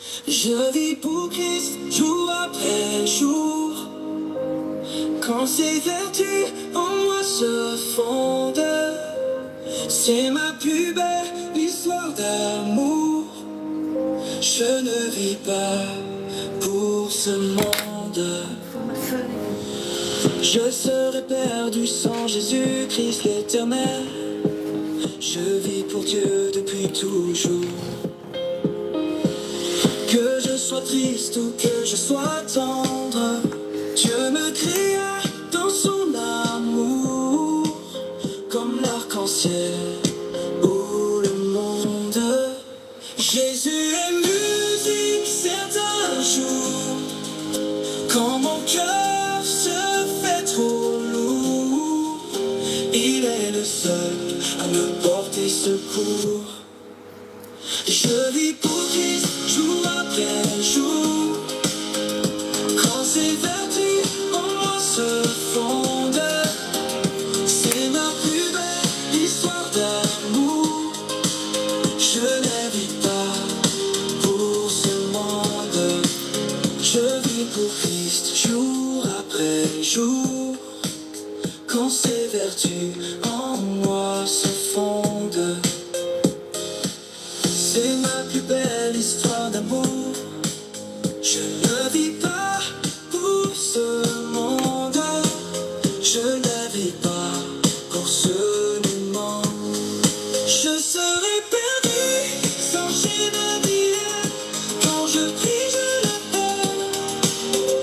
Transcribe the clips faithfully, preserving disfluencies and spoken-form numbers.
Je vis pour Christ jour après jour. Quand ces vertus en moi se fondent, c'est ma plus belle histoire d'amour. Je ne vis pas pour ce monde. Je serai perdu sans Jésus-Christ l'éternel. Je vis pour Dieu depuis toujours. Que je sois triste ou que je sois tendre, Dieu me créa dans son amour, comme l'arc-en-ciel ou le monde. Jésus est musique certains jours, quand mon cœur se fait trop lourd, il est le seul à me porter secours. Je vis pour Christ jour après jour. Quand ses vertus en moi se fondent, c'est ma plus belle histoire d'amour. Je ne vis pas pour ce monde. Je vis pour Christ jour après jour. Quand ses vertus en moi se fondent, c'est ma plus belle histoire d'amour. Je ne vis pas pour ce monde. Je ne vis pas pour ce moment. Je serai perdu sans Jésus. Quand je prie, je l'appelle.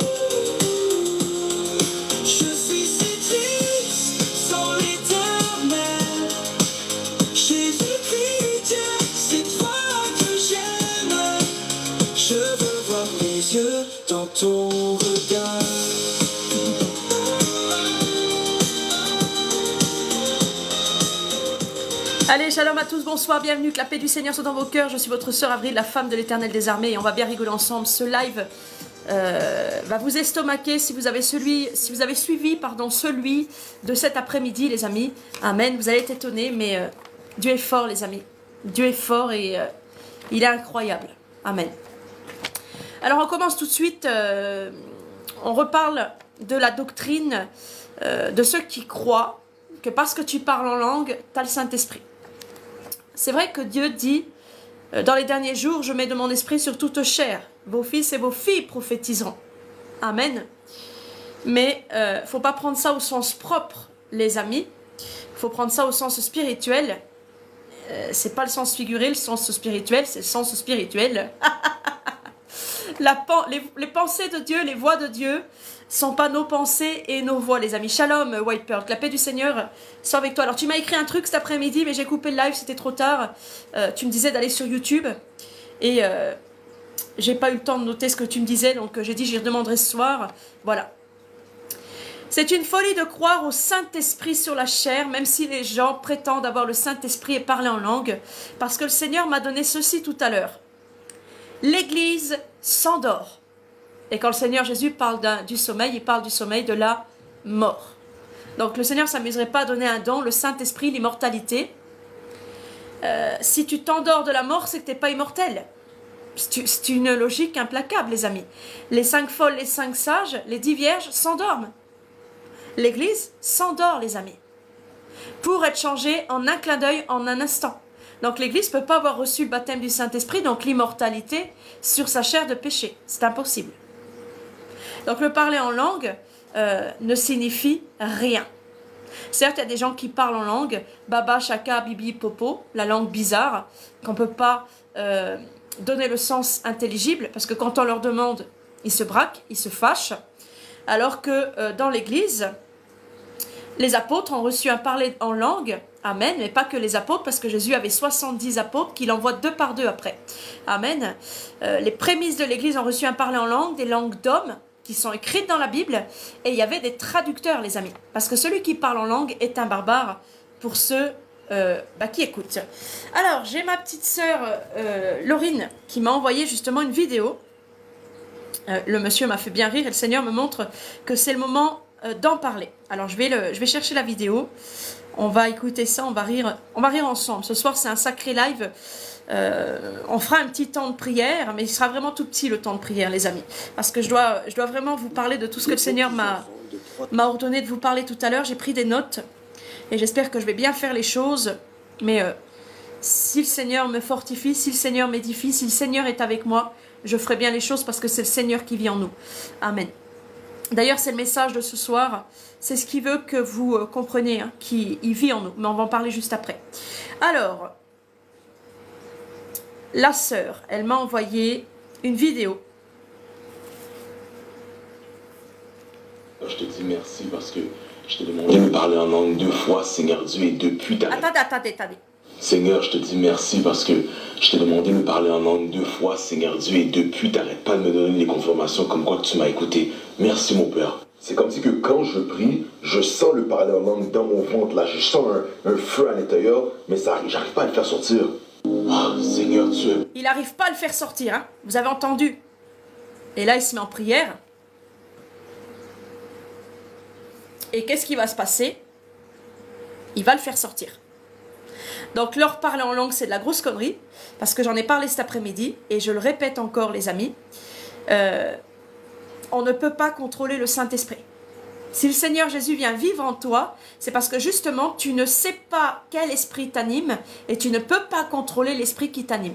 Je suis si triste sans l'éternel. Jésus-Christ, c'est toi que j'aime. Je veux voir mes yeux dans ton regard. Allez, shalom à tous, bonsoir, bienvenue, que la paix du Seigneur soit dans vos cœurs. Je suis votre sœur Avril, la femme de l'Éternel des armées, et on va bien rigoler ensemble. Ce live euh, va vous estomaquer si vous avez, celui, si vous avez suivi pardon, celui de cet après-midi, les amis. Amen, vous allez être étonnés, mais euh, Dieu est fort, les amis. Dieu est fort et euh, il est incroyable. Amen. Alors, on commence tout de suite. Euh, on reparle de la doctrine euh, de ceux qui croient que parce que tu parles en langue, tu as le Saint-Esprit. C'est vrai que Dieu dit, euh, dans les derniers jours, je mets de mon esprit sur toute chair. Vos fils et vos filles prophétiseront. Amen. Mais il euh, ne faut pas prendre ça au sens propre, les amis. Il faut prendre ça au sens spirituel. Euh, c'est pas le sens figuré, le sens spirituel, c'est le sens spirituel. La, les, les pensées de Dieu, les voix de Dieu, sont pas nos pensées et nos voix, les amis. Shalom, White Pearl, que la paix du Seigneur soit avec toi. Alors, tu m'as écrit un truc cet après-midi, mais j'ai coupé le live, c'était trop tard. Euh, tu me disais d'aller sur YouTube, et euh, j'ai pas eu le temps de noter ce que tu me disais, donc euh, j'ai dit j'y redemanderai ce soir. Voilà. C'est une folie de croire au Saint-Esprit sur la chair, même si les gens prétendent avoir le Saint-Esprit et parler en langue, parce que le Seigneur m'a donné ceci tout à l'heure. L'Église s'endort. Et quand le Seigneur Jésus parle du sommeil, il parle du sommeil de la mort. Donc le Seigneur ne s'amuserait pas à donner un don, le Saint-Esprit, l'immortalité. Euh, si tu t'endors de la mort, c'est que tu n'es pas immortel. C'est une logique implacable, les amis. Les cinq folles, les cinq sages, les dix vierges s'endorment. L'Église s'endort, les amis, pour être changée en un clin d'œil, en un instant. Donc l'Église ne peut pas avoir reçu le baptême du Saint-Esprit, donc l'immortalité, sur sa chair de péché. C'est impossible. Donc le parler en langue euh, ne signifie rien. Certes, il y a des gens qui parlent en langue, baba, chaka, bibi, popo, la langue bizarre, qu'on ne peut pas euh, donner le sens intelligible, parce que quand on leur demande, ils se braquent, ils se fâchent, alors que euh, dans l'Église, les apôtres ont reçu un parler en langue, amen, mais pas que les apôtres, parce que Jésus avait soixante-dix apôtres qu'il envoie deux par deux après. Amen. Euh, les prémices de l'Église ont reçu un parler en langue, des langues d'hommes, qui sont écrites dans la Bible, et il y avait des traducteurs, les amis. Parce que celui qui parle en langue est un barbare pour ceux euh, bah, qui écoutent. Alors, j'ai ma petite sœur euh, Laurine qui m'a envoyé justement une vidéo. Euh, le monsieur m'a fait bien rire et le Seigneur me montre que c'est le moment euh, d'en parler. Alors, je vais, le, je vais chercher la vidéo. On va écouter ça, on va rire, on va rire ensemble. Ce soir, c'est un sacré live. Euh, on fera un petit temps de prière, mais il sera vraiment tout petit le temps de prière, les amis. Parce que je dois, je dois vraiment vous parler de tout ce que le Seigneur m'a m'a ordonné de vous parler tout à l'heure. J'ai pris des notes et j'espère que je vais bien faire les choses. Mais euh, si le Seigneur me fortifie, si le Seigneur m'édifie, si le Seigneur est avec moi, je ferai bien les choses parce que c'est le Seigneur qui vit en nous. Amen. D'ailleurs, c'est le message de ce soir. C'est ce qu'il veut que vous euh, compreniez, hein, qu'il vit en nous. Mais on va en parler juste après. Alors... La sœur, elle m'a envoyé une vidéo. Je te dis merci parce que je t'ai demandé de parler en langue deux fois, Seigneur Dieu, et depuis ta... Attendez, attendez, attendez. Seigneur, je te dis merci parce que je t'ai demandé de parler en langue deux fois, Seigneur Dieu, et depuis, t'arrêtes pas de me donner des confirmations comme quoi que tu m'as écouté. Merci, mon Père. C'est comme si que quand je prie, je sens le parler en langue dans mon ventre, là. Je sens un, un feu à l'intérieur, mais ça, j'arrive pas à le faire sortir. Oh, Seigneur Dieu. Il n'arrive pas à le faire sortir, hein. Vous avez entendu. Et là, il se met en prière. Et qu'est-ce qui va se passer? Il va le faire sortir. Donc, leur parler en langue, c'est de la grosse connerie. Parce que j'en ai parlé cet après-midi. Et je le répète encore, les amis. Euh, on ne peut pas contrôler le Saint-Esprit. Si le Seigneur Jésus vient vivre en toi, c'est parce que justement, tu ne sais pas quel esprit t'anime et tu ne peux pas contrôler l'esprit qui t'anime.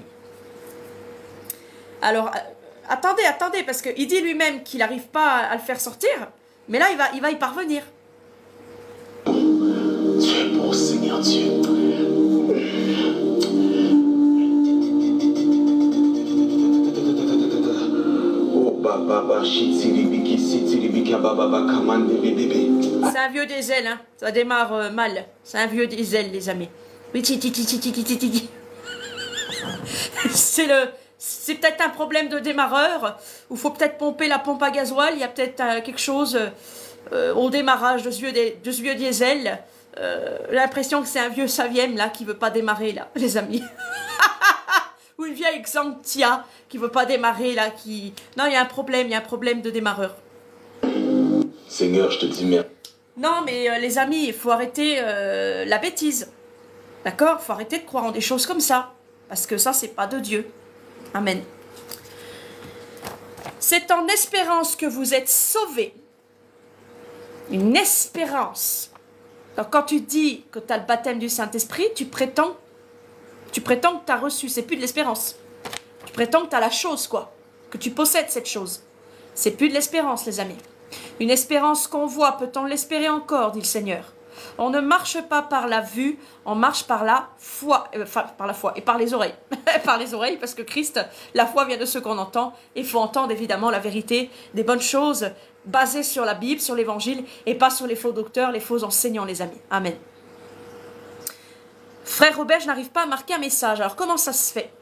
Alors, euh, attendez, attendez, parce qu'il dit lui-même qu'il n'arrive pas à, à le faire sortir, mais là, il va, il va y parvenir. Tu es bon, Seigneur Dieu. C'est un vieux diesel, hein. Ça démarre euh, mal. C'est un vieux diesel, les amis. C'est le, c'est peut-être un problème de démarreur. Ou faut peut-être pomper la pompe à gasoil. Il y a peut-être euh, quelque chose euh, au démarrage de ce vieux, de ce vieux diesel. Euh, J'ai l'impression que c'est un vieux Saviem là qui veut pas démarrer là, les amis. Ou une vieille Xantia qui veut pas démarrer là, qui... Non, il y a un problème, il y a un problème de démarreur. Seigneur, je te dis merci. Non, mais euh, les amis, il faut arrêter euh, la bêtise. D'accord? Il faut arrêter de croire en des choses comme ça. Parce que ça, c'est pas de Dieu. Amen. C'est en espérance que vous êtes sauvés. Une espérance. Donc, quand tu dis que tu as le baptême du Saint-Esprit, tu prétends Tu prétends que tu as reçu, c'est plus de l'espérance. Tu prétends que tu as la chose, quoi. Que tu possèdes cette chose. C'est plus de l'espérance, les amis. Une espérance qu'on voit, peut-on l'espérer encore, dit le Seigneur. On ne marche pas par la vue, on marche par la foi. Euh, enfin, par la foi et par les oreilles. Par les oreilles, parce que Christ, la foi vient de ce qu'on entend. Il faut entendre, évidemment, la vérité, des bonnes choses basées sur la Bible, sur l'Évangile, et pas sur les faux docteurs, les faux enseignants, les amis. Amen. Frère Robert, je n'arrive pas à marquer un message. Alors, comment ça se fait?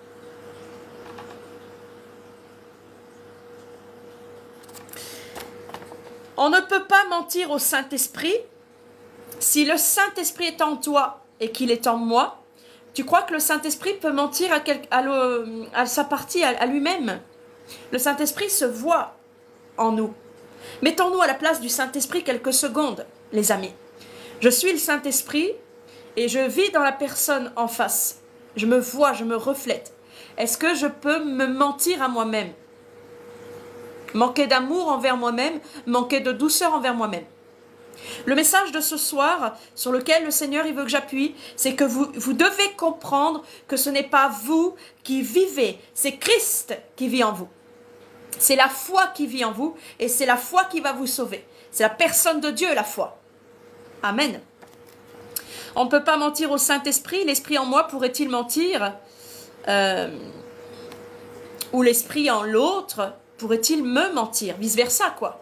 On ne peut pas mentir au Saint-Esprit. Si le Saint-Esprit est en toi et qu'il est en moi, tu crois que le Saint-Esprit peut mentir à, quel, à, le, à sa partie, à, à lui-même? Le Saint-Esprit se voit en nous. Mettons-nous à la place du Saint-Esprit quelques secondes, les amis. Je suis le Saint-Esprit et je vis dans la personne en face. Je me vois, je me reflète. Est-ce que je peux me mentir à moi-même? Manquer d'amour envers moi-même, manquer de douceur envers moi-même. Le message de ce soir, sur lequel le Seigneur il veut que j'appuie, c'est que vous, vous devez comprendre que ce n'est pas vous qui vivez, c'est Christ qui vit en vous. C'est la foi qui vit en vous et c'est la foi qui va vous sauver. C'est la personne de Dieu, la foi. Amen. On ne peut pas mentir au Saint-Esprit. L'Esprit en moi pourrait-il mentir? euh, Ou l'Esprit en l'autre pourrait-il me mentir? Vice-versa, quoi.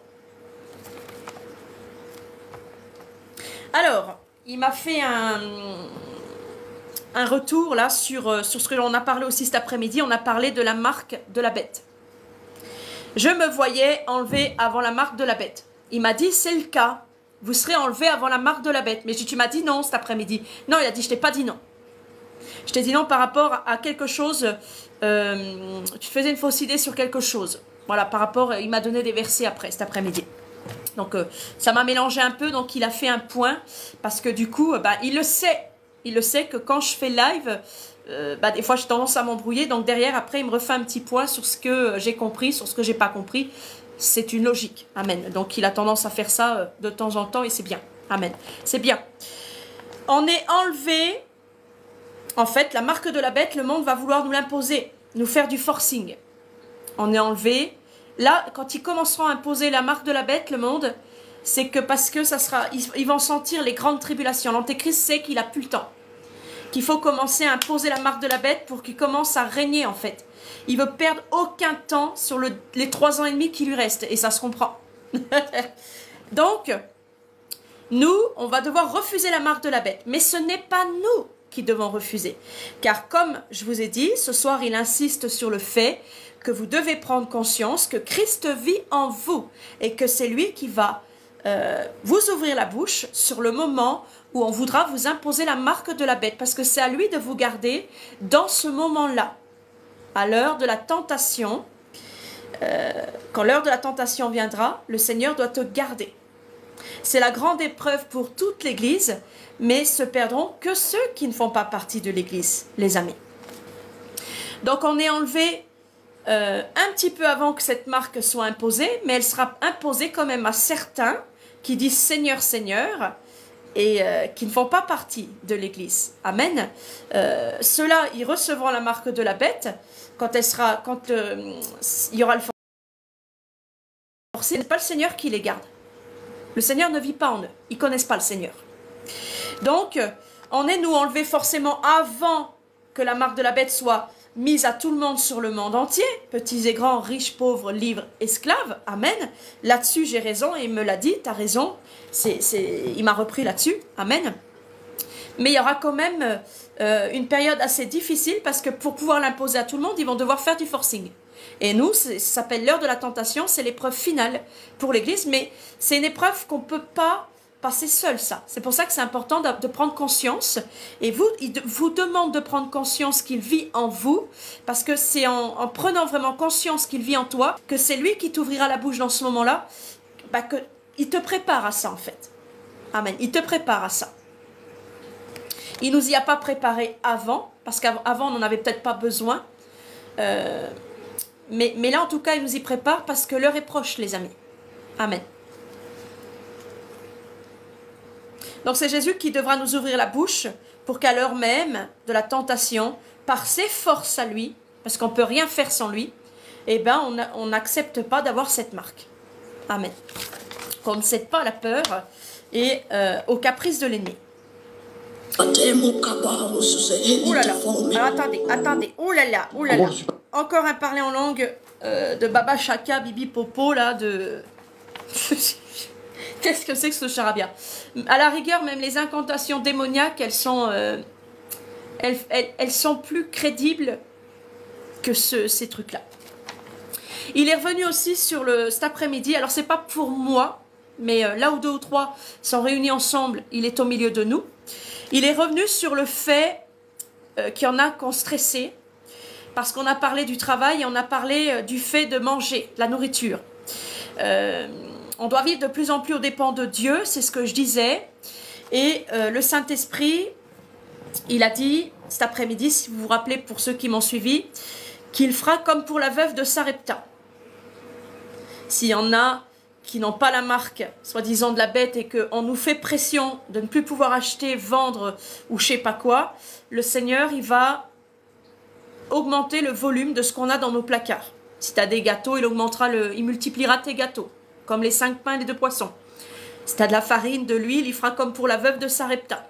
Alors, il m'a fait un, un retour là sur, sur ce que l'on a parlé aussi cet après-midi. On a parlé de la marque de la bête. Je me voyais enlevé avant la marque de la bête. Il m'a dit, c'est le cas. Vous serez enlevé avant la marque de la bête. Mais tu m'as dit non cet après-midi. Non, il a dit, je t'ai pas dit non. Je t'ai dit non par rapport à quelque chose. Euh, tu faisais une fausse idée sur quelque chose. Voilà, par rapport, il m'a donné des versets après, cet après-midi. Donc, euh, ça m'a mélangé un peu. Donc, il a fait un point. Parce que du coup, bah, il le sait. Il le sait que quand je fais live, euh, bah, des fois j'ai tendance à m'embrouiller. Donc derrière, après, il me refait un petit point sur ce que j'ai compris, sur ce que j'ai pas compris. C'est une logique. Amen. Donc il a tendance à faire ça euh, de temps en temps et c'est bien. Amen. C'est bien. On est enlevé. En fait, la marque de la bête, le monde va vouloir nous l'imposer, nous faire du forcing. On est enlevé. Là, quand ils commenceront à imposer la marque de la bête, le monde, c'est que parce que ça sera, ils, ils vont sentir les grandes tribulations. L'antéchrist sait qu'il n'a plus le temps. Qu'il faut commencer à imposer la marque de la bête pour qu'il commence à régner, en fait. Il veut perdre aucun temps sur le, les trois ans et demi qui lui restent. Et ça se comprend. Donc, nous, on va devoir refuser la marque de la bête. Mais ce n'est pas nous qui devons refuser. Car comme je vous ai dit, ce soir, il insiste sur le fait que vous devez prendre conscience que Christ vit en vous. Et que c'est lui qui va euh, vous ouvrir la bouche sur le moment où on voudra vous imposer la marque de la bête. Parce que c'est à lui de vous garder dans ce moment-là. À l'heure de la tentation, euh, quand l'heure de la tentation viendra, le Seigneur doit te garder. C'est la grande épreuve pour toute l'Église, mais se perdront que ceux qui ne font pas partie de l'Église, les amis. Donc on est enlevé euh, un petit peu avant que cette marque soit imposée, mais elle sera imposée quand même à certains qui disent Seigneur, Seigneur, et euh, qui ne font pas partie de l'Église. Amen. Euh, Ceux-là, ils recevront la marque de la bête quand elle sera, quand euh, il y aura le forcé. Ce n'est pas le Seigneur qui les garde. Le Seigneur ne vit pas en eux. Ils ne connaissent pas le Seigneur. Donc, on est nous enlevés forcément avant que la marque de la bête soit mise à tout le monde sur le monde entier. Petits et grands, riches, pauvres, libres, esclaves. Amen. Là-dessus, j'ai raison et il me l'a dit. Tu as raison. C'est, c'est, il m'a repris là-dessus. Amen. Mais il y aura quand même euh, une période assez difficile parce que pour pouvoir l'imposer à tout le monde, ils vont devoir faire du forcing. Et nous, ça s'appelle l'heure de la tentation, c'est l'épreuve finale pour l'Église, mais c'est une épreuve qu'on ne peut pas passer seul, ça. C'est pour ça que c'est important de, de prendre conscience. Et vous, il vous demande de prendre conscience qu'il vit en vous, parce que c'est en, en prenant vraiment conscience qu'il vit en toi, que c'est lui qui t'ouvrira la bouche dans ce moment-là, bah que, il te prépare à ça, en fait. Amen. Il te prépare à ça. Il ne nous y a pas préparé avant, parce qu'avant, on n'en avait peut-être pas besoin. Euh, mais, mais là, en tout cas, il nous y prépare parce que l'heure est proche, les amis. Amen. Donc, c'est Jésus qui devra nous ouvrir la bouche pour qu'à l'heure même de la tentation, par ses forces à lui, parce qu'on ne peut rien faire sans lui, eh ben, on n'accepte pas d'avoir cette marque. Amen. Qu'on ne cède pas à la peur et euh, aux caprices de l'ennemi. Oh là là, alors attendez, attendez, oh là là, oh là là. Encore un parler en langue euh, de Baba Chaka, Bibi Popo, là, de... Qu'est-ce que c'est que ce charabia? À la rigueur, même les incantations démoniaques, elles sont, euh, elles, elles, elles sont plus crédibles que ce, ces trucs-là. Il est revenu aussi sur le, cet après-midi, alors c'est pas pour moi, mais euh, là où deux ou trois sont réunis ensemble, il est au milieu de nous. Il est revenu sur le fait euh, qu'il y en a qui ont stressé, parce qu'on a parlé du travail et on a parlé euh, du fait de manger, de la nourriture. Euh, on doit vivre de plus en plus aux dépens de Dieu, c'est ce que je disais. Et euh, le Saint-Esprit, il a dit cet après-midi, si vous vous rappelez pour ceux qui m'ont suivi, qu'il fera comme pour la veuve de Sarepta. S'il y en a qui n'ont pas la marque, soi-disant de la bête, et qu'on nous fait pression de ne plus pouvoir acheter, vendre ou je sais pas quoi, le Seigneur, il va augmenter le volume de ce qu'on a dans nos placards. Si tu as des gâteaux, il augmentera le, il multipliera tes gâteaux, comme les cinq pains et les deux poissons. Si tu as de la farine, de l'huile, il fera comme pour la veuve de Sarepta.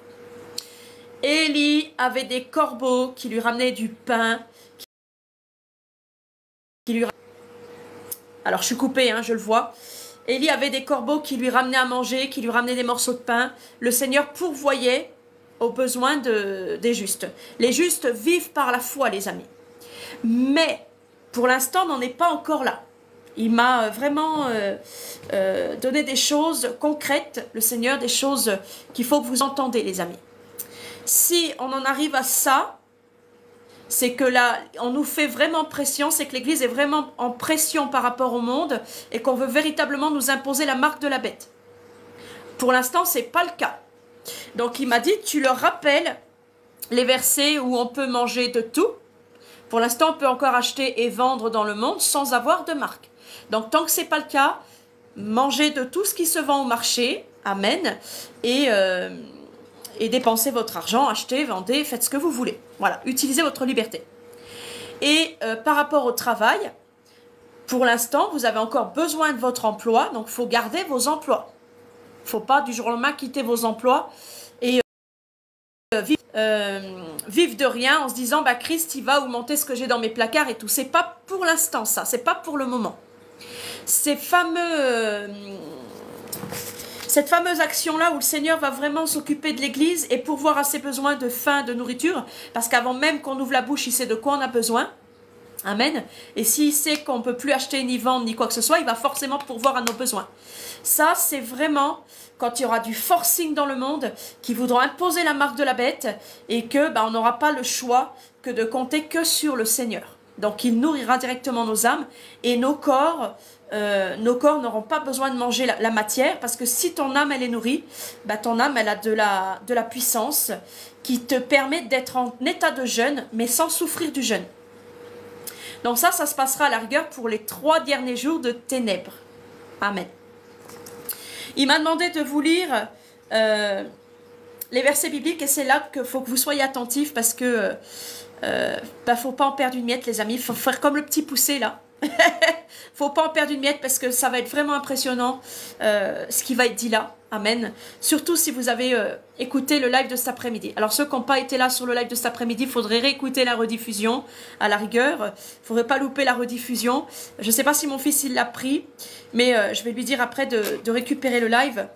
Élie avait des corbeaux qui lui ramenaient du pain, qui lui... Alors je suis coupée, hein, je le vois. Élie avait des corbeaux qui lui ramenaient à manger, qui lui ramenaient des morceaux de pain. Le Seigneur pourvoyait aux besoins de, des justes. Les justes vivent par la foi, les amis. Mais pour l'instant, on n'en est pas encore là. Il m'a vraiment euh, euh, donné des choses concrètes, le Seigneur, des choses qu'il faut que vous entendez, les amis. Si on en arrive à ça, c'est que là, on nous fait vraiment pression, c'est que l'Église est vraiment en pression par rapport au monde et qu'on veut véritablement nous imposer la marque de la bête. Pour l'instant, ce n'est pas le cas. Donc il m'a dit, tu leur rappelles les versets où on peut manger de tout. Pour l'instant, on peut encore acheter et vendre dans le monde sans avoir de marque. Donc tant que ce n'est pas le cas, mangez de tout ce qui se vend au marché. Amen. Et, euh, et dépensez votre argent, achetez, vendez, faites ce que vous voulez. Voilà, utilisez votre liberté. Et euh, par rapport au travail, pour l'instant, vous avez encore besoin de votre emploi, donc il faut garder vos emplois. Il ne faut pas du jour au lendemain quitter vos emplois et euh, vivre, euh, vivre de rien en se disant bah, Christ, il va augmenter ce que j'ai dans mes placards et tout. Ce n'est pas pour l'instant ça, ce n'est pas pour le moment. Ces fameux, euh, cette fameuse action-là où le Seigneur va vraiment s'occuper de l'Église et pourvoir à ses besoins de faim, de nourriture, parce qu'avant même qu'on ouvre la bouche, il sait de quoi on a besoin. Amen. Et s'il sait qu'on ne peut plus acheter ni vendre ni quoi que ce soit, il va forcément pourvoir à nos besoins. Ça, c'est vraiment quand il y aura du forcing dans le monde qui voudront imposer la marque de la bête et que ben, on n'aura pas le choix que de compter que sur le Seigneur. Donc il nourrira directement nos âmes et nos corps, euh, nos corps n'auront pas besoin de manger la, la matière parce que si ton âme elle est nourrie, ben, ton âme elle a de la, de la puissance qui te permet d'être en état de jeûne mais sans souffrir du jeûne. Donc ça, ça se passera à la rigueur pour les trois derniers jours de ténèbres. Amen. Il m'a demandé de vous lire euh, les versets bibliques et c'est là qu'il faut que vous soyez attentifs parce que euh, euh, bah, faut pas en perdre une miette les amis. Il faut faire comme le petit poussé là. Faut pas en perdre une miette parce que ça va être vraiment impressionnant euh, ce qui va être dit là. Amen. Surtout si vous avez euh, écouté le live de cet après-midi. Alors ceux qui n'ont pas été là sur le live de cet après-midi, il faudrait réécouter la rediffusion à la rigueur. Il ne faudrait pas louper la rediffusion. Je ne sais pas si mon fils il l'a pris, mais euh, je vais lui dire après de, de récupérer le live.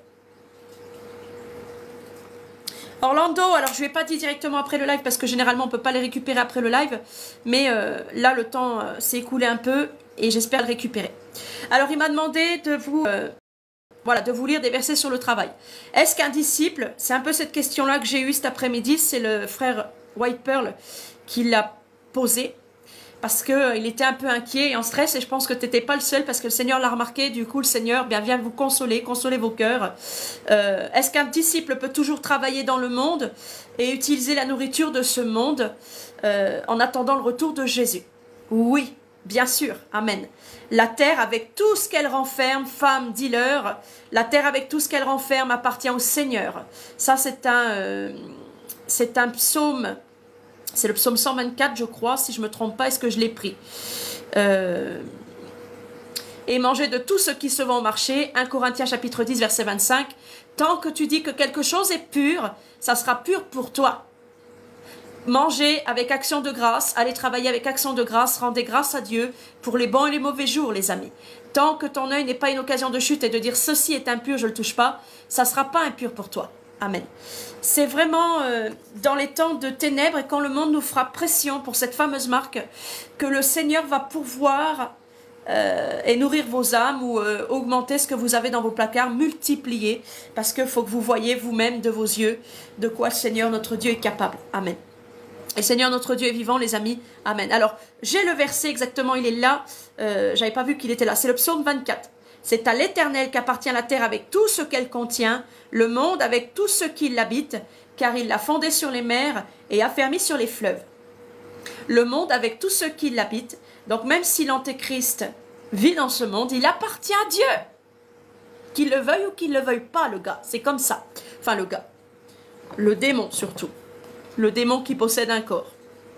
Orlando, alors je ne lui ai pas dit directement après le live parce que généralement on ne peut pas les récupérer après le live. Mais euh, là le temps euh, s'est écoulé un peu et j'espère le récupérer. Alors il m'a demandé de vous... Euh, Voilà, de vous lire des versets sur le travail. Est-ce qu'un disciple, c'est un peu cette question-là que j'ai eue cet après-midi, c'est le frère White Pearl qui l'a posée, parce qu'il était un peu inquiet et en stress, et je pense que tu n'étais pas le seul, parce que le Seigneur l'a remarqué, du coup le Seigneur bien, vient vous consoler, consoler vos cœurs. Euh, Est-ce qu'un disciple peut toujours travailler dans le monde et utiliser la nourriture de ce monde euh, en attendant le retour de Jésus? Oui, bien sûr, amen. La terre avec tout ce qu'elle renferme, femme, dis-leur, la terre avec tout ce qu'elle renferme appartient au Seigneur. Ça c'est un, euh, c'est un psaume, c'est le psaume cent vingt-quatre je crois, si je ne me trompe pas, est-ce que je l'ai pris euh, et manger de tout ce qui se vend au marché, un Corinthiens chapitre dix verset vingt-cinq, tant que tu dis que quelque chose est pur, ça sera pur pour toi. Mangez avec action de grâce, allez travailler avec action de grâce, rendez grâce à Dieu pour les bons et les mauvais jours, les amis. Tant que ton œil n'est pas une occasion de chute et de dire ceci est impur, je ne le touche pas, ça ne sera pas impur pour toi. Amen. C'est vraiment euh, dans les temps de ténèbres et quand le monde nous fera pression pour cette fameuse marque que le Seigneur va pouvoir euh, et nourrir vos âmes ou euh, augmenter ce que vous avez dans vos placards, multiplier, parce qu'il faut que vous voyez vous-même de vos yeux de quoi le Seigneur notre Dieu est capable. Amen. Et Seigneur notre Dieu est vivant, les amis. Amen. Alors, j'ai le verset exactement, il est là. Euh, J'avais pas vu qu'il était là. C'est le psaume vingt-quatre. C'est à l'Éternel qu'appartient la terre avec tout ce qu'elle contient, le monde avec tout ce qui l'habite, car il l'a fondé sur les mers et affermi sur les fleuves. Le monde avec tout ce qui l'habite. Donc, même si l'Antéchrist vit dans ce monde, il appartient à Dieu. Qu'il le veuille ou qu'il ne le veuille pas, le gars. C'est comme ça. Enfin, le gars. Le démon, surtout. Le démon qui possède un corps.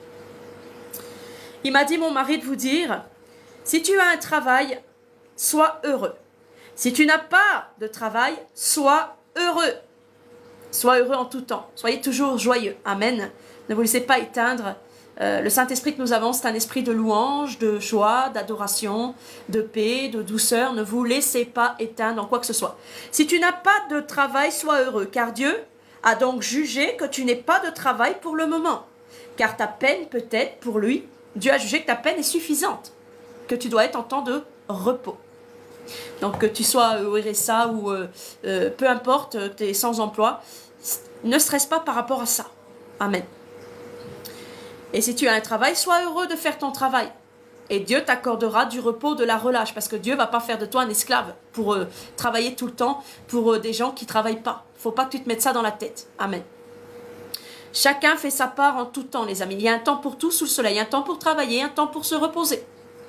Il m'a dit, mon mari, de vous dire, si tu as un travail, sois heureux. Si tu n'as pas de travail, sois heureux. Sois heureux en tout temps. Soyez toujours joyeux. Amen. Ne vous laissez pas éteindre. Euh, le Saint-Esprit que nous avons, c'est un esprit de louange, de joie, d'adoration, de paix, de douceur. Ne vous laissez pas éteindre en quoi que ce soit. Si tu n'as pas de travail, sois heureux, car Dieu a donc jugé que tu n'aies pas de travail pour le moment. Car ta peine peut-être pour lui, Dieu a jugé que ta peine est suffisante, que tu dois être en temps de repos. Donc que tu sois au R S A ou euh, euh, peu importe, tu es sans emploi, ne stresse pas par rapport à ça. Amen. Et si tu as un travail, sois heureux de faire ton travail. Et Dieu t'accordera du repos, de la relâche, parce que Dieu ne va pas faire de toi un esclave pour euh, travailler tout le temps pour euh, des gens qui ne travaillent pas. Il ne faut pas que tu te mettes ça dans la tête. Amen. Chacun fait sa part en tout temps, les amis. Il y a un temps pour tout sous le soleil, un temps pour travailler, un temps pour se reposer.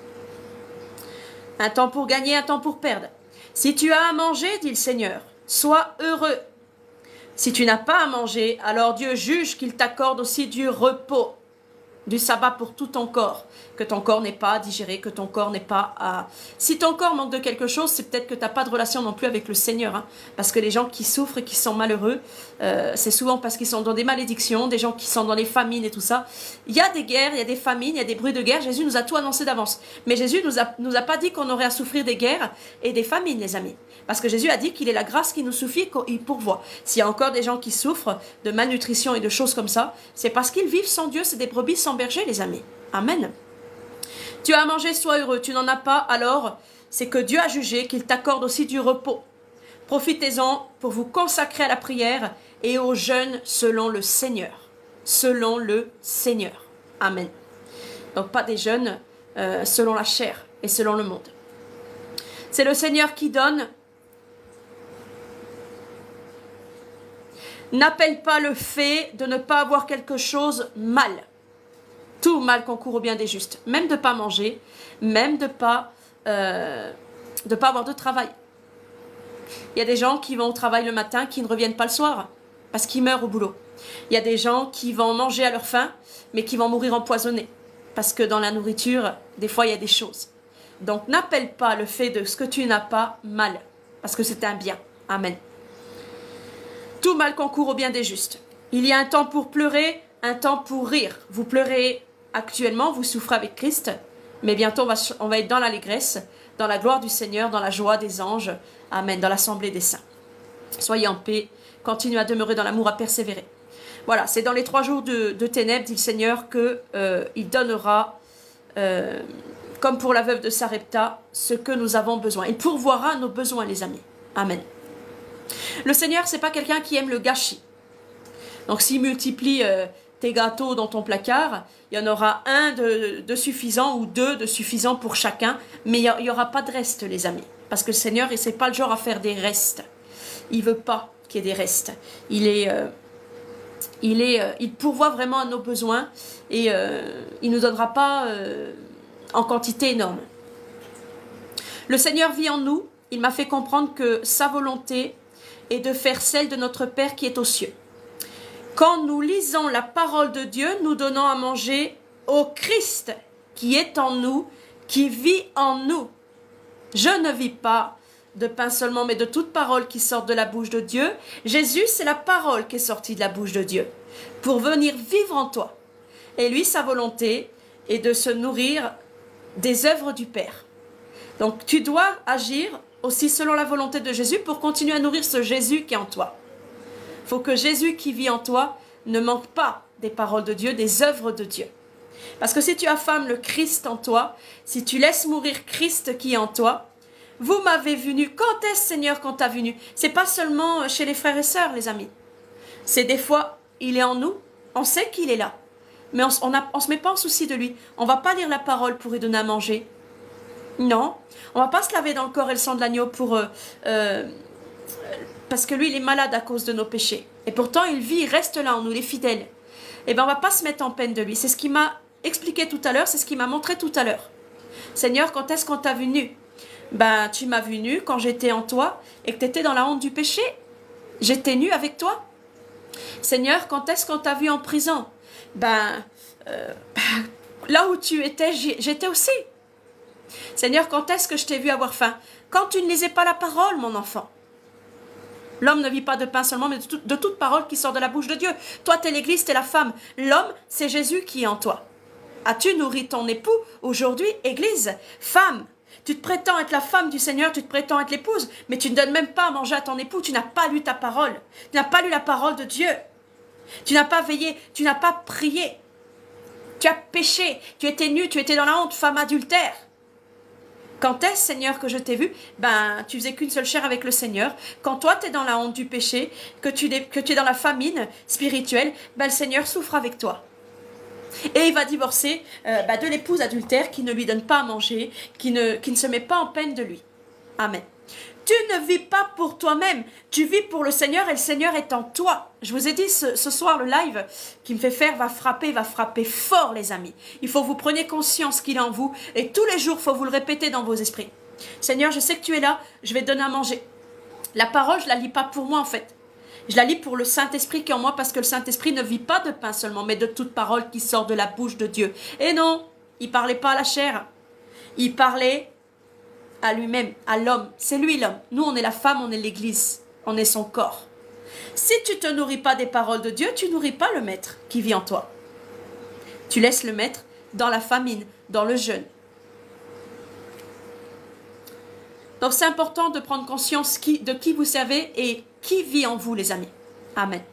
Un temps pour gagner, un temps pour perdre. Si tu as à manger, dit le Seigneur, sois heureux. Si tu n'as pas à manger, alors Dieu juge qu'il t'accorde aussi du repos, du sabbat pour tout ton corps, que ton corps n'est pas à digérer, que ton corps n'est pas à... Si ton corps manque de quelque chose, c'est peut-être que tu n'as pas de relation non plus avec le Seigneur, hein, parce que les gens qui souffrent et qui sont malheureux, euh, c'est souvent parce qu'ils sont dans des malédictions, des gens qui sont dans les famines et tout ça. Il y a des guerres, il y a des famines, il y a des bruits de guerre, Jésus nous a tout annoncé d'avance. Mais Jésus nous a, nous a pas dit qu'on aurait à souffrir des guerres et des famines, les amis. Parce que Jésus a dit qu'il est la grâce qui nous suffit, qu'il pourvoit. S'il y a encore des gens qui souffrent de malnutrition et de choses comme ça, c'est parce qu'ils vivent sans Dieu, c'est des brebis sans berger, les amis. Amen. Tu as à manger, sois heureux. Tu n'en as pas, alors c'est que Dieu a jugé qu'il t'accorde aussi du repos. Profitez-en pour vous consacrer à la prière et au jeûne selon le Seigneur. Selon le Seigneur. Amen. Donc pas des jeûnes euh, selon la chair et selon le monde. C'est le Seigneur qui donne. N'appelle pas le fait de ne pas avoir quelque chose mal. Tout mal concourt au bien des justes. Même de ne pas manger, même de ne pas, euh, de pas avoir de travail. Il y a des gens qui vont au travail le matin, qui ne reviennent pas le soir, parce qu'ils meurent au boulot. Il y a des gens qui vont manger à leur faim, mais qui vont mourir empoisonnés. Parce que dans la nourriture, des fois, il y a des choses. Donc, n'appelle pas le fait de ce que tu n'as pas mal, parce que c'est un bien. Amen. Tout mal concourt au bien des justes. Il y a un temps pour pleurer, un temps pour rire. Vous pleurez actuellement, vous souffrez avec Christ, mais bientôt on va, on va être dans l'allégresse, dans la gloire du Seigneur, dans la joie des anges. Amen, dans l'assemblée des saints. Soyez en paix, continuez à demeurer dans l'amour, à persévérer. Voilà, c'est dans les trois jours de, de ténèbres, dit le Seigneur, qu'il euh, donnera, euh, comme pour la veuve de Sarepta, ce que nous avons besoin. Il pourvoira nos besoins, les amis. Amen. Le Seigneur, c'est pas quelqu'un qui aime le gâchis. Donc, s'il multiplie euh, tes gâteaux dans ton placard, il y en aura un de, de suffisant ou deux de suffisant pour chacun, mais il n'y aura pas de reste, les amis. Parce que le Seigneur, il n'est pas le genre à faire des restes. Il ne veut pas qu'il y ait des restes. Il est... Euh, Il, est, euh, il pourvoit vraiment à nos besoins et euh, il ne nous donnera pas euh, en quantité énorme. Le Seigneur vit en nous. Il m'a fait comprendre que sa volonté est de faire celle de notre Père qui est aux cieux. Quand nous lisons la parole de Dieu, nous donnons à manger au Christ qui est en nous, qui vit en nous. Je ne vis pas de pain seulement, mais de toute parole qui sort de la bouche de Dieu. Jésus, c'est la parole qui est sortie de la bouche de Dieu pour venir vivre en toi. Et lui, sa volonté est de se nourrir des œuvres du Père. Donc, tu dois agir aussi selon la volonté de Jésus pour continuer à nourrir ce Jésus qui est en toi. Il faut que Jésus qui vit en toi ne manque pas des paroles de Dieu, des œuvres de Dieu. Parce que si tu affames le Christ en toi, si tu laisses mourir Christ qui est en toi, vous m'avez venu. Quand est-ce, Seigneur, qu'on t'a venu? C'est pas seulement chez les frères et sœurs, les amis. C'est des fois, il est en nous. On sait qu'il est là. Mais on ne se met pas en souci de lui. On va pas lire la parole pour lui donner à manger. Non. On va pas se laver dans le corps et le sang de l'agneau pour... Euh, euh, parce que lui, il est malade à cause de nos péchés. Et pourtant, il vit, il reste là en nous, les fidèles. Eh bien, on va pas se mettre en peine de lui. C'est ce qu'il m'a expliqué tout à l'heure. C'est ce qu'il m'a montré tout à l'heure. Seigneur, quand est-ce qu'on t'a vu nu? Ben, tu m'as vu nu quand j'étais en toi et que tu étais dans la honte du péché. J'étais nu avec toi. Seigneur, quand est-ce qu'on t'a vu en prison? Ben, euh, ben, là où tu étais, j'étais aussi. Seigneur, quand est-ce que je t'ai vu avoir faim? Quand tu ne lisais pas la parole, mon enfant. L'homme ne vit pas de pain seulement, mais de, tout, de toute parole qui sort de la bouche de Dieu. Toi, t'es l'église, t'es la femme. L'homme, c'est Jésus qui est en toi. As-tu nourri ton époux? Aujourd'hui, église, femme. Tu te prétends être la femme du Seigneur, tu te prétends être l'épouse, mais tu ne donnes même pas à manger à ton époux, tu n'as pas lu ta parole, tu n'as pas lu la parole de Dieu, tu n'as pas veillé, tu n'as pas prié, tu as péché, tu étais nu, tu étais dans la honte, femme adultère. Quand est-ce, Seigneur, que je t'ai vu? Ben, tu faisais qu'une seule chair avec le Seigneur. Quand toi, tu es dans la honte du péché, que tu, que tu es dans la famine spirituelle, ben, le Seigneur souffre avec toi. Et il va divorcer euh, bah, de l'épouse adultère qui ne lui donne pas à manger, qui ne, qui ne se met pas en peine de lui. Amen. Tu ne vis pas pour toi-même, tu vis pour le Seigneur et le Seigneur est en toi. Je vous ai dit ce, ce soir, le live qui me fait faire va frapper, va frapper fort les amis. Il faut que vous preniez conscience qu'il est en vous et tous les jours, il faut vous le répéter dans vos esprits. Seigneur, je sais que tu es là, je vais te donner à manger. La parole, je ne la lis pas pour moi en fait. Je la lis pour le Saint-Esprit qui est en moi parce que le Saint-Esprit ne vit pas de pain seulement, mais de toute parole qui sort de la bouche de Dieu. Et non, il ne parlait pas à la chair, il parlait à lui-même, à l'homme. C'est lui l'homme. Nous, on est la femme, on est l'église, on est son corps. Si tu ne te nourris pas des paroles de Dieu, tu ne nourris pas le maître qui vit en toi. Tu laisses le maître dans la famine, dans le jeûne. Donc c'est important de prendre conscience qui, de qui vous servez et qui vit en vous, les amis. Amen.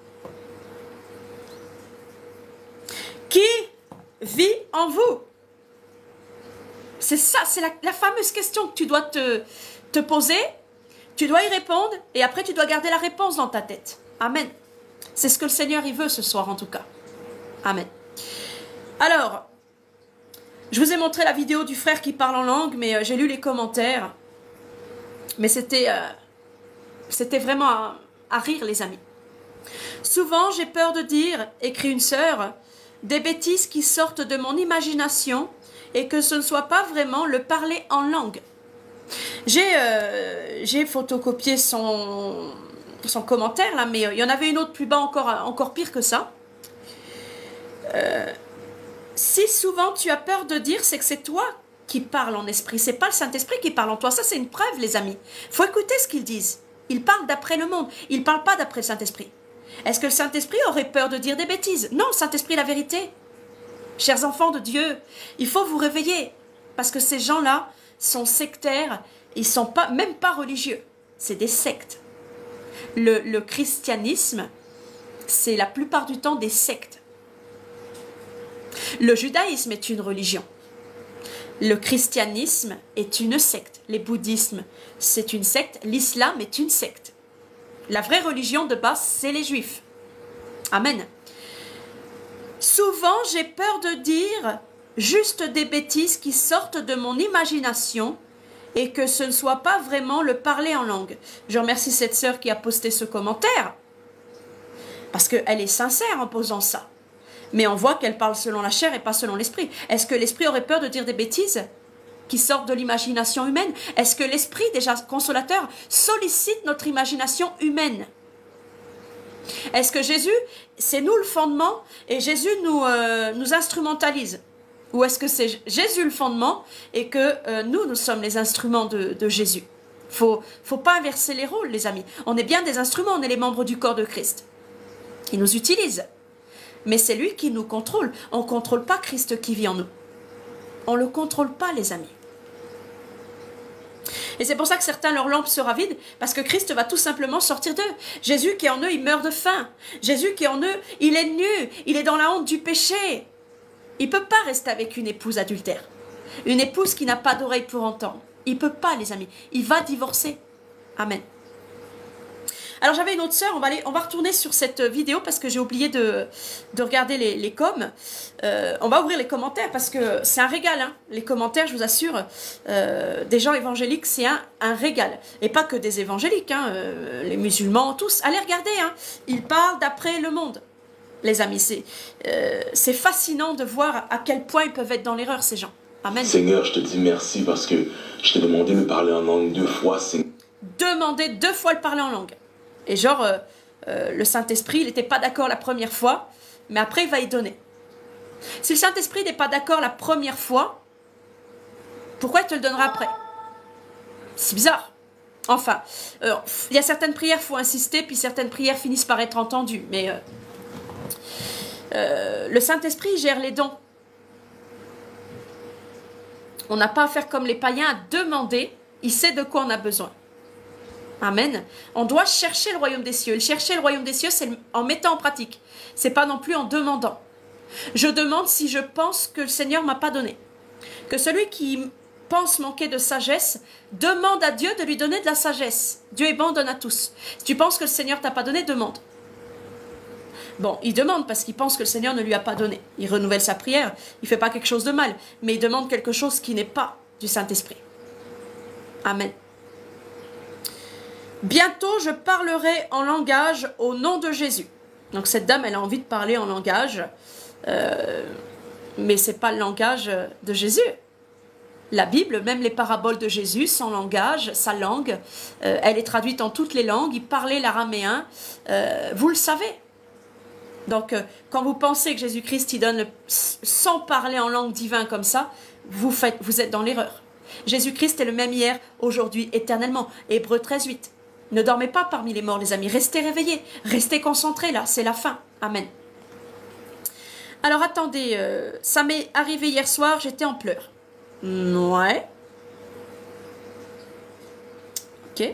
Qui vit en vous? C'est ça, c'est la, la fameuse question que tu dois te, te poser. Tu dois y répondre et après tu dois garder la réponse dans ta tête. Amen. C'est ce que le Seigneur il veut ce soir en tout cas. Amen. Alors, je vous ai montré la vidéo du frère qui parle en langue, mais euh, j'ai lu les commentaires. Mais c'était euh, c'était vraiment à, à rire les amis. Souvent j'ai peur de dire, écrit une sœur, des bêtises qui sortent de mon imagination et que ce ne soit pas vraiment le parler en langue. J'ai euh, j'ai photocopié son, son commentaire là, mais euh, il y en avait une autre plus bas encore, encore pire que ça. Euh, si souvent tu as peur de dire, c'est que c'est toi qui parle en esprit, c'est pas le Saint-Esprit qui parle en toi. Ça c'est une preuve les amis. Il faut écouter ce qu'ils disent. Ils parlent d'après le monde, ils ne parlent pas d'après le Saint-Esprit. Est-ce que le Saint-Esprit aurait peur de dire des bêtises? Non, le Saint-Esprit est la vérité. Chers enfants de Dieu, il faut vous réveiller. Parce que ces gens-là sont sectaires, ils ne sont pas, même pas religieux. C'est des sectes. Le, le christianisme, c'est la plupart du temps des sectes. Le judaïsme est une religion. Le christianisme est une secte. Les bouddhismes, c'est une secte. L'islam est une secte. La vraie religion de base, c'est les juifs. Amen. Souvent, j'ai peur de dire juste des bêtises qui sortent de mon imagination et que ce ne soit pas vraiment le parler en langue. Je remercie cette sœur qui a posté ce commentaire parce qu'elle est sincère en posant ça. Mais on voit qu'elle parle selon la chair et pas selon l'esprit. Est-ce que l'esprit aurait peur de dire des bêtises qui sortent de l'imagination humaine? Est-ce que l'esprit, déjà consolateur, sollicite notre imagination humaine? Est-ce que Jésus, c'est nous le fondement et Jésus nous, euh, nous instrumentalise? Ou est-ce que c'est Jésus le fondement et que euh, nous, nous sommes les instruments de, de Jésus? Il ne faut, faut pas inverser les rôles, les amis. On est bien des instruments, on est les membres du corps de Christ. Il nous utilise. Mais c'est lui qui nous contrôle. On ne contrôle pas Christ qui vit en nous. On ne le contrôle pas, les amis. Et c'est pour ça que certains, leur lampe sera vide, parce que Christ va tout simplement sortir d'eux. Jésus qui est en eux, il meurt de faim. Jésus qui est en eux, il est nu, il est dans la honte du péché. Il ne peut pas rester avec une épouse adultère. Une épouse qui n'a pas d'oreille pour entendre. Il ne peut pas, les amis. Il va divorcer. Amen. Alors j'avais une autre sœur, on va, aller, on va retourner sur cette vidéo parce que j'ai oublié de, de regarder les, les coms. Euh, on va ouvrir les commentaires parce que c'est un régal. Hein. Les commentaires, je vous assure, euh, des gens évangéliques, c'est un, un régal. Et pas que des évangéliques, hein, euh, les musulmans, tous. Allez regarder, hein. Ils parlent d'après le monde. Les amis, c'est euh, c'est fascinant de voir à quel point ils peuvent être dans l'erreur, ces gens. Amen. Seigneur, je te dis merci parce que je t'ai demandé de parler en langue deux fois. Demander deux fois le parler en langue. Et genre, euh, euh, le Saint-Esprit, il n'était pas d'accord la première fois, mais après, il va y donner. Si le Saint-Esprit n'est pas d'accord la première fois, pourquoi il te le donnera après? C'est bizarre. Enfin, euh, il y a certaines prières, il faut insister, puis certaines prières finissent par être entendues. Mais euh, euh, le Saint-Esprit gère les dons. On n'a pas à faire comme les païens, à demander, il sait de quoi on a besoin. Amen. On doit chercher le royaume des cieux. Et chercher le royaume des cieux, c'est en mettant en pratique. C'est pas non plus en demandant. Je demande si je pense que le Seigneur m'a pas donné. Que celui qui pense manquer de sagesse demande à Dieu de lui donner de la sagesse. Dieu est bon, donne à tous. Si tu penses que le Seigneur t'a pas donné, demande. Bon, il demande parce qu'il pense que le Seigneur ne lui a pas donné. Il renouvelle sa prière, il ne fait pas quelque chose de mal, mais il demande quelque chose qui n'est pas du Saint-Esprit. Amen. Bientôt, je parlerai en langage au nom de Jésus. Donc cette dame, elle a envie de parler en langage, euh, mais ce n'est pas le langage de Jésus. La Bible, même les paraboles de Jésus, son langage, sa langue, euh, elle est traduite en toutes les langues. Il parlait l'araméen, euh, vous le savez. Donc, euh, quand vous pensez que Jésus-Christ, il donne le, sans parler en langue divine comme ça, vous, faites, vous êtes dans l'erreur. Jésus-Christ est le même hier, aujourd'hui, éternellement. Hébreux treize, huit. Ne dormez pas parmi les morts, les amis. Restez réveillés, restez concentrés, là, c'est la fin. Amen. Alors, attendez, euh, ça m'est arrivé hier soir, j'étais en pleurs. Ouais. Ok.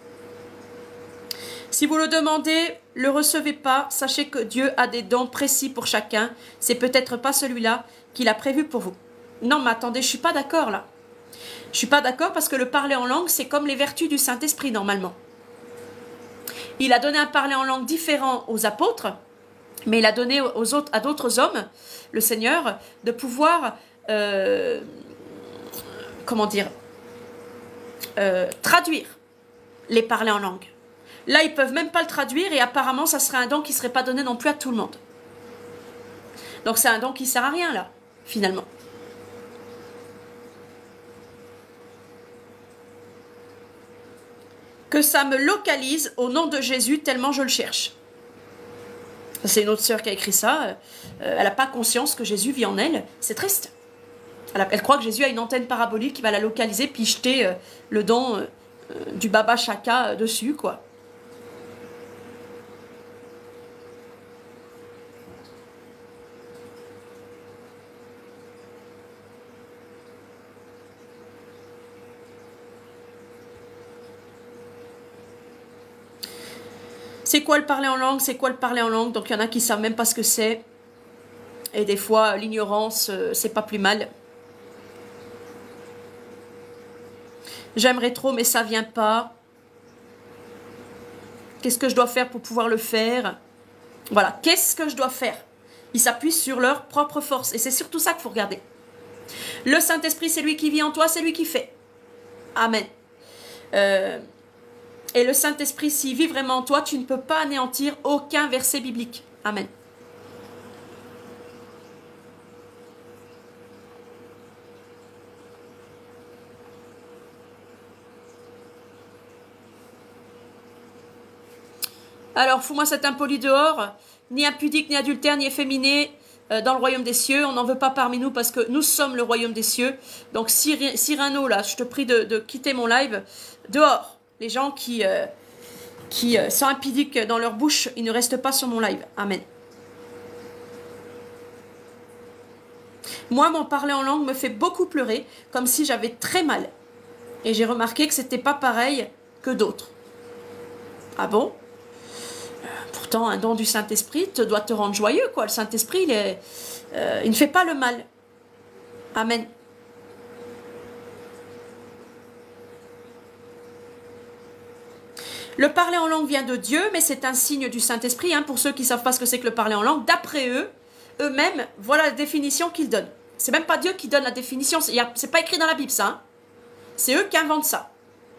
Si vous le demandez, le recevez pas, sachez que Dieu a des dons précis pour chacun. C'est peut-être pas celui-là qu'il a prévu pour vous. Non, mais attendez, je suis pas d'accord là. Je suis pas d'accord parce que le parler en langue, c'est comme les vertus du Saint-Esprit normalement. Il a donné un parler en langue différent aux apôtres, mais il a donné aux autres, à d'autres hommes, le Seigneur, de pouvoir, euh, comment dire, euh, traduire les parler en langue. Là, ils ne peuvent même pas le traduire et apparemment, ça serait un don qui ne serait pas donné non plus à tout le monde. Donc, c'est un don qui ne sert à rien, là, finalement. Que ça me localise au nom de Jésus tellement je le cherche. C'est une autre sœur qui a écrit ça. Euh, elle n'a pas conscience que Jésus vit en elle. C'est triste. Elle, a, elle croit que Jésus a une antenne parabolique qui va la localiser puis jeter euh, le don euh, du Baba Chaka euh, dessus, quoi. C'est quoi le parler en langue? C'est quoi le parler en langue? Donc il y en a qui ne savent même pas ce que c'est. Et des fois, l'ignorance, euh, c'est pas plus mal. J'aimerais trop, mais ça vient pas. Qu'est-ce que je dois faire pour pouvoir le faire? Voilà, qu'est-ce que je dois faire? Ils s'appuient sur leur propre force. Et c'est surtout ça qu'il faut regarder. Le Saint-Esprit, c'est lui qui vit en toi, c'est lui qui fait. Amen. Euh... Et le Saint-Esprit, s'il vit vraiment en toi, tu ne peux pas anéantir aucun verset biblique. Amen. Alors, fous-moi cet impoli dehors, ni impudique, ni adultère, ni efféminé euh, dans le royaume des cieux. On n'en veut pas parmi nous parce que nous sommes le royaume des cieux. Donc, Cyrano, là, je te prie de, de quitter mon live. Dehors. Les gens qui, euh, qui euh, sont impudiques dans leur bouche, ils ne restent pas sur mon live. Amen. Moi, mon parler en langue me fait beaucoup pleurer, comme si j'avais très mal. Et j'ai remarqué que c'était pas pareil que d'autres. Ah bon? Pourtant, un don du Saint-Esprit te doit te rendre joyeux, quoi. Le Saint-Esprit, il, est, euh, il ne fait pas le mal. Amen. Le parler en langue vient de Dieu, mais c'est un signe du Saint-Esprit. Hein, pour ceux qui ne savent pas ce que c'est que le parler en langue, d'après eux, eux-mêmes, voilà la définition qu'ils donnent. C'est même pas Dieu qui donne la définition. C'est pas écrit dans la Bible, ça. Hein. C'est eux qui inventent ça.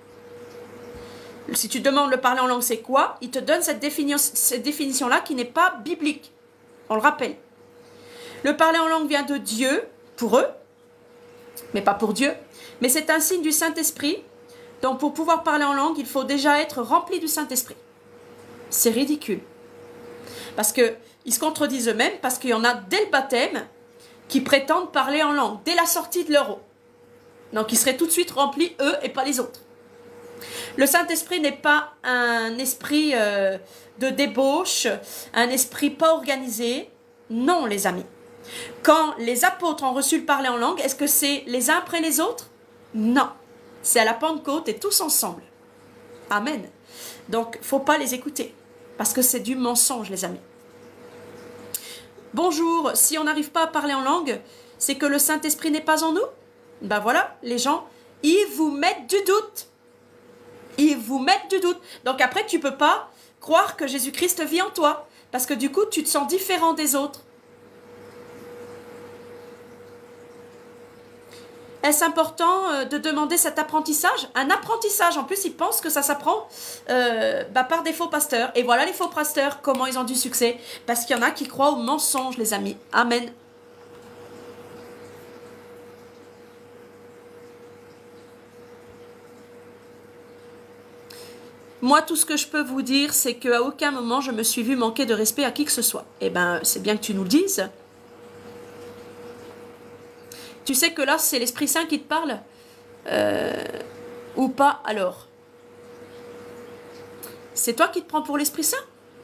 Si tu demandes le parler en langue, c'est quoi? Ils te donnent cette définition, cette définition-là qui n'est pas biblique. On le rappelle. Le parler en langue vient de Dieu, pour eux, mais pas pour Dieu. Mais c'est un signe du Saint-Esprit. Donc, pour pouvoir parler en langue, il faut déjà être rempli du Saint-Esprit. C'est ridicule. Parce qu'ils se contredisent eux-mêmes, parce qu'il y en a dès le baptême qui prétendent parler en langue, dès la sortie de leur eau. Donc, ils seraient tout de suite remplis, eux, et pas les autres. Le Saint-Esprit n'est pas un esprit euh, de débauche, un esprit pas organisé. Non, les amis. Quand les apôtres ont reçu le parler en langue, est-ce que c'est les uns après les autres? Non. C'est à la Pentecôte et tous ensemble. Amen. Donc, il ne faut pas les écouter. Parce que c'est du mensonge, les amis. Bonjour, si on n'arrive pas à parler en langue, c'est que le Saint-Esprit n'est pas en nous? Ben voilà, les gens, ils vous mettent du doute. Ils vous mettent du doute. Donc après, tu ne peux pas croire que Jésus-Christ vit en toi. Parce que du coup, tu te sens différent des autres. Est-ce important euh, de demander cet apprentissage? Un apprentissage, en plus, ils pensent que ça s'apprend euh, bah, par des faux pasteurs. Et voilà les faux pasteurs, comment ils ont du succès. Parce qu'il y en a qui croient aux mensonges, les amis. Amen. Moi, tout ce que je peux vous dire, c'est qu'à aucun moment, je me suis vue manquer de respect à qui que ce soit. Eh bien, c'est bien que tu nous le dises. Tu sais que là, c'est l'Esprit Saint qui te parle euh, ou pas alors? C'est toi qui te prends pour l'Esprit Saint?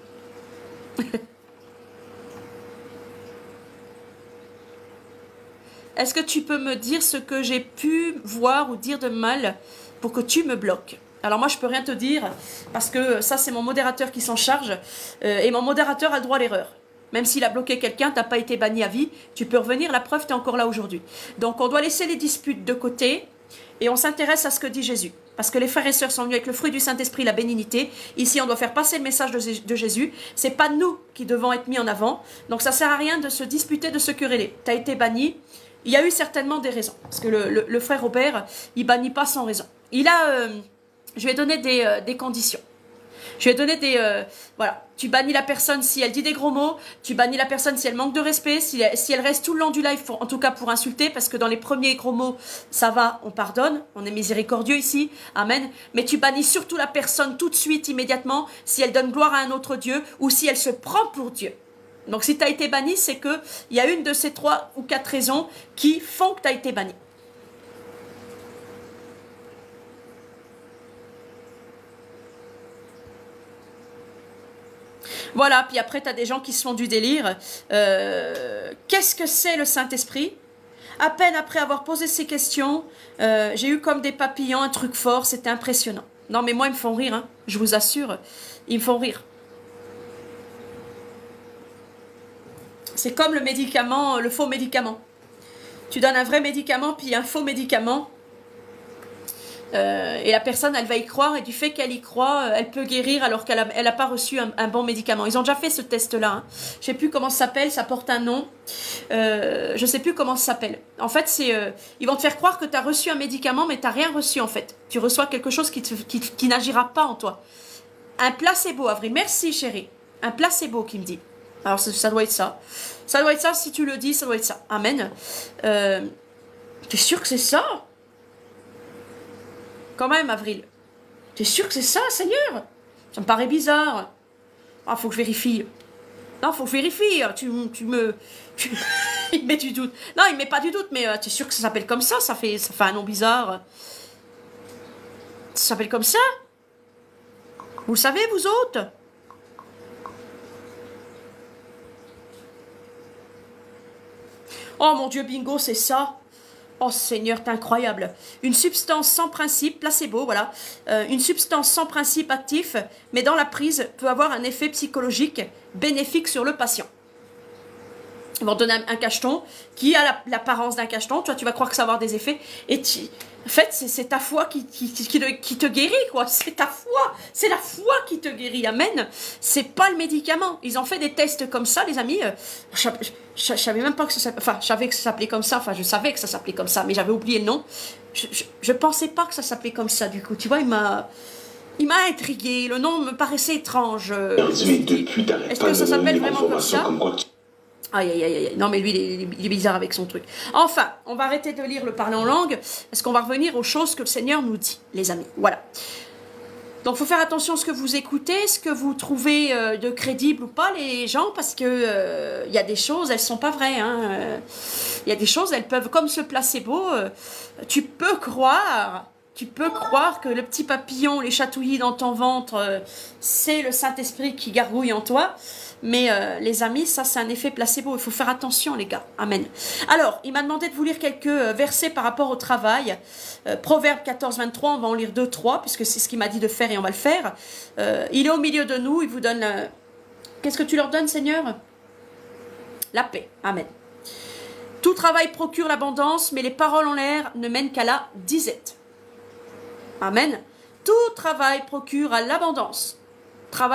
Est-ce que tu peux me dire ce que j'ai pu voir ou dire de mal pour que tu me bloques? Alors moi, je peux rien te dire parce que ça, c'est mon modérateur qui s'en charge euh, et mon modérateur a le droit à l'erreur. Même s'il a bloqué quelqu'un, tu n'as pas été banni à vie, tu peux revenir, la preuve, tu es encore là aujourd'hui. Donc on doit laisser les disputes de côté et on s'intéresse à ce que dit Jésus. Parce que les frères et sœurs sont venus avec le fruit du Saint-Esprit, la bénignité. Ici, on doit faire passer le message de, de Jésus. Ce n'est pas nous qui devons être mis en avant. Donc ça ne sert à rien de se disputer, de se quereller. Tu as été banni, il y a eu certainement des raisons. Parce que le, le, le frère Robert, il ne bannit pas sans raison. Il a, euh, je lui ai donné des, euh, des conditions. Je lui ai donné des... Euh, voilà, tu bannis la personne si elle dit des gros mots, tu bannis la personne si elle manque de respect, si elle, si elle reste tout le long du live, pour, en tout cas pour insulter, parce que dans les premiers gros mots, ça va, on pardonne, on est miséricordieux ici, amen. Mais tu bannis surtout la personne tout de suite, immédiatement, si elle donne gloire à un autre Dieu, ou si elle se prend pour Dieu. Donc si tu as été banni, c'est qu'il y a une de ces trois ou quatre raisons qui font que tu as été banni. Voilà, puis après, tu as des gens qui se font du délire. Euh, Qu'est-ce que c'est le Saint-Esprit? À peine après avoir posé ces questions, euh, j'ai eu comme des papillons, un truc fort, c'était impressionnant. Non, mais moi, ils me font rire, hein, je vous assure, ils me font rire. C'est comme le médicament, le faux médicament. Tu donnes un vrai médicament, puis un faux médicament. Euh, et la personne, elle va y croire, et du fait qu'elle y croit, euh, elle peut guérir alors qu'elle n'a elle a pas reçu un, un bon médicament. Ils ont déjà fait ce test-là. Hein. Je ne sais plus comment ça s'appelle, ça porte un nom. Euh, je ne sais plus comment ça s'appelle. En fait, c'est euh, ils vont te faire croire que tu as reçu un médicament, mais tu n'as rien reçu en fait. Tu reçois quelque chose qui, te, qui, qui n'agira pas en toi. Un placebo, Avril. Merci, chérie. Un placebo qui me dit. Alors, ça, ça doit être ça. Ça doit être ça, si tu le dis, ça doit être ça. Amen. Euh, T'es sûr que c'est ça? Quand même, Avril. T'es sûr que c'est ça, Seigneur? Ça me paraît bizarre. Ah, faut que je vérifie. Non, faut que je vérifie. Tu, tu me... Tu... il met du doute. Non, il met pas du doute, mais euh, t'es sûr que ça s'appelle comme ça? Ça fait, ça fait un nom bizarre. Ça s'appelle comme ça? Vous le savez, vous autres? Oh mon Dieu, bingo, c'est ça. Oh Seigneur, t'es incroyable. Une substance sans principe, placebo, voilà. Euh, une substance sans principe actif, mais dans la prise, peut avoir un effet psychologique bénéfique sur le patient. Ils vont te donner un, un cacheton qui a l'apparence d'un cacheton. Tu vois, tu vas croire que ça va avoir des effets. Et tu, en fait, c'est ta foi qui, qui, qui, qui, te, qui te guérit, quoi. C'est ta foi. C'est la foi qui te guérit. Amen. C'est pas le médicament. Ils ont fait des tests comme ça, les amis. Je, je, je, je savais même pas que ça s'appelait... Enfin, je savais que ça s'appelait comme ça. Enfin, je savais que ça s'appelait comme ça, mais j'avais oublié le nom. Je, je, je pensais pas que ça s'appelait comme ça, du coup. Tu vois, il m'a... Il m'a intrigué. Le nom me paraissait étrange. Est-ce que ça s'appelle vraiment comme ça? Aïe, aïe, aïe, aïe. Non, mais lui, il est, il est bizarre avec son truc. Enfin, on va arrêter de lire le parler en langue, parce qu'on va revenir aux choses que le Seigneur nous dit, les amis. Voilà. Donc, il faut faire attention à ce que vous écoutez, ce que vous trouvez euh, de crédible ou pas, les gens, parce que euh, il y a des choses, elles sont pas vraies. Hein. Euh, il y a des choses, elles peuvent, comme ce placebo, euh, tu peux croire... Tu peux croire que le petit papillon, les chatouillis dans ton ventre, euh, c'est le Saint-Esprit qui gargouille en toi. Mais euh, les amis, ça c'est un effet placebo. Il faut faire attention, les gars. Amen. Alors, il m'a demandé de vous lire quelques versets par rapport au travail. Euh, Proverbe quatorze, vingt-trois, on va en lire deux, trois, puisque c'est ce qu'il m'a dit de faire et on va le faire. Euh, il est au milieu de nous, il vous donne... Euh... Qu'est-ce que tu leur donnes, Seigneur? La paix. Amen. Tout travail procure l'abondance, mais les paroles en l'air ne mènent qu'à la disette. Amen. Tout travail procure à l'abondance. Travail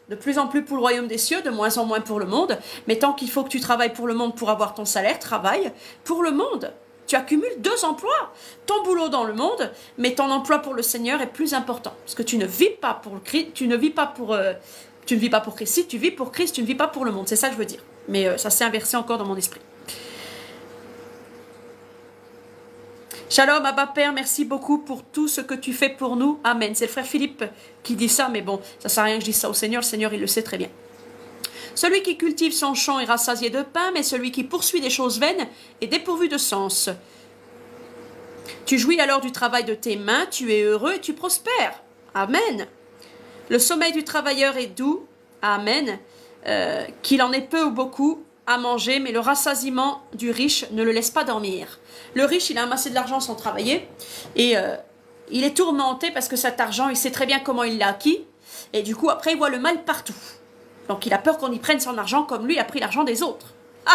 de plus en plus pour le royaume des cieux, de moins en moins pour le monde. Mais tant qu'il faut que tu travailles pour le monde pour avoir ton salaire, travaille pour le monde. Tu accumules deux emplois. Ton boulot dans le monde, mais ton emploi pour le Seigneur est plus important. Parce que tu ne vis pas pour le Christ, tu ne vis pas pour, euh, tu ne vis pas pour Christ. Si tu vis pour Christ, tu ne vis pas pour le monde. C'est ça que je veux dire. Mais euh, ça s'est inversé encore dans mon esprit. Shalom, Abba Père, merci beaucoup pour tout ce que tu fais pour nous. Amen. C'est le frère Philippe qui dit ça, mais bon, ça ne sert à rien que je dise ça au Seigneur. Le Seigneur, il le sait très bien. Celui qui cultive son champ est rassasié de pain, mais celui qui poursuit des choses vaines est dépourvu de sens. Tu jouis alors du travail de tes mains, tu es heureux et tu prospères. Amen. Le sommeil du travailleur est doux. Amen. Euh, qu'il en ait peu ou beaucoup à manger, mais le rassasiement du riche ne le laisse pas dormir. Le riche, il a amassé de l'argent sans travailler, et euh, il est tourmenté parce que cet argent, il sait très bien comment il l'a acquis, et du coup, après, il voit le mal partout. Donc, il a peur qu'on y prenne son argent comme lui a pris l'argent des autres.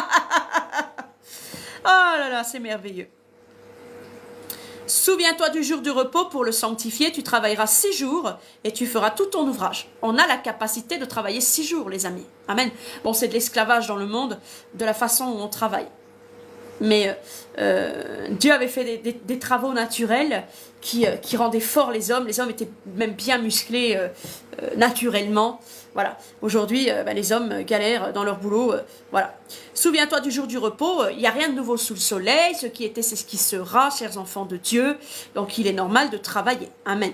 Oh là là, c'est merveilleux. Souviens-toi du jour du repos pour le sanctifier. Tu travailleras six jours et tu feras tout ton ouvrage. On a la capacité de travailler six jours, les amis. Amen. Bon, c'est de l'esclavage dans le monde, de la façon où on travaille. Mais euh, Dieu avait fait des, des, des travaux naturels qui, euh, qui rendaient forts les hommes. Les hommes étaient même bien musclés euh, euh, naturellement. Voilà. Aujourd'hui, euh, ben, les hommes galèrent dans leur boulot. Euh, voilà. Souviens-toi du jour du repos. Il n'y a rien de nouveau sous le soleil. Ce qui était, c'est ce qui sera, chers enfants de Dieu. Donc, il est normal de travailler. Amen.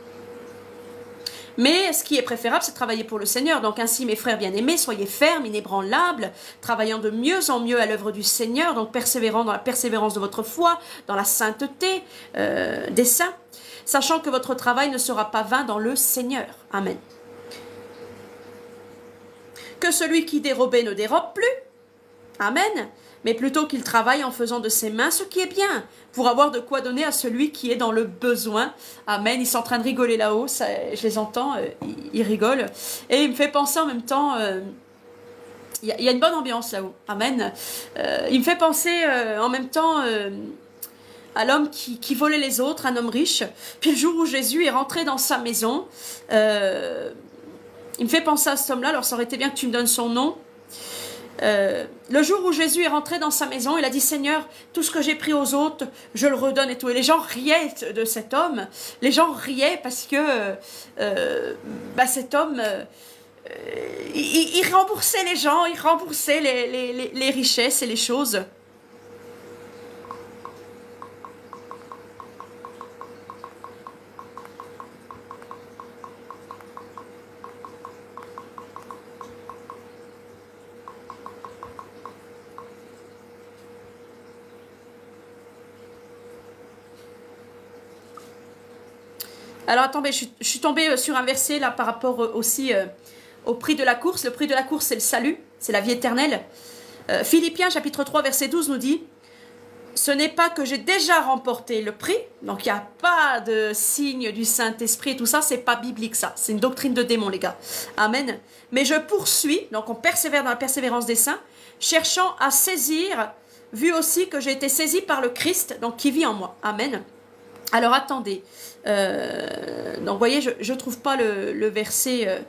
Mais ce qui est préférable, c'est de travailler pour le Seigneur. Donc ainsi, mes frères bien-aimés, soyez fermes, inébranlables, travaillant de mieux en mieux à l'œuvre du Seigneur, donc persévérant dans la persévérance de votre foi, dans la sainteté euh, des saints, sachant que votre travail ne sera pas vain dans le Seigneur. Amen. Que celui qui dérobait ne dérobe plus. Amen. Mais plutôt qu'il travaille en faisant de ses mains ce qui est bien, pour avoir de quoi donner à celui qui est dans le besoin. Amen. Ils sont en train de rigoler là-haut, je les entends, euh, ils, ils rigolent. Et il me fait penser en même temps, euh, il, y a, il y a une bonne ambiance là-haut. Amen. Euh, il me fait penser euh, en même temps euh, à l'homme qui, qui volait les autres, un homme riche. Puis le jour où Jésus est rentré dans sa maison, euh, il me fait penser à cet homme-là, alors ça aurait été bien que tu me donnes son nom. Euh, le jour où Jésus est rentré dans sa maison, il a dit: Seigneur, tout ce que j'ai pris aux autres, je le redonne et tout. Et les gens riaient de cet homme. Les gens riaient parce que euh, bah cet homme, euh, il, il remboursait les gens, il remboursait les, les, les, les richesses et les choses. Alors attendez, je, je suis tombée sur un verset là par rapport aussi euh, au prix de la course. Le prix de la course, c'est le salut, c'est la vie éternelle. Euh, Philippiens chapitre trois verset douze nous dit: ce n'est pas que j'ai déjà remporté le prix, donc il n'y a pas de signe du Saint-Esprit et tout ça, c'est pas biblique ça, c'est une doctrine de démon les gars. Amen. Mais je poursuis, donc on persévère dans la persévérance des saints, cherchant à saisir, vu aussi que j'ai été saisi par le Christ, donc qui vit en moi. Amen. Alors attendez, euh, donc vous voyez, je ne trouve pas le, le verset... Euh,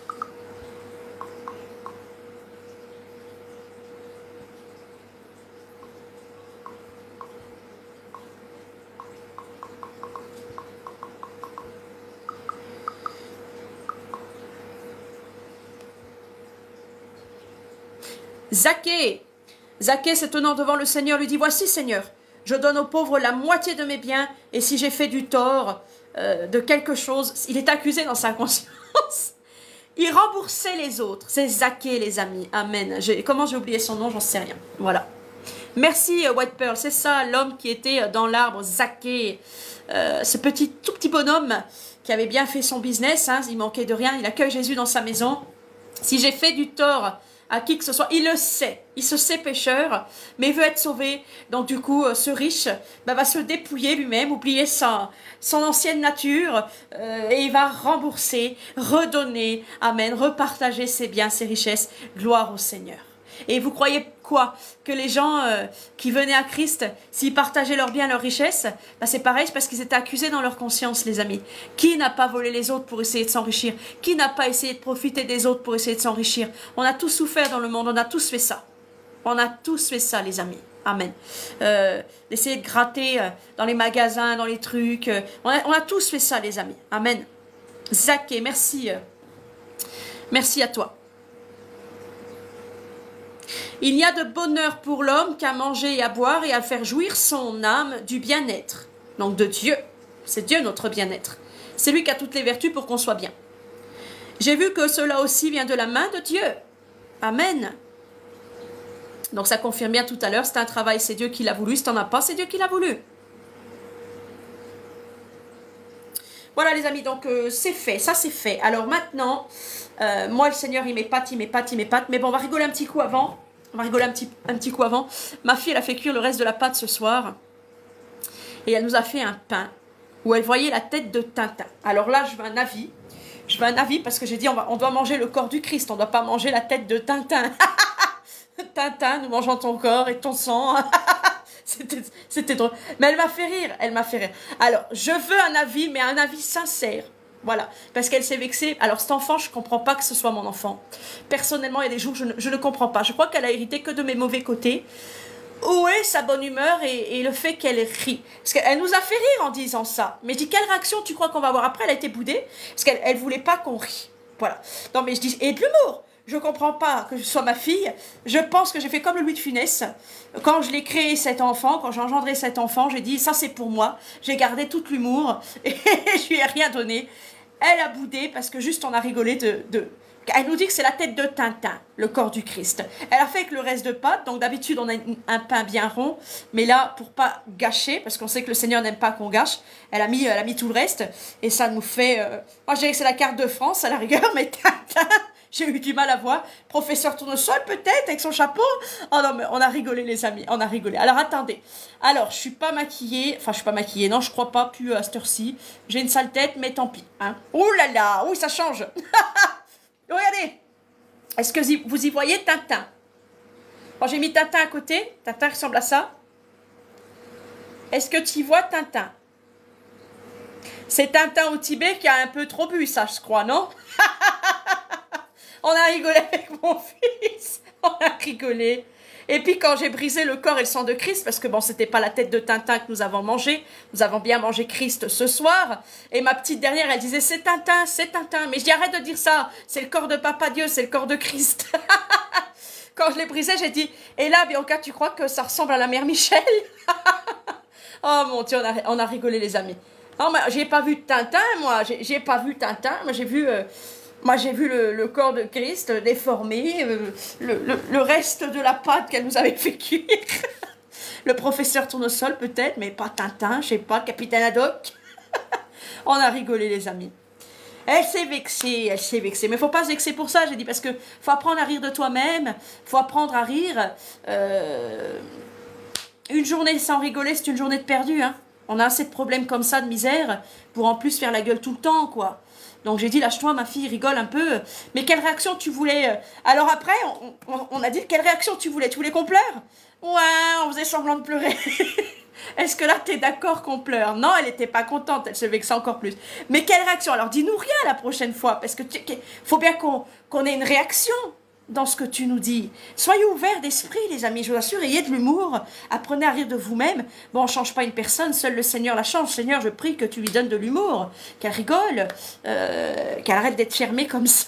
Zaché, Zaché se tenant devant le Seigneur lui dit: voici Seigneur, je donne aux pauvres la moitié de mes biens, et si j'ai fait du tort euh, de quelque chose, il est accusé dans sa conscience. Il remboursait les autres. C'est Zaché, les amis. Amen. Comment j'ai oublié son nom, j'en sais rien. Voilà. Merci White Pearl. C'est ça, l'homme qui était dans l'arbre, Zaché. Euh, ce petit, tout petit bonhomme qui avait bien fait son business. Hein, il manquait de rien. Il accueille Jésus dans sa maison. Si j'ai fait du tort à qui que ce soit, il le sait, il se sait pécheur, mais il veut être sauvé. Donc du coup, ce riche bah, va se dépouiller lui-même, oublier sa, son ancienne nature, euh, et il va rembourser, redonner, amen, repartager ses biens, ses richesses. Gloire au Seigneur. Et vous croyez quoi? Que les gens euh, qui venaient à Christ, s'ils partageaient leurs biens, leurs richesses, bah c'est pareil, c'est parce qu'ils étaient accusés dans leur conscience, les amis. Qui n'a pas volé les autres pour essayer de s'enrichir? Qui n'a pas essayé de profiter des autres pour essayer de s'enrichir? On a tous souffert dans le monde, on a tous fait ça. On a tous fait ça, les amis. Amen. Euh, d'essayer de gratter euh, dans les magasins, dans les trucs. Euh, on, a, on a tous fait ça, les amis. Amen. Zaké, merci. Euh, merci à toi. Il n'y a de bonheur pour l'homme qu'à manger et à boire et à faire jouir son âme du bien-être. Donc de Dieu. C'est Dieu notre bien-être. C'est lui qui a toutes les vertus pour qu'on soit bien. J'ai vu que cela aussi vient de la main de Dieu. Amen. Donc ça confirme bien tout à l'heure, c'est un travail, c'est Dieu qui l'a voulu. Si t'en as pas, c'est Dieu qui l'a voulu. Voilà les amis, donc euh, c'est fait, ça c'est fait. Alors maintenant, euh, moi le Seigneur il m'épate, il m'épate, il m'épate. Mais bon, on va rigoler un petit coup avant. On va rigoler un petit, un petit coup avant. Ma fille, elle a fait cuire le reste de la pâte ce soir. Et elle nous a fait un pain où elle voyait la tête de Tintin. Alors là, je veux un avis. Je veux un avis parce que j'ai dit, on, va, on doit manger le corps du Christ. On ne doit pas manger la tête de Tintin. Tintin, nous mangeons ton corps et ton sang. C'était drôle. Mais elle m'a fait rire, elle m'a fait rire. Alors, je veux un avis, mais un avis sincère. Voilà, parce qu'elle s'est vexée. Alors, cet enfant, je ne comprends pas que ce soit mon enfant. Personnellement, il y a des jours, je ne, je ne comprends pas. Je crois qu'elle a hérité que de mes mauvais côtés. Où est sa bonne humeur et, et le fait qu'elle rit? Parce qu'elle nous a fait rire en disant ça. Mais je dis, quelle réaction tu crois qu'on va avoir après? Elle a été boudée, parce qu'elle ne voulait pas qu'on rie. Voilà. Non, mais je dis, et de l'humour. Je ne comprends pas que je sois ma fille. Je pense que j'ai fait comme le Louis de Funès. Quand je l'ai créé cet enfant, quand j'ai engendré cet enfant, j'ai dit, ça c'est pour moi. J'ai gardé tout l'humour et je lui ai rien donné. Elle a boudé parce que juste on a rigolé de... de... Elle nous dit que c'est la tête de Tintin, le corps du Christ. Elle a fait avec le reste de pâte, donc d'habitude on a un pain bien rond, mais là, pour pas gâcher, parce qu'on sait que le Seigneur n'aime pas qu'on gâche, elle a, mis, elle a mis tout le reste, et ça nous fait... Euh... Moi je dirais que c'est la carte de France à la rigueur, mais Tintin... J'ai eu du mal à voir. Professeur Tournesol, peut-être, avec son chapeau. Oh non, mais on a rigolé, les amis. On a rigolé. Alors, attendez. Alors, je suis pas maquillée. Enfin, je suis pas maquillée. Non, je crois pas. Plus à cette heure-ci. J'ai une sale tête, mais tant pis. Hein. Oh là là. Oui, ça change. Regardez. Est-ce que vous y voyez Tintin? Bon, j'ai mis Tintin à côté. Tintin ressemble à ça. Est-ce que tu y vois Tintin? C'est Tintin au Tibet qui a un peu trop bu, ça, je crois, non? On a rigolé avec mon fils, on a rigolé. Et puis quand j'ai brisé le corps et le sang de Christ, parce que bon, c'était pas la tête de Tintin que nous avons mangé, nous avons bien mangé Christ ce soir, et ma petite dernière, elle disait, c'est Tintin, c'est Tintin. Mais je dis, arrête de dire ça, c'est le corps de Papa Dieu, c'est le corps de Christ. Quand je l'ai brisé, j'ai dit, et là, Bianca, tu crois que ça ressemble à la mère Michel? Oh mon Dieu, on a, on a rigolé, les amis. Non, mais j'ai pas vu Tintin, moi, j'ai pas vu Tintin, moi j'ai vu... Euh, Moi, j'ai vu le, le corps de Christ déformé, euh, le, le, le reste de la pâte qu'elle nous avait fait cuire. Le professeur Tournesol, peut-être, mais pas Tintin, je sais pas, le capitaine Haddock. On a rigolé, les amis. Elle s'est vexée, elle s'est vexée. Mais il ne faut pas se vexer pour ça, j'ai dit, parce qu'il faut apprendre à rire de toi-même, il faut apprendre à rire. Euh, une journée sans rigoler, c'est une journée de perdu. Hein. On a assez de problèmes comme ça, de misère, pour en plus faire la gueule tout le temps, quoi. Donc j'ai dit, lâche-toi, ma fille, rigole un peu. Mais quelle réaction tu voulais? Alors après, on, on, on a dit, quelle réaction tu voulais? Tu voulais qu'on pleure? Ouais, on faisait semblant de pleurer. Est-ce que là, tu es d'accord qu'on pleure? Non, elle n'était pas contente, elle se vexait encore plus. Mais quelle réaction? Alors dis-nous rien la prochaine fois, parce que tu, faut bien qu'on qu'on ait une réaction dans ce que tu nous dis. Soyez ouverts d'esprit, les amis, je vous assure, ayez de l'humour, apprenez à rire de vous-même. Bon, on ne change pas une personne, seul le Seigneur la change. Seigneur, je prie que tu lui donnes de l'humour, qu'elle rigole, euh, qu'elle arrête d'être fermée comme ça.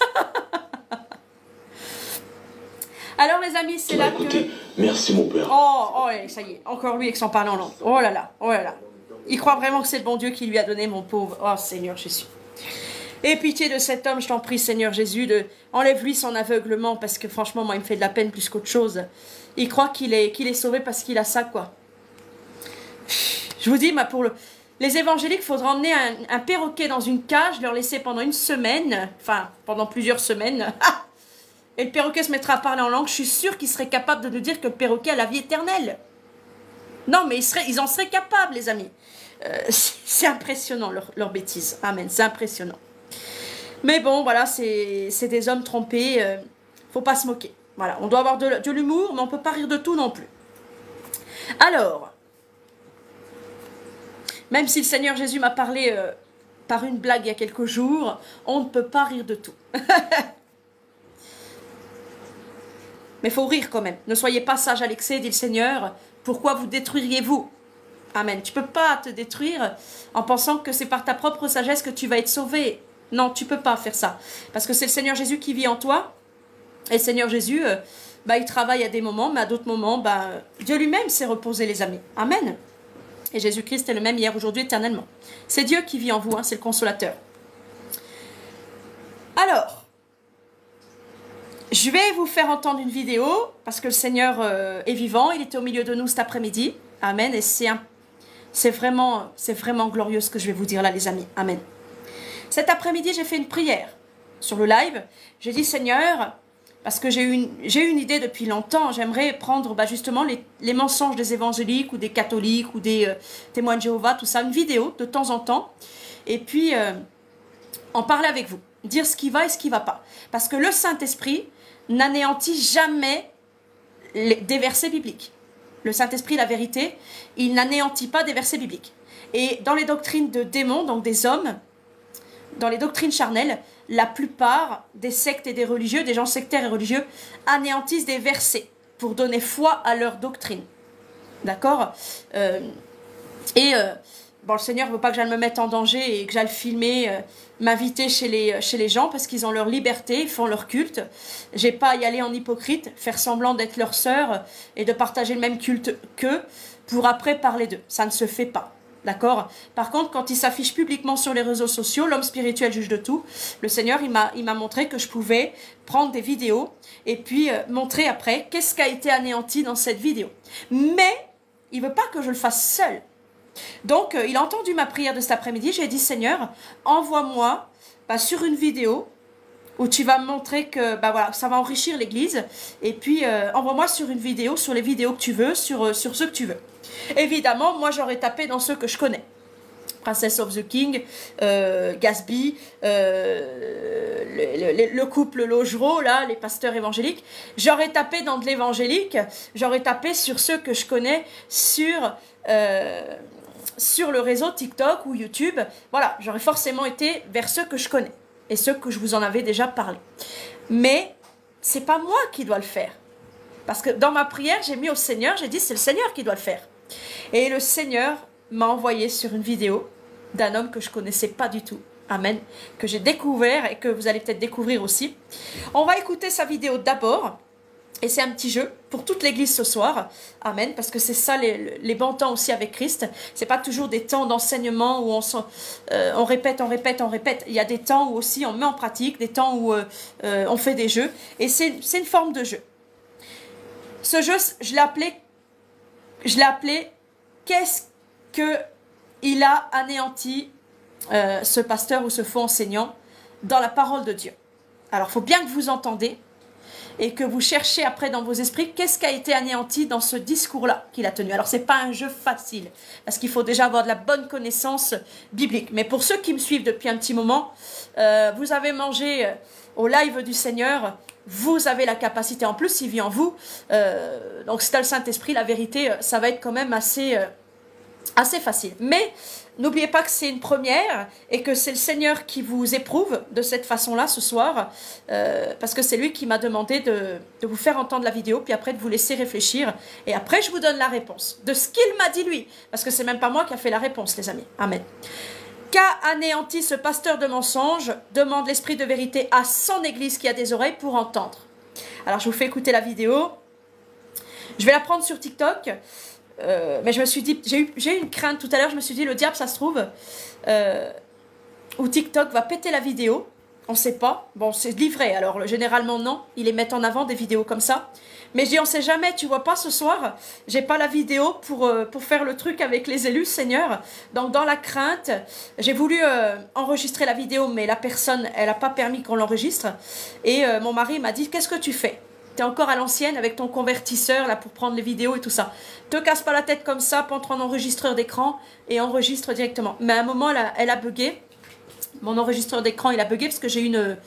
Alors, les amis, c'est là écoutez, que... Merci, mon père. Oh, oh, ça y est, encore lui avec son parler en langue. Oh là là, oh là là. Il croit vraiment que c'est le bon Dieu qui lui a donné, mon pauvre. Oh, Seigneur Jésus. Aie pitié de cet homme, je t'en prie, Seigneur Jésus, de... enlève-lui son aveuglement, parce que franchement, moi, il me fait de la peine plus qu'autre chose. Il croit qu'il est, qu'il est sauvé parce qu'il a ça, quoi. Je vous dis, ma, pour le... les évangéliques, il faudra emmener un, un perroquet dans une cage, leur laisser pendant une semaine, enfin, pendant plusieurs semaines, et le perroquet se mettra à parler en langue. Je suis sûre qu'il serait capable de nous dire que le perroquet a la vie éternelle. Non, mais ils, seraient, ils en seraient capables, les amis. Euh, c'est impressionnant, leur, leur bêtise. Amen, c'est impressionnant. Mais bon, voilà, c'est des hommes trompés. Euh, faut pas se moquer. Voilà, on doit avoir de, de l'humour, mais on ne peut pas rire de tout non plus. Alors, même si le Seigneur Jésus m'a parlé euh, par une blague il y a quelques jours, on ne peut pas rire de tout. Mais il faut rire quand même. Ne soyez pas sage à l'excès, dit le Seigneur. Pourquoi vous détruiriez-vous? Amen. Tu ne peux pas te détruire en pensant que c'est par ta propre sagesse que tu vas être sauvé. Non, tu ne peux pas faire ça. Parce que c'est le Seigneur Jésus qui vit en toi. Et le Seigneur Jésus, euh, bah, il travaille à des moments, mais à d'autres moments, bah, Dieu lui-même s'est reposé, les amis. Amen. Et Jésus-Christ est le même hier, aujourd'hui, éternellement. C'est Dieu qui vit en vous, hein, c'est le consolateur. Alors, je vais vous faire entendre une vidéo, parce que le Seigneur euh, est vivant, il était au milieu de nous cet après-midi. Amen. Et c'est un, c'est vraiment, c'est vraiment glorieux ce que je vais vous dire là, les amis. Amen. Cet après-midi, j'ai fait une prière sur le live. J'ai dit, Seigneur, parce que j'ai eu une, j'ai eu une idée depuis longtemps, j'aimerais prendre bah, justement les, les mensonges des évangéliques ou des catholiques ou des euh, témoins de Jéhovah, tout ça, une vidéo de temps en temps, et puis euh, en parler avec vous, dire ce qui va et ce qui ne va pas. Parce que le Saint-Esprit n'anéantit jamais les, des versets bibliques. Le Saint-Esprit, la vérité, il n'anéantit pas des versets bibliques. Et dans les doctrines de démons, donc des hommes, dans les doctrines charnelles, la plupart des sectes et des religieux, des gens sectaires et religieux, anéantissent des versets pour donner foi à leur doctrine. D'accord euh, Et euh, bon, le Seigneur ne veut pas que j'aille me mettre en danger et que j'aille filmer, euh, m'inviter chez les, chez les gens parce qu'ils ont leur liberté, ils font leur culte. J'ai pas à y aller en hypocrite, faire semblant d'être leur sœur et de partager le même culte qu'eux pour après parler d'eux. Ça ne se fait pas. D'accord? Par contre, quand il s'affiche publiquement sur les réseaux sociaux, l'homme spirituel juge de tout. Le Seigneur, il m'a il m'a montré que je pouvais prendre des vidéos et puis euh, montrer après qu'est-ce qui a été anéanti dans cette vidéo. Mais il ne veut pas que je le fasse seul. Donc, euh, il a entendu ma prière de cet après-midi. J'ai dit, Seigneur, envoie-moi bah, sur une vidéo où tu vas me montrer que bah, voilà, ça va enrichir l'Église. Et puis, euh, envoie-moi sur une vidéo, sur les vidéos que tu veux, sur, euh, sur ceux que tu veux. Évidemment, moi, j'aurais tapé dans ceux que je connais. Princess of the King, euh, Gatsby, euh, le, le, le couple Logereau, là, les pasteurs évangéliques. J'aurais tapé dans de l'évangélique, j'aurais tapé sur ceux que je connais sur, euh, sur le réseau TikTok ou YouTube. Voilà, j'aurais forcément été vers ceux que je connais et ceux que je vous en avais déjà parlé. Mais c'est pas moi qui dois le faire. Parce que dans ma prière, j'ai mis au Seigneur, j'ai dit c'est le Seigneur qui doit le faire. Et le Seigneur m'a envoyé sur une vidéo d'un homme que je ne connaissais pas du tout. Amen. Que j'ai découvert et que vous allez peut-être découvrir aussi. On va écouter sa vidéo d'abord. Et c'est un petit jeu pour toute l'église ce soir. Amen. Parce que c'est ça les, les bons temps aussi avec Christ. C'est pas toujours des temps d'enseignement où on, euh, on répète, on répète, on répète. Il y a des temps où aussi on met en pratique, des temps où euh, euh, on fait des jeux. Et c'est une forme de jeu. Ce jeu, je l'ai appelé, je l'ai appelé qu'est-ce qu'il a anéanti euh, ce pasteur ou ce faux enseignant dans la parole de Dieu. Alors, il faut bien que vous entendez et que vous cherchiez après dans vos esprits qu'est-ce qui a été anéanti dans ce discours-là qu'il a tenu. Alors, ce n'est pas un jeu facile, parce qu'il faut déjà avoir de la bonne connaissance biblique. Mais pour ceux qui me suivent depuis un petit moment, euh, vous avez mangé euh, au live du Seigneur, vous avez la capacité, en plus, il vit en vous. Euh, donc, si tu as le Saint-Esprit, la vérité, ça va être quand même assez... Euh, assez facile. Mais n'oubliez pas que c'est une première et que c'est le Seigneur qui vous éprouve de cette façon-là ce soir, euh, parce que c'est lui qui m'a demandé de, de vous faire entendre la vidéo, puis après de vous laisser réfléchir, et après je vous donne la réponse de ce qu'il m'a dit lui, parce que c'est même pas moi qui a fait la réponse, les amis. Amen. Qu'a anéanti ce pasteur de mensonges? Demande l'esprit de vérité à son église qui a des oreilles pour entendre. Alors je vous fais écouter la vidéo. Je vais la prendre sur TikTok. Euh, mais je me suis dit, j'ai eu, j'ai eu une crainte tout à l'heure, je me suis dit, le diable, ça se trouve, euh, ou TikTok va péter la vidéo, on ne sait pas, bon, c'est livré, alors généralement non, ils les mettent en avant des vidéos comme ça, mais je dis, on ne sait jamais, tu vois pas, ce soir, j'ai pas la vidéo pour, euh, pour faire le truc avec les élus, Seigneur, donc dans la crainte, j'ai voulu euh, enregistrer la vidéo, mais la personne, elle n'a pas permis qu'on l'enregistre, et euh, mon mari m'a dit, qu'est-ce que tu fais? T'es encore à l'ancienne avec ton convertisseur là pour prendre les vidéos et tout ça. Te casse pas la tête comme ça, prends ton enregistreur d'écran et enregistre directement. Mais à un moment, elle a, elle a bugué. Mon enregistreur d'écran, il a bugué parce que j'ai une,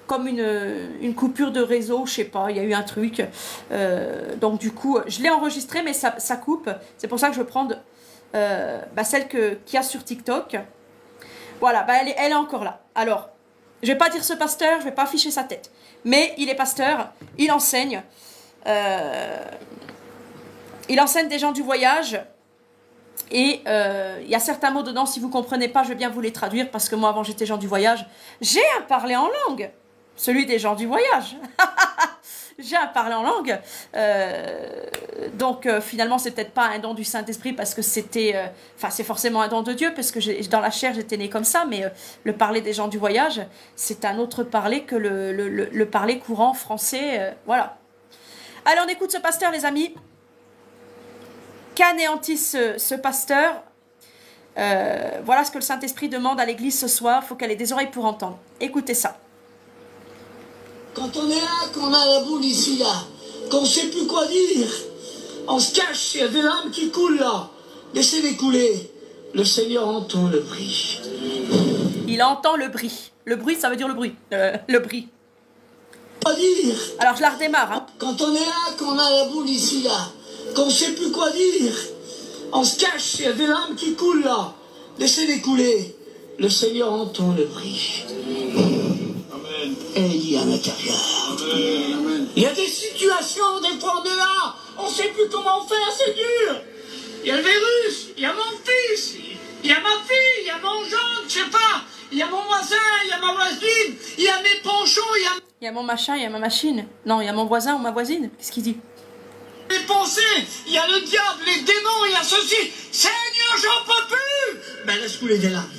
comme une, une coupure de réseau, je sais pas, il y a eu un truc. Euh, donc du coup, je l'ai enregistré, mais ça, ça coupe. C'est pour ça que je vais prendre euh, bah, celle que, qu'il y a sur TikTok. Voilà, bah, elle, est, elle est encore là. Alors, je vais pas dire ce pasteur, je vais pas afficher sa tête. Mais il est pasteur, il enseigne. Euh, il enseigne des gens du voyage. Et euh, il y a certains mots dedans, si vous ne comprenez pas, je vais bien vous les traduire, parce que moi, avant, j'étais gens du voyage. J'ai un parler en langue, celui des gens du voyage. J'ai un parler en langue. Euh, donc, euh, finalement, c'est peut-être pas un don du Saint-Esprit, parce que c'était... Euh, enfin, c'est forcément un don de Dieu, parce que j'ai, dans la chair, j'étais née comme ça, mais euh, le parler des gens du voyage, c'est un autre parler que le, le, le, le parler courant français. Euh, voilà. Allez, on écoute ce pasteur, les amis. Qu'anéantit ce, ce pasteur. Euh, voilà ce que le Saint-Esprit demande à l'église ce soir. Il faut qu'elle ait des oreilles pour entendre. Écoutez ça. Quand on est là, qu'on a la boule ici, là, qu'on ne sait plus quoi dire, on se cache, il y a des larmes qui coulent là. Laissez-les couler. Le Seigneur entend le bruit. Il entend le bruit. Le bruit, ça veut dire le bruit. Euh, le bruit. Quoi dire? Alors, je la redémarre. Hein. Quand on est là, qu'on a la boule ici, là, qu'on ne sait plus quoi dire, on se cache, il y a des larmes qui coulent là. Laissez-les couler. Le Seigneur entend le bruit. Amen. Et il y a à l'intérieur. Amen. Il y a des situations, des fois on est là, on ne sait plus comment faire, c'est dur. Il y a le virus, il y a mon fils, il y a ma fille, il y a mon gendre, je sais pas, il y a mon voisin, il y a ma voisine, il y a mes ponchons, il y a... Il y a mon machin, il y a ma machine. Non, il y a mon voisin ou ma voisine. Qu'est-ce qu'il dit? Les pensées, il y a le diable, les démons, il y a ceci. Seigneur, j'en peux plus. Ben laisse couler des larmes.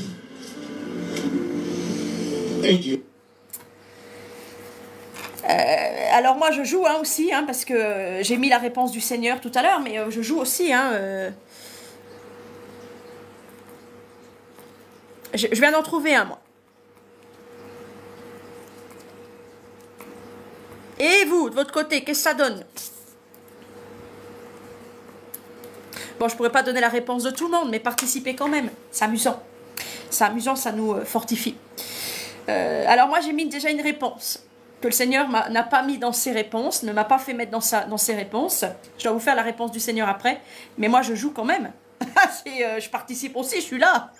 Et Dieu. Euh, alors moi je joue hein, aussi, hein, parce que euh, j'ai mis la réponse du Seigneur tout à l'heure, mais euh, je joue aussi. Hein, euh... je, je viens d'en trouver un, moi. Et vous, de votre côté, qu'est-ce que ça donne? Bon, je pourrais pas donner la réponse de tout le monde, mais participer quand même. C'est amusant. C'est amusant, ça nous euh, fortifie. Euh, alors moi, j'ai mis déjà une réponse que le Seigneur n'a pas mis dans ses réponses, ne m'a pas fait mettre dans, sa, dans ses réponses. Je dois vous faire la réponse du Seigneur après, mais moi, je joue quand même. euh, je participe aussi, je suis là.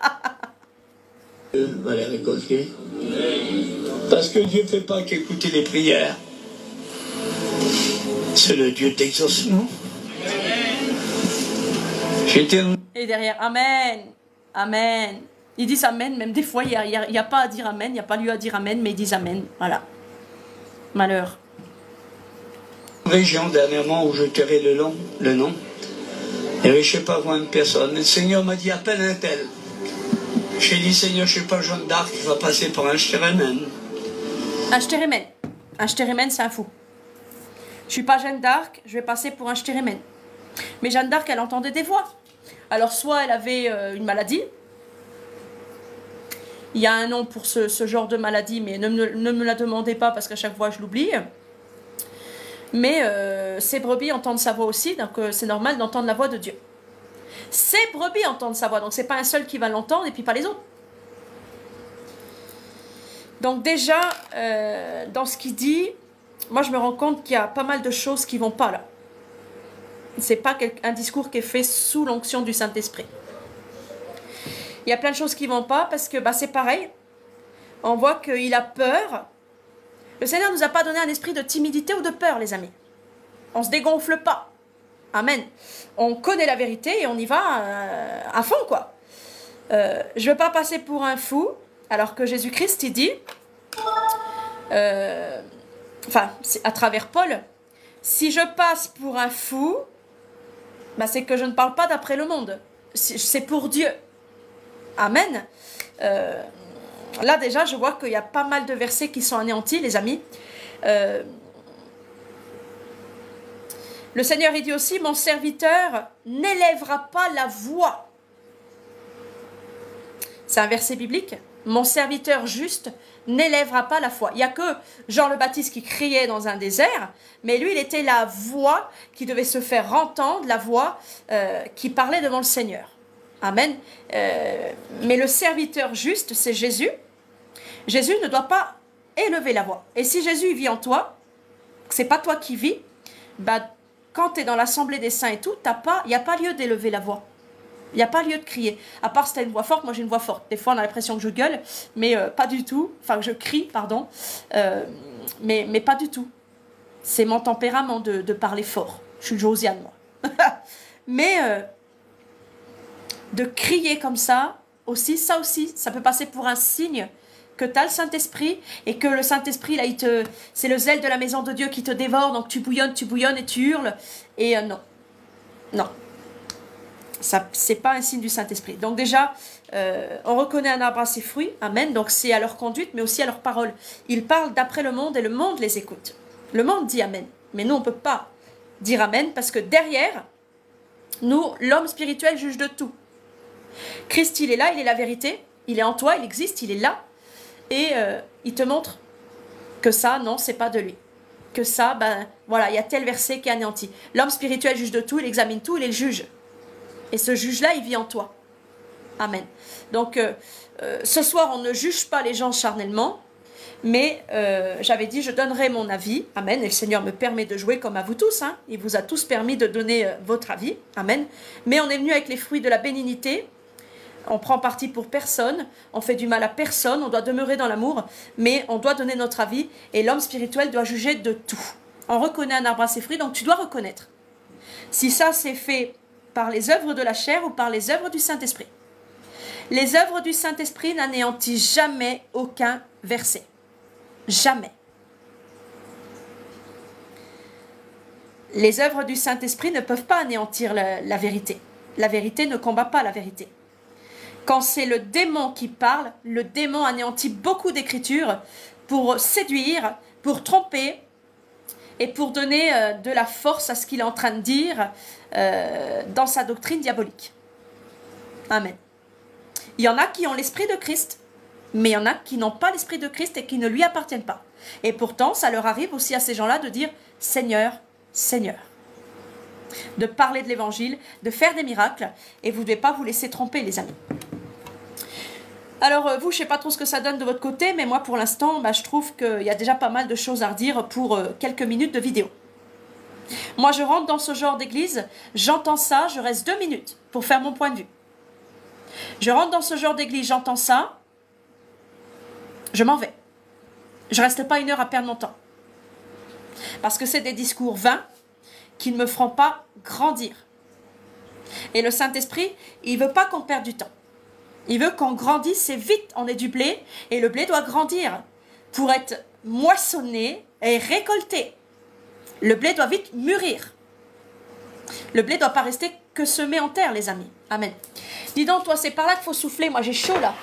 Dieu va les récolter. Parce que Dieu ne fait pas qu'écouter les prières. C'est le Dieu d'exaucement. Et derrière, Amen, Amen. Ils disent Amen, même des fois, il n'y a, a, a pas à dire Amen, il n'y a pas lieu à dire Amen, mais ils disent Amen. Voilà. Malheur. Région dernièrement où je tairai le, long, le nom. Et je ne sais pas voir une personne. Le Seigneur m'a dit appelle un tel. J'ai dit Seigneur, je ne suis pas Jeanne d'Arc qui va passer pour un stérémène. Un stérémène. Un stérémène, c'est un fou. Je ne suis pas Jeanne d'Arc, je vais passer pour un stérémène. Mais Jeanne d'Arc, elle entendait des voix. Alors, soit elle avait euh, une maladie. Il y a un nom pour ce, ce genre de maladie, mais ne, ne, ne me la demandez pas parce qu'à chaque fois, je l'oublie. Mais euh, ces brebis entendent sa voix aussi, donc euh, c'est normal d'entendre la voix de Dieu. Ces brebis entendent sa voix, donc c'est pas un seul qui va l'entendre et puis pas les autres. Donc déjà, euh, dans ce qu'il dit, moi je me rends compte qu'il y a pas mal de choses qui vont pas là. C'est pas un discours qui est fait sous l'onction du Saint-Esprit. Il y a plein de choses qui vont pas parce que bah, c'est pareil. On voit qu'il a peur. Le Seigneur ne nous a pas donné un esprit de timidité ou de peur, les amis. On ne se dégonfle pas. Amen. On connaît la vérité et on y va euh, à fond, quoi. Euh, je ne veux pas passer pour un fou, alors que Jésus-Christ, il dit, euh, enfin, à travers Paul, si je passe pour un fou, bah, c'est que je ne parle pas d'après le monde. C'est pour Dieu. Amen. Euh, là, déjà, je vois qu'il y a pas mal de versets qui sont anéantis, les amis. Euh, le Seigneur, il dit aussi, mon serviteur n'élèvera pas la voix. C'est un verset biblique. Mon serviteur juste n'élèvera pas la voix. Il n'y a que Jean le Baptiste qui criait dans un désert, mais lui, il était la voix qui devait se faire entendre, la voix euh, qui parlait devant le Seigneur. Amen. Euh, mais le serviteur juste, c'est Jésus. Jésus ne doit pas élever la voix. Et si Jésus vit en toi, c'est pas toi qui vis, bah, quand tu es dans l'assemblée des saints et tout, il n'y a pas lieu d'élever la voix. Il n'y a pas lieu de crier. À part si tu as une voix forte, moi j'ai une voix forte. Des fois on a l'impression que je gueule, mais euh, pas du tout. Enfin que je crie, pardon. Euh, mais, mais pas du tout. C'est mon tempérament de, de parler fort. Je suis Josiane, moi. mais euh, de crier comme ça, aussi, ça aussi, ça peut passer pour un signe que tu as le Saint-Esprit et que le Saint-Esprit, là, il te, c'est le zèle de la maison de Dieu qui te dévore, donc tu bouillonnes, tu bouillonnes et tu hurles. Et euh, non, non, ça, c'est pas un signe du Saint-Esprit. Donc déjà, euh, on reconnaît un arbre à ses fruits, amen, donc c'est à leur conduite, mais aussi à leur parole. Ils parlent d'après le monde et le monde les écoute. Le monde dit amen, mais nous, on ne peut pas dire amen parce que derrière, nous, l'homme spirituel juge de tout. Christ, il est là, il est la vérité, il est en toi, il existe, il est là. Et euh, il te montre que ça, non, c'est pas de lui. Que ça, ben voilà, il y a tel verset qui est anéanti. L'homme spirituel juge de tout, il examine tout, il est le juge. Et ce juge-là, il vit en toi. Amen. Donc, euh, euh, ce soir, on ne juge pas les gens charnellement, mais euh, j'avais dit, je donnerai mon avis. Amen. Et le Seigneur me permet de jouer comme à vous tous. Hein. Il vous a tous permis de donner euh, votre avis. Amen. Mais on est venu avec les fruits de la bénignité. On prend parti pour personne, on fait du mal à personne, on doit demeurer dans l'amour, mais on doit donner notre avis et l'homme spirituel doit juger de tout. On reconnaît un arbre à ses fruits, donc tu dois reconnaître si ça c'est fait par les œuvres de la chair ou par les œuvres du Saint-Esprit. Les œuvres du Saint-Esprit n'anéantissent jamais aucun verset. Jamais. Les œuvres du Saint-Esprit ne peuvent pas anéantir la, la vérité. La vérité ne combat pas la vérité. Quand c'est le démon qui parle, le démon anéantit beaucoup d'écritures pour séduire, pour tromper et pour donner euh, de la force à ce qu'il est en train de dire euh, dans sa doctrine diabolique. Amen. Il y en a qui ont l'esprit de Christ, mais il y en a qui n'ont pas l'esprit de Christ et qui ne lui appartiennent pas. Et pourtant, ça leur arrive aussi à ces gens-là de dire « Seigneur, Seigneur ». De parler de l'évangile, de faire des miracles, et vous ne devez pas vous laisser tromper, les amis. Alors vous, je ne sais pas trop ce que ça donne de votre côté, mais moi pour l'instant, bah, je trouve qu'il y a déjà pas mal de choses à redire pour euh, quelques minutes de vidéo. Moi je rentre dans ce genre d'église, j'entends ça, je reste deux minutes pour faire mon point de vue. Je rentre dans ce genre d'église, j'entends ça, je m'en vais. Je ne reste pas une heure à perdre mon temps. Parce que c'est des discours vains qui ne me feront pas grandir. Et le Saint-Esprit, il ne veut pas qu'on perde du temps. Il veut qu'on grandisse et vite, on ait du blé, et le blé doit grandir pour être moissonné et récolté. Le blé doit vite mûrir. Le blé ne doit pas rester que semé en terre, les amis. Amen. Dis donc, toi, c'est par là qu'il faut souffler. Moi, j'ai chaud, là.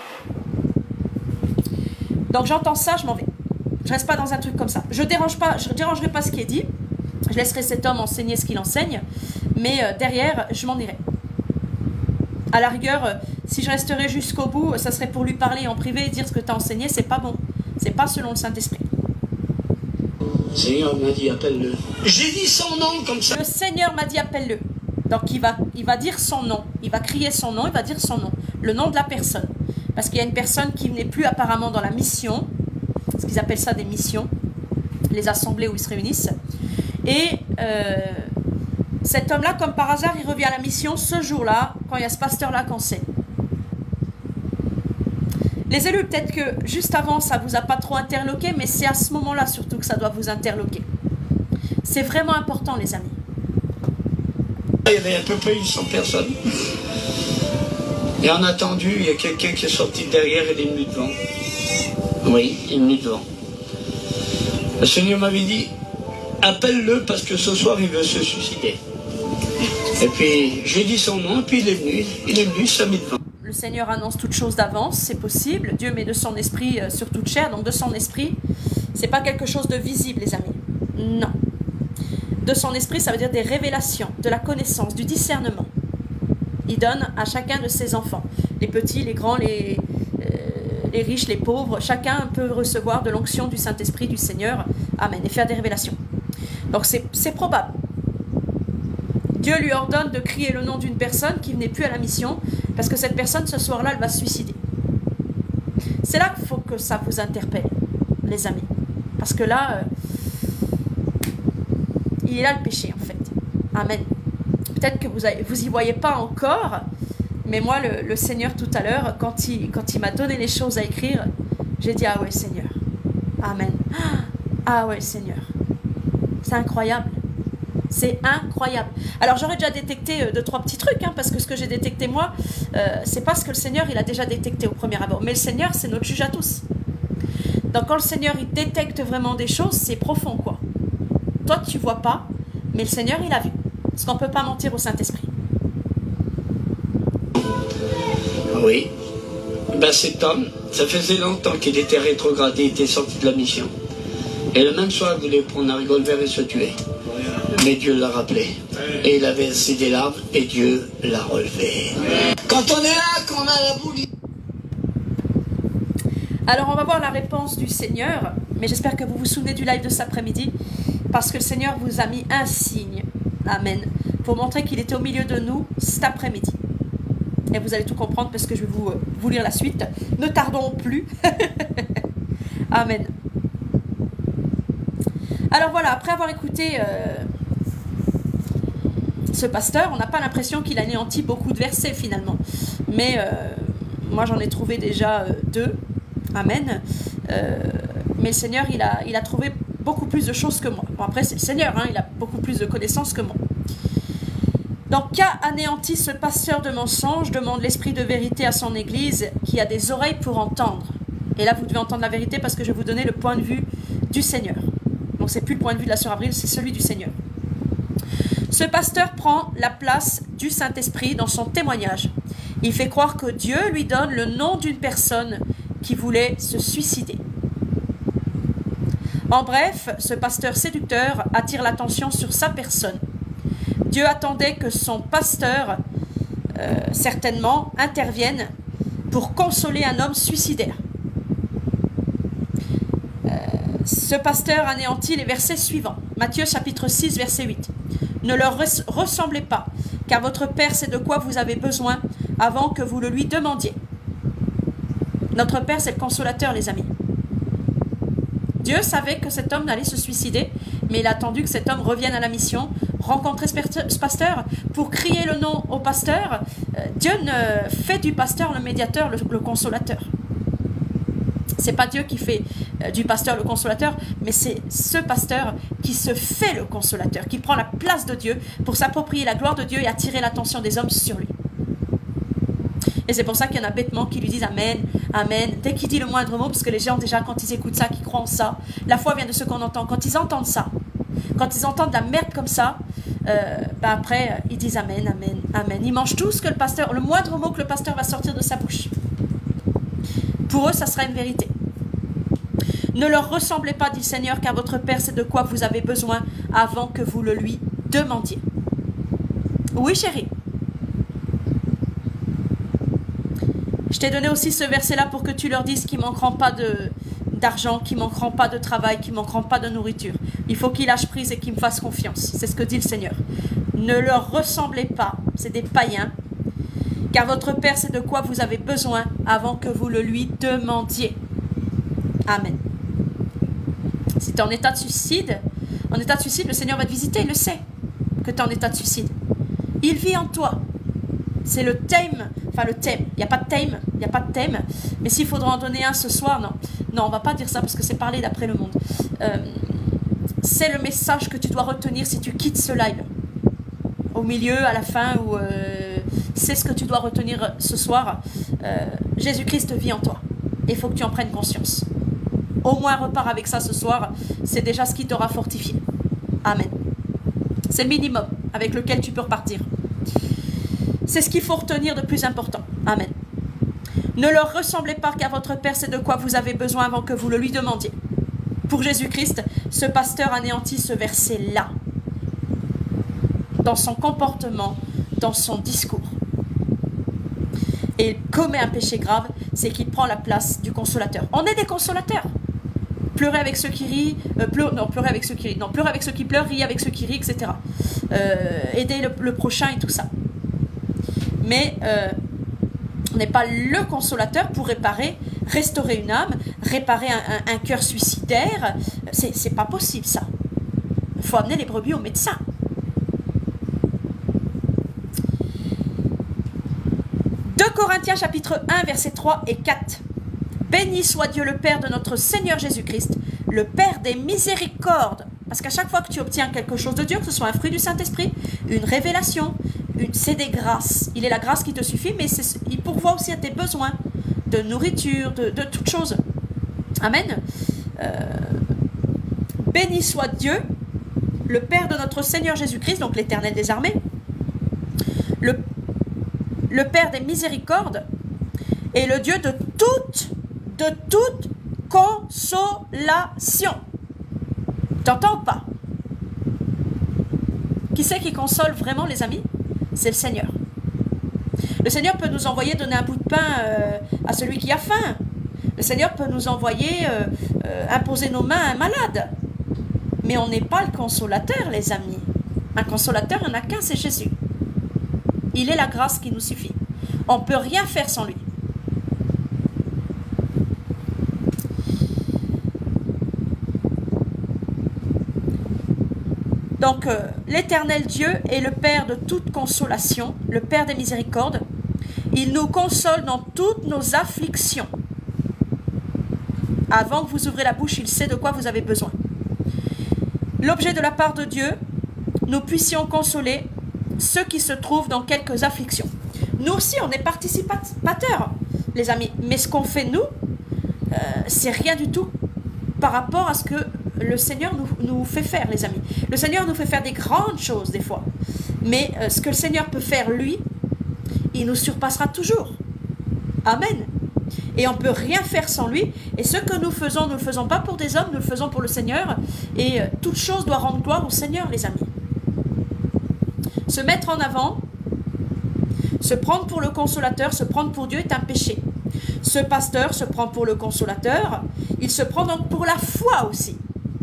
Donc, j'entends ça, je m'en vais. Je ne reste pas dans un truc comme ça. Je ne dérange pas, je dérangerai pas ce qui est dit. Je laisserai cet homme enseigner ce qu'il enseigne. Mais euh, derrière, je m'en irai. À la rigueur, euh, si je resterai jusqu'au bout, ça serait pour lui parler en privé et dire ce que tu as enseigné, c'est pas bon. C'est pas selon le Saint-Esprit. Le Seigneur m'a dit, appelle-le. J'ai dit son nom comme ça. Le Seigneur m'a dit, appelle-le. Donc il va, il va dire son nom. Il va crier son nom, il va dire son nom. Le nom de la personne. Parce qu'il y a une personne qui n'est plus apparemment dans la mission. Ce qu'ils appellent ça des missions. Les assemblées où ils se réunissent. Et euh, cet homme-là, comme par hasard, il revient à la mission ce jour-là, quand il y a ce pasteur-là qu'on sait. Les élus, peut-être que juste avant, ça ne vous a pas trop interloqué, mais c'est à ce moment-là surtout que ça doit vous interloquer. C'est vraiment important, les amis. Il y avait à peu près cent personnes. Et en attendu, il y a quelqu'un qui est sorti derrière et il est venu devant. Oui, il est venu devant. Le Seigneur m'avait dit, appelle-le parce que ce soir il veut se suicider. Et puis j'ai dit son nom, et puis il est venu, il est venu, il s'est mis devant. Le Seigneur annonce toutes choses d'avance, c'est possible. Dieu met de son esprit sur toute chair, donc de son esprit, c'est pas quelque chose de visible, les amis. Non. De son esprit, ça veut dire des révélations, de la connaissance, du discernement. Il donne à chacun de ses enfants, les petits, les grands, les, euh, les riches, les pauvres, chacun peut recevoir de l'onction du Saint-Esprit, du Seigneur, amen, et faire des révélations. Donc c'est probable. Dieu lui ordonne de crier le nom d'une personne qui n'est plus à la mission, parce que cette personne, ce soir-là, elle va se suicider. C'est là qu'il faut que ça vous interpelle. les amis. Parce que là, euh, il est là le péché, en fait. Amen. Peut-être que vous ne vous y voyez pas encore, mais moi, le, le Seigneur, tout à l'heure, quand il, quand il m'a donné les choses à écrire, j'ai dit, ah ouais, Seigneur. Amen. Ah ouais, Seigneur. C'est incroyable. C'est incroyable. Alors, j'aurais déjà détecté euh, deux, trois petits trucs, hein, parce que ce que j'ai détecté, moi, euh, c'est pas ce que le Seigneur, il a déjà détecté au premier abord. Mais le Seigneur, c'est notre juge à tous. Donc, quand le Seigneur, il détecte vraiment des choses, c'est profond, quoi. Toi, tu vois pas, mais le Seigneur, il a vu. Parce qu'on ne peut pas mentir au Saint-Esprit. Oui. Ben, cet homme, ça faisait longtemps qu'il était rétrogradé, il était sorti de la mission. Et le même soir, il voulait prendre un revolver et se tuer. Mais Dieu l'a rappelé. Et il a versé des larmes et Dieu l'a relevé. Quand on est là, qu'on a la boule... Alors, on va voir la réponse du Seigneur. Mais j'espère que vous vous souvenez du live de cet après-midi. Parce que le Seigneur vous a mis un signe. Amen. Pour montrer qu'il était au milieu de nous cet après-midi. Et vous allez tout comprendre parce que je vais vous, euh, vous lire la suite. Ne tardons plus. Amen. Alors voilà, après avoir écouté euh, ce pasteur, on n'a pas l'impression qu'il anéantit beaucoup de versets finalement. Mais euh, moi j'en ai trouvé déjà euh, deux. Amen. Euh, mais le Seigneur, il a, il a trouvé beaucoup plus de choses que moi. Bon, après, c'est le Seigneur, hein, il a beaucoup plus de connaissances que moi. Donc, qu'a anéanti ce pasteur de mensonges, demande l'esprit de vérité à son église, qui a des oreilles pour entendre. Et là, vous devez entendre la vérité parce que je vais vous donner le point de vue du Seigneur. Donc, c'est plus le point de vue de la sœur Avril, c'est celui du Seigneur. Ce pasteur prend la place du Saint-Esprit dans son témoignage. Il fait croire que Dieu lui donne le nom d'une personne qui voulait se suicider. En bref, ce pasteur séducteur attire l'attention sur sa personne. Dieu attendait que son pasteur, euh, certainement, intervienne pour consoler un homme suicidaire. Euh, ce pasteur anéantit les versets suivants. Matthieu chapitre six, verset huit. Ne leur res ressemblez pas, car votre Père sait de quoi vous avez besoin avant que vous le lui demandiez. Notre Père, c'est le consolateur, les amis. Dieu savait que cet homme allait se suicider, mais il a attendu que cet homme revienne à la mission, rencontrer ce pasteur pour crier le nom au pasteur. Dieu ne fait du pasteur le médiateur, le, le consolateur. C'est pas Dieu qui fait du pasteur le consolateur, mais c'est ce pasteur qui se fait le consolateur, qui prend la place de Dieu pour s'approprier la gloire de Dieu et attirer l'attention des hommes sur lui. Et c'est pour ça qu'il y en a bêtement qui lui disent Amen, Amen, dès qu'il dit le moindre mot, parce que les gens déjà quand ils écoutent ça, qui croient en ça, la foi vient de ce qu'on entend. Quand ils entendent ça, quand ils entendent de la merde comme ça, euh, ben après ils disent Amen, Amen, Amen. Ils mangent tout ce que le pasteur, le moindre mot que le pasteur va sortir de sa bouche. Pour eux, ça sera une vérité. Ne leur ressemblez pas, dit le Seigneur, car votre Père sait de quoi vous avez besoin avant que vous le lui demandiez. Oui, chérie. Je t'ai donné aussi ce verset-là pour que tu leur dises qu'ils ne manqueront pas d'argent, qu'ils ne manqueront pas de travail, qu'ils ne manqueront pas de nourriture. Il faut qu'ils lâchent prise et qu'ils me fassent confiance. C'est ce que dit le Seigneur. Ne leur ressemblez pas, c'est des païens, car votre Père sait de quoi vous avez besoin avant que vous le lui demandiez. Amen. Si tu es en état de suicide, en état de suicide, le Seigneur va te visiter, il le sait que tu es en état de suicide. Il vit en toi. C'est le thème, enfin le thème, il n'y a pas de thème, il n'y a pas de thème, mais s'il faudra en donner un ce soir, non, non, on ne va pas dire ça parce que c'est parler d'après le monde. Euh, c'est le message que tu dois retenir si tu quittes ce live. Au milieu, à la fin, ou euh, c'est ce que tu dois retenir ce soir. Euh, Jésus-Christ vit en toi. Et il faut que tu en prennes conscience. Au moins repars avec ça ce soir, c'est déjà ce qui t'aura fortifié. Amen. C'est le minimum avec lequel tu peux repartir. C'est ce qu'il faut retenir de plus important. Amen. Ne leur ressemblez pas, car votre Père sait de quoi vous avez besoin avant que vous le lui demandiez. Pour Jésus-Christ, ce pasteur anéantit ce verset-là. Dans son comportement, dans son discours. Et il commet un péché grave, c'est qu'il prend la place du consolateur. On est des consolateurs. Pleurer avec ceux qui rient, euh, pleur, non, pleurer avec ceux qui rient, non, pleurer avec ceux qui pleurent, rire avec ceux qui rient, et cetera. Euh, aider le, le prochain et tout ça. Mais euh, on n'est pas le consolateur pour réparer restaurer une âme, réparer un, un, un cœur suicidaire. C'est pas possible ça. Il faut amener les brebis au médecin. deux Corinthiens chapitre un versets trois et quatre. Béni soit Dieu le Père de notre Seigneur Jésus-Christ, le Père des miséricordes. Parce qu'à chaque fois que tu obtiens quelque chose de Dieu, que ce soit un fruit du Saint-Esprit, une révélation, c'est des grâces. Il est la grâce qui te suffit, mais il pourvoit aussi à tes besoins de nourriture, de, de toutes choses. Amen. Euh, béni soit Dieu, le Père de notre Seigneur Jésus-Christ, donc l'Éternel des armées, le, le Père des miséricordes, et le Dieu de toute, de toute consolation. T'entends pas? Qui c'est qui console vraiment, les amis? C'est le Seigneur. Le Seigneur peut nous envoyer donner un bout de pain euh, à celui qui a faim. Le Seigneur peut nous envoyer euh, euh, imposer nos mains à un malade. Mais on n'est pas le consolateur, les amis. Un consolateur, il n'y en a qu'un, c'est Jésus. Il est la grâce qui nous suffit. On ne peut rien faire sans lui. Donc, euh, l'Éternel Dieu est le Père de toute consolation, le Père des miséricordes. Il nous console dans toutes nos afflictions. Avant que vous ouvrez la bouche, il sait de quoi vous avez besoin. L'objet de la part de Dieu, nous puissions consoler ceux qui se trouvent dans quelques afflictions. Nous aussi, on est participateurs, les amis. Mais ce qu'on fait, nous, euh, c'est rien du tout par rapport à ce que le Seigneur nous, nous fait faire, les amis. Le Seigneur nous fait faire des grandes choses, des fois. Mais euh, ce que le Seigneur peut faire, lui, il nous surpassera toujours. Amen. Et on ne peut rien faire sans lui. Et ce que nous faisons, nous ne le faisons pas pour des hommes, nous le faisons pour le Seigneur. Et euh, toute chose doit rendre gloire au Seigneur, les amis. Se mettre en avant, se prendre pour le consolateur, se prendre pour Dieu est un péché. Ce pasteur se prend pour le consolateur, il se prend donc pour la foi aussi.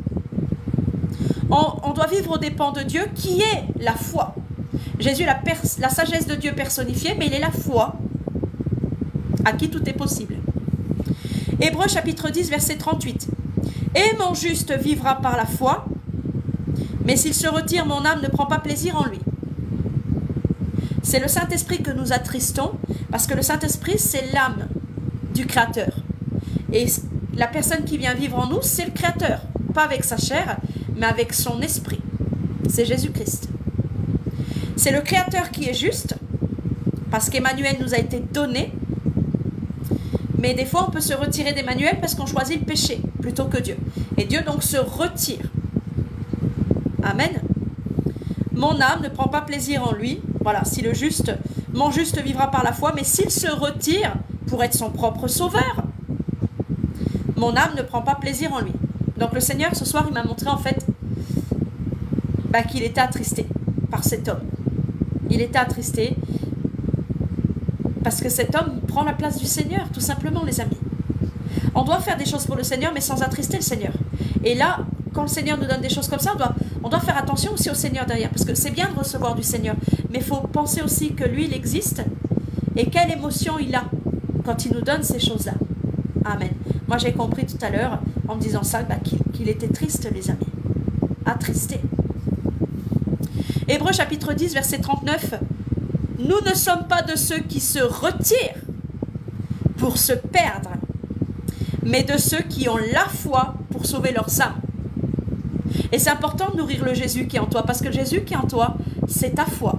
On, on doit vivre aux dépens de Dieu qui est la foi. Jésus est la, la sagesse de Dieu personnifiée, mais il est la foi à qui tout est possible. Hébreux chapitre dix, verset trente-huit. « Et mon juste vivra par la foi, mais s'il se retire, mon âme ne prend pas plaisir en lui. » C'est le Saint-Esprit que nous attristons, parce que le Saint-Esprit, c'est l'âme du Créateur. Et la personne qui vient vivre en nous, c'est le Créateur. Pas avec sa chair, mais avec son esprit. C'est Jésus-Christ. C'est le Créateur qui est juste, parce qu'Emmanuel nous a été donné. Mais des fois, on peut se retirer d'Emmanuel parce qu'on choisit le péché plutôt que Dieu. Et Dieu donc se retire. Amen. Mon âme ne prend pas plaisir en lui. Voilà, si le juste, mon juste vivra par la foi, mais s'il se retire pour être son propre sauveur, mon âme ne prend pas plaisir en lui. Donc le Seigneur, ce soir, il m'a montré en fait bah, qu'il était attristé par cet homme. Il était attristé parce que cet homme prend la place du Seigneur, tout simplement, les amis. On doit faire des choses pour le Seigneur, mais sans attrister le Seigneur. Et là, quand le Seigneur nous donne des choses comme ça, on doit, on doit faire attention aussi au Seigneur derrière, parce que c'est bien de recevoir du Seigneur, mais il faut penser aussi que lui, il existe, et quelle émotion il a quand il nous donne ces choses-là. Amen. Moi, j'ai compris tout à l'heure, en me disant ça, bah, qu'il qu'il était triste, les amis. Attristé. Hébreux chapitre dix, verset trente-neuf. « Nous ne sommes pas de ceux qui se retirent pour se perdre, mais de ceux qui ont la foi pour sauver leurs âmes. » Et c'est important de nourrir le Jésus qui est en toi, parce que le Jésus qui est en toi, c'est ta foi.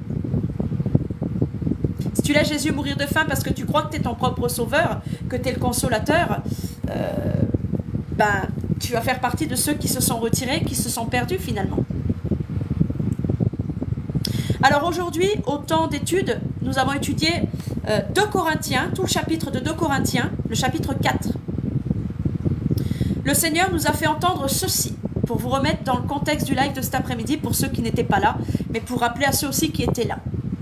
Si tu laisses Jésus mourir de faim parce que tu crois que tu es ton propre sauveur, que tu es le consolateur, euh, ben, tu vas faire partie de ceux qui se sont retirés, qui se sont perdus finalement. Alors aujourd'hui, au temps d'études, nous avons étudié euh, deux Corinthiens, tout le chapitre de deux Corinthiens, le chapitre quatre. Le Seigneur nous a fait entendre ceci, pour vous remettre dans le contexte du live de cet après-midi, pour ceux qui n'étaient pas là, mais pour rappeler à ceux aussi qui étaient là.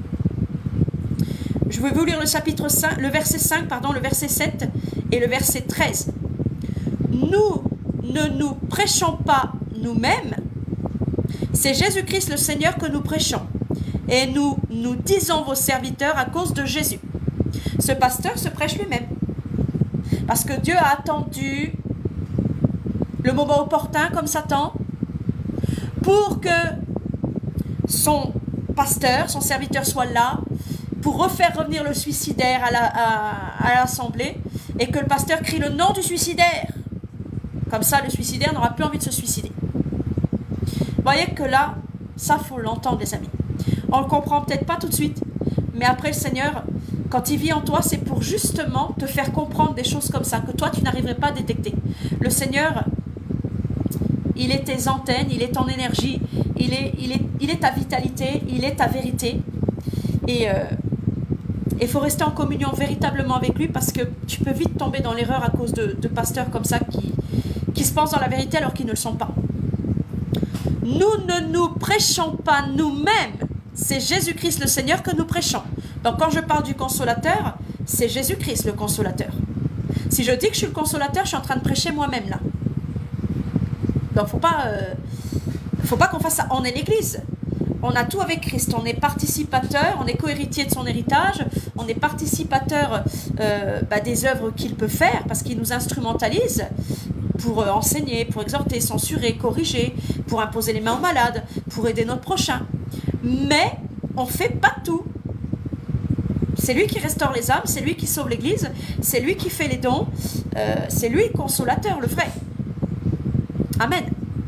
Je vais vous lire le chapitre cinq, le verset cinq, pardon, le verset sept et le verset treize. Nous ne nous prêchons pas nous-mêmes, c'est Jésus-Christ le Seigneur que nous prêchons. Et nous nous disons vos serviteurs à cause de Jésus. Ce pasteur se prêche lui-même. Parce que Dieu a attendu le moment opportun, comme Satan, pour que son pasteur, son serviteur soit là, pour refaire revenir le suicidaire à l'assemblée, la, et que le pasteur crie le nom du suicidaire. Comme ça, le suicidaire n'aura plus envie de se suicider. Vous voyez que là, ça, faut l'entendre, les amis. On ne le comprend peut-être pas tout de suite, mais après, le Seigneur, quand il vit en toi, c'est pour justement te faire comprendre des choses comme ça, que toi, tu n'arriverais pas à détecter. Le Seigneur, il est tes antennes, il est ton énergie, il est, il est, il est ta vitalité, il est ta vérité. Et euh, il faut rester en communion véritablement avec lui, parce que tu peux vite tomber dans l'erreur à cause de, de pasteurs comme ça qui, qui se pensent dans la vérité alors qu'ils ne le sont pas. Nous ne nous prêchons pas nous-mêmes, c'est Jésus-Christ le Seigneur que nous prêchons. Donc quand je parle du consolateur, c'est Jésus-Christ le consolateur. Si je dis que je suis le consolateur, je suis en train de prêcher moi-même là. Donc faut pas, euh, faut pas qu'on fasse ça. On est l'Église. On a tout avec Christ. On est participateur, on est co-héritier de son héritage, on est participateur euh, bah, des œuvres qu'il peut faire, parce qu'il nous instrumentalise pour euh, enseigner, pour exhorter, censurer, corriger, pour imposer les mains aux malades, pour aider notre prochain. Mais on ne fait pas tout. C'est lui qui restaure les âmes, c'est lui qui sauve l'Église, c'est lui qui fait les dons, euh, c'est lui le consolateur, le vrai. Amen.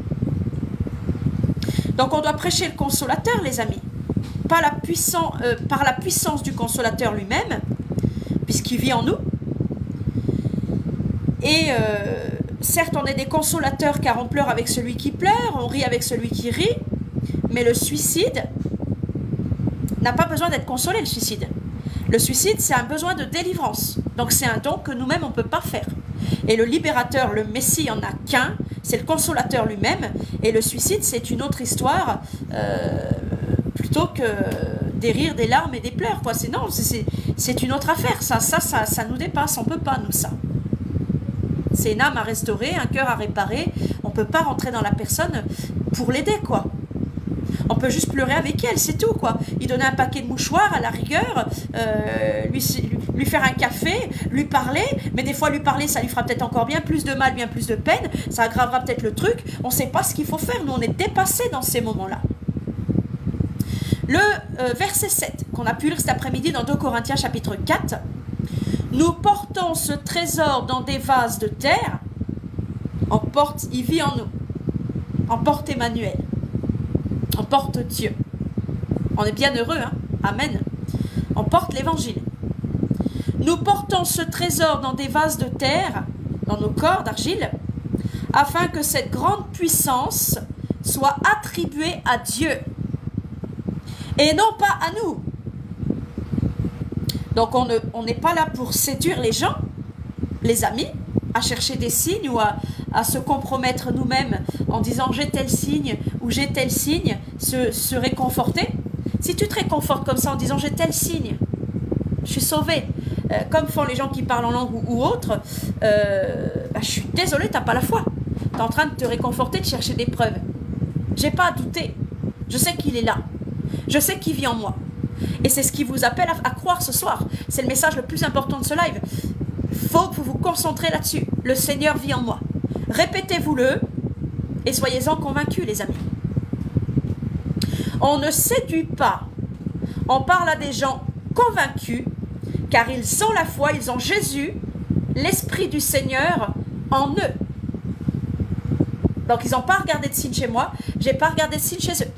Donc on doit prêcher le consolateur, les amis, par la, puissance, euh, par la puissance du consolateur lui-même, puisqu'il vit en nous. Et euh, certes, on est des consolateurs car on pleure avec celui qui pleure, on rit avec celui qui rit, mais le suicide n'a pas besoin d'être consolé, le suicide. Le suicide, c'est un besoin de délivrance. Donc c'est un don que nous-mêmes, on ne peut pas faire. Et le libérateur, le Messie, il n'y en a qu'un, c'est le consolateur lui-même. Et le suicide, c'est une autre histoire, euh, plutôt que des rires, des larmes et des pleurs. Quoi. C'est, non, c'est une autre affaire. Ça, ça, ça, ça nous dépasse. On ne peut pas, nous, ça. C'est une âme à restaurer, un cœur à réparer. On ne peut pas rentrer dans la personne pour l'aider, quoi. On peut juste pleurer avec elle, c'est tout, quoi. Lui donner un paquet de mouchoirs à la rigueur, euh, lui, lui faire un café, lui parler, mais des fois lui parler, ça lui fera peut-être encore bien plus de mal, bien plus de peine, ça aggravera peut-être le truc, on ne sait pas ce qu'il faut faire, nous on est dépassés dans ces moments-là. Le euh, verset sept, qu'on a pu lire cet après-midi dans deux Corinthiens chapitre quatre, nous portons ce trésor dans des vases de terre, on porte, il vit en nous, on porte Emmanuel. On porte Dieu. On est bien heureux, hein? Amen. On porte l'évangile. Nous portons ce trésor dans des vases de terre, dans nos corps d'argile, afin que cette grande puissance soit attribuée à Dieu et non pas à nous. Donc on ne, on n'est pas là pour séduire les gens, les amis, à chercher des signes ou à, à se compromettre nous-mêmes en disant j'ai tel signe ou j'ai tel signe, se, se réconforter. Si tu te réconfortes comme ça en disant j'ai tel signe, je suis sauvé, euh, comme font les gens qui parlent en langue ou, ou autre, euh, bah, je suis désolée, tu n'as pas la foi. Tu es en train de te réconforter, de chercher des preuves. J'ai pas à douter. Je sais qu'il est là. Je sais qu'il vit en moi. Et c'est ce qui vous appelle à, à croire ce soir. C'est le message le plus important de ce live. Il faut que vous vous concentrez là-dessus. Le Seigneur vit en moi. Répétez-vous-le et soyez-en convaincus, les amis. On ne séduit pas. On parle à des gens convaincus car ils ont la foi, ils ont Jésus, l'Esprit du Seigneur en eux. Donc ils n'ont pas regardé de signe chez moi, j'ai pas regardé de signe chez eux.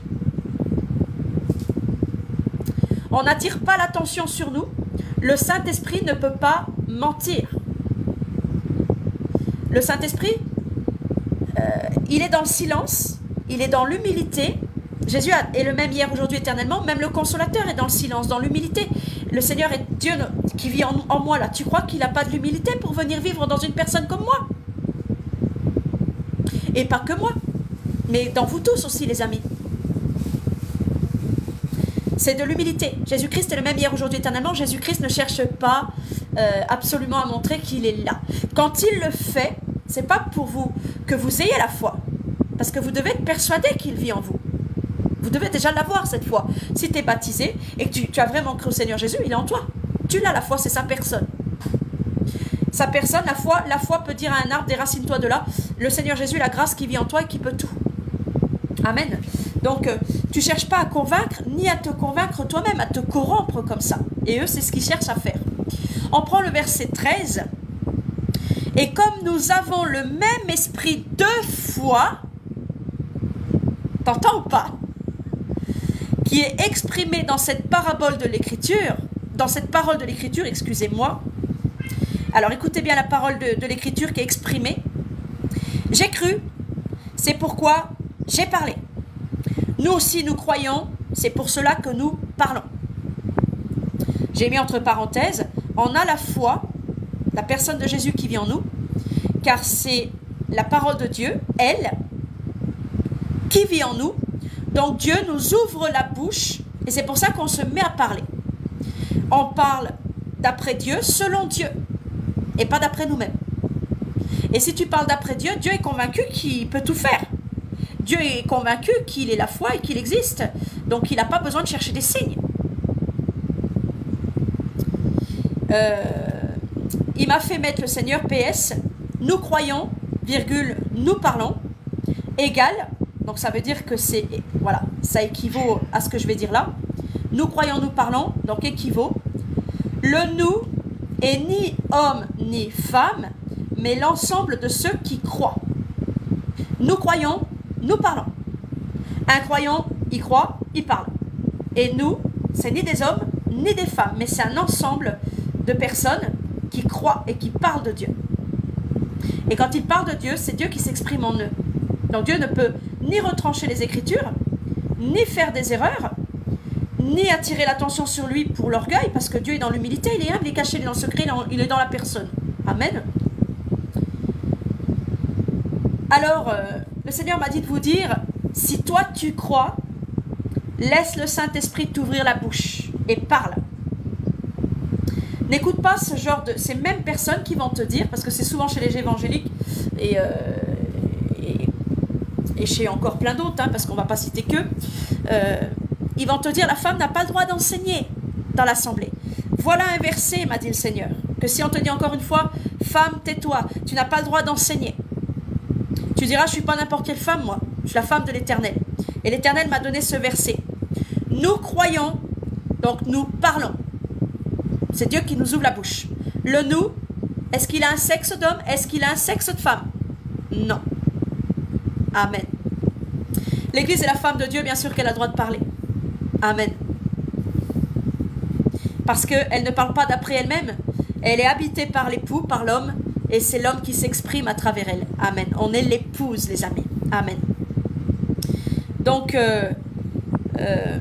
On n'attire pas l'attention sur nous. Le Saint-Esprit ne peut pas mentir. Le Saint-Esprit, euh, il est dans le silence, il est dans l'humilité. Jésus est le même hier, aujourd'hui, éternellement. Même le Consolateur est dans le silence, dans l'humilité. Le Seigneur est Dieu qui vit en, en moi là. Tu crois qu'il n'a pas de l'humilité pour venir vivre dans une personne comme moi? Et pas que moi, mais dans vous tous aussi, les amis. C'est de l'humilité. Jésus-Christ est le même hier, aujourd'hui, éternellement. Jésus-Christ ne cherche pas euh, absolument à montrer qu'il est là. Quand il le fait, c'est pas pour vous que vous ayez la foi. Parce que vous devez être persuadé qu'il vit en vous. Vous devez déjà l'avoir cette foi. Si tu es baptisé et que tu, tu as vraiment cru au Seigneur Jésus, il est en toi. Tu l'as, la foi, c'est sa personne. sa personne, la foi, la foi peut dire à un arbre, déracine-toi de là. Le Seigneur Jésus, la grâce qui vit en toi et qui peut tout. Amen. Donc, euh, tu ne cherches pas à convaincre, ni à te convaincre toi-même, à te corrompre comme ça. Et eux, c'est ce qu'ils cherchent à faire. On prend le verset treize. Et comme nous avons le même esprit de foi, t'entends ou pas? Qui est exprimé dans cette parabole de l'écriture, dans cette parole de l'écriture, excusez-moi. Alors écoutez bien la parole de, de l'écriture qui est exprimée. J'ai cru, c'est pourquoi j'ai parlé. Nous aussi nous croyons, c'est pour cela que nous parlons. J'ai mis entre parenthèses, on a la foi, la personne de Jésus qui vit en nous, car c'est la parole de Dieu, elle, qui vit en nous. Donc Dieu nous ouvre la bouche et c'est pour ça qu'on se met à parler. On parle d'après Dieu, selon Dieu, et pas d'après nous-mêmes. Et si tu parles d'après Dieu, Dieu est convaincu qu'il peut tout faire. Dieu est convaincu qu'il est la foi et qu'il existe. Donc il n'a pas besoin de chercher des signes. Euh, il m'a fait mettre le Seigneur P S. Nous croyons, virgule, nous parlons, égal. Donc ça veut dire que c'est, voilà, ça équivaut à ce que je vais dire là. Nous croyons, nous parlons, donc équivaut. Le nous est ni homme ni femme, mais l'ensemble de ceux qui croient. Nous croyons, nous parlons. Un croyant, il croit, il parle. Et nous, c'est ni des hommes, ni des femmes, mais c'est un ensemble de personnes qui croient et qui parlent de Dieu. Et quand ils parlent de Dieu, c'est Dieu qui s'exprime en eux. Donc Dieu ne peut ni retrancher les Écritures, ni faire des erreurs, ni attirer l'attention sur lui pour l'orgueil, parce que Dieu est dans l'humilité, il est humble, il est caché, il est dans le secret, il est dans la personne. Amen. Alors, euh, le Seigneur m'a dit de vous dire, si toi tu crois, laisse le Saint-Esprit t'ouvrir la bouche et parle. N'écoute pas ce genre de... Ces mêmes personnes qui vont te dire, parce que c'est souvent chez les évangéliques, et, euh, et, et chez encore plein d'autres, hein, parce qu'on ne va pas citer qu'eux, euh, ils vont te dire, la femme n'a pas le droit d'enseigner dans l'assemblée. Voilà un verset, m'a dit le Seigneur, que si on te dit encore une fois, femme, tais-toi, tu n'as pas le droit d'enseigner. Tu diras, je ne suis pas n'importe quelle femme, moi. Je suis la femme de l'Éternel. Et l'Éternel m'a donné ce verset. Nous croyons, donc nous parlons. C'est Dieu qui nous ouvre la bouche. Le nous, est-ce qu'il a un sexe d'homme? Est-ce qu'il a un sexe de femme? Non. Amen. L'Église est la femme de Dieu, bien sûr qu'elle a le droit de parler. Amen. Parce qu'elle ne parle pas d'après elle-même. Elle est habitée par l'époux, par l'homme, et c'est l'homme qui s'exprime à travers elle. Amen. On est l'épouse, les amis. Amen. Donc, euh, euh,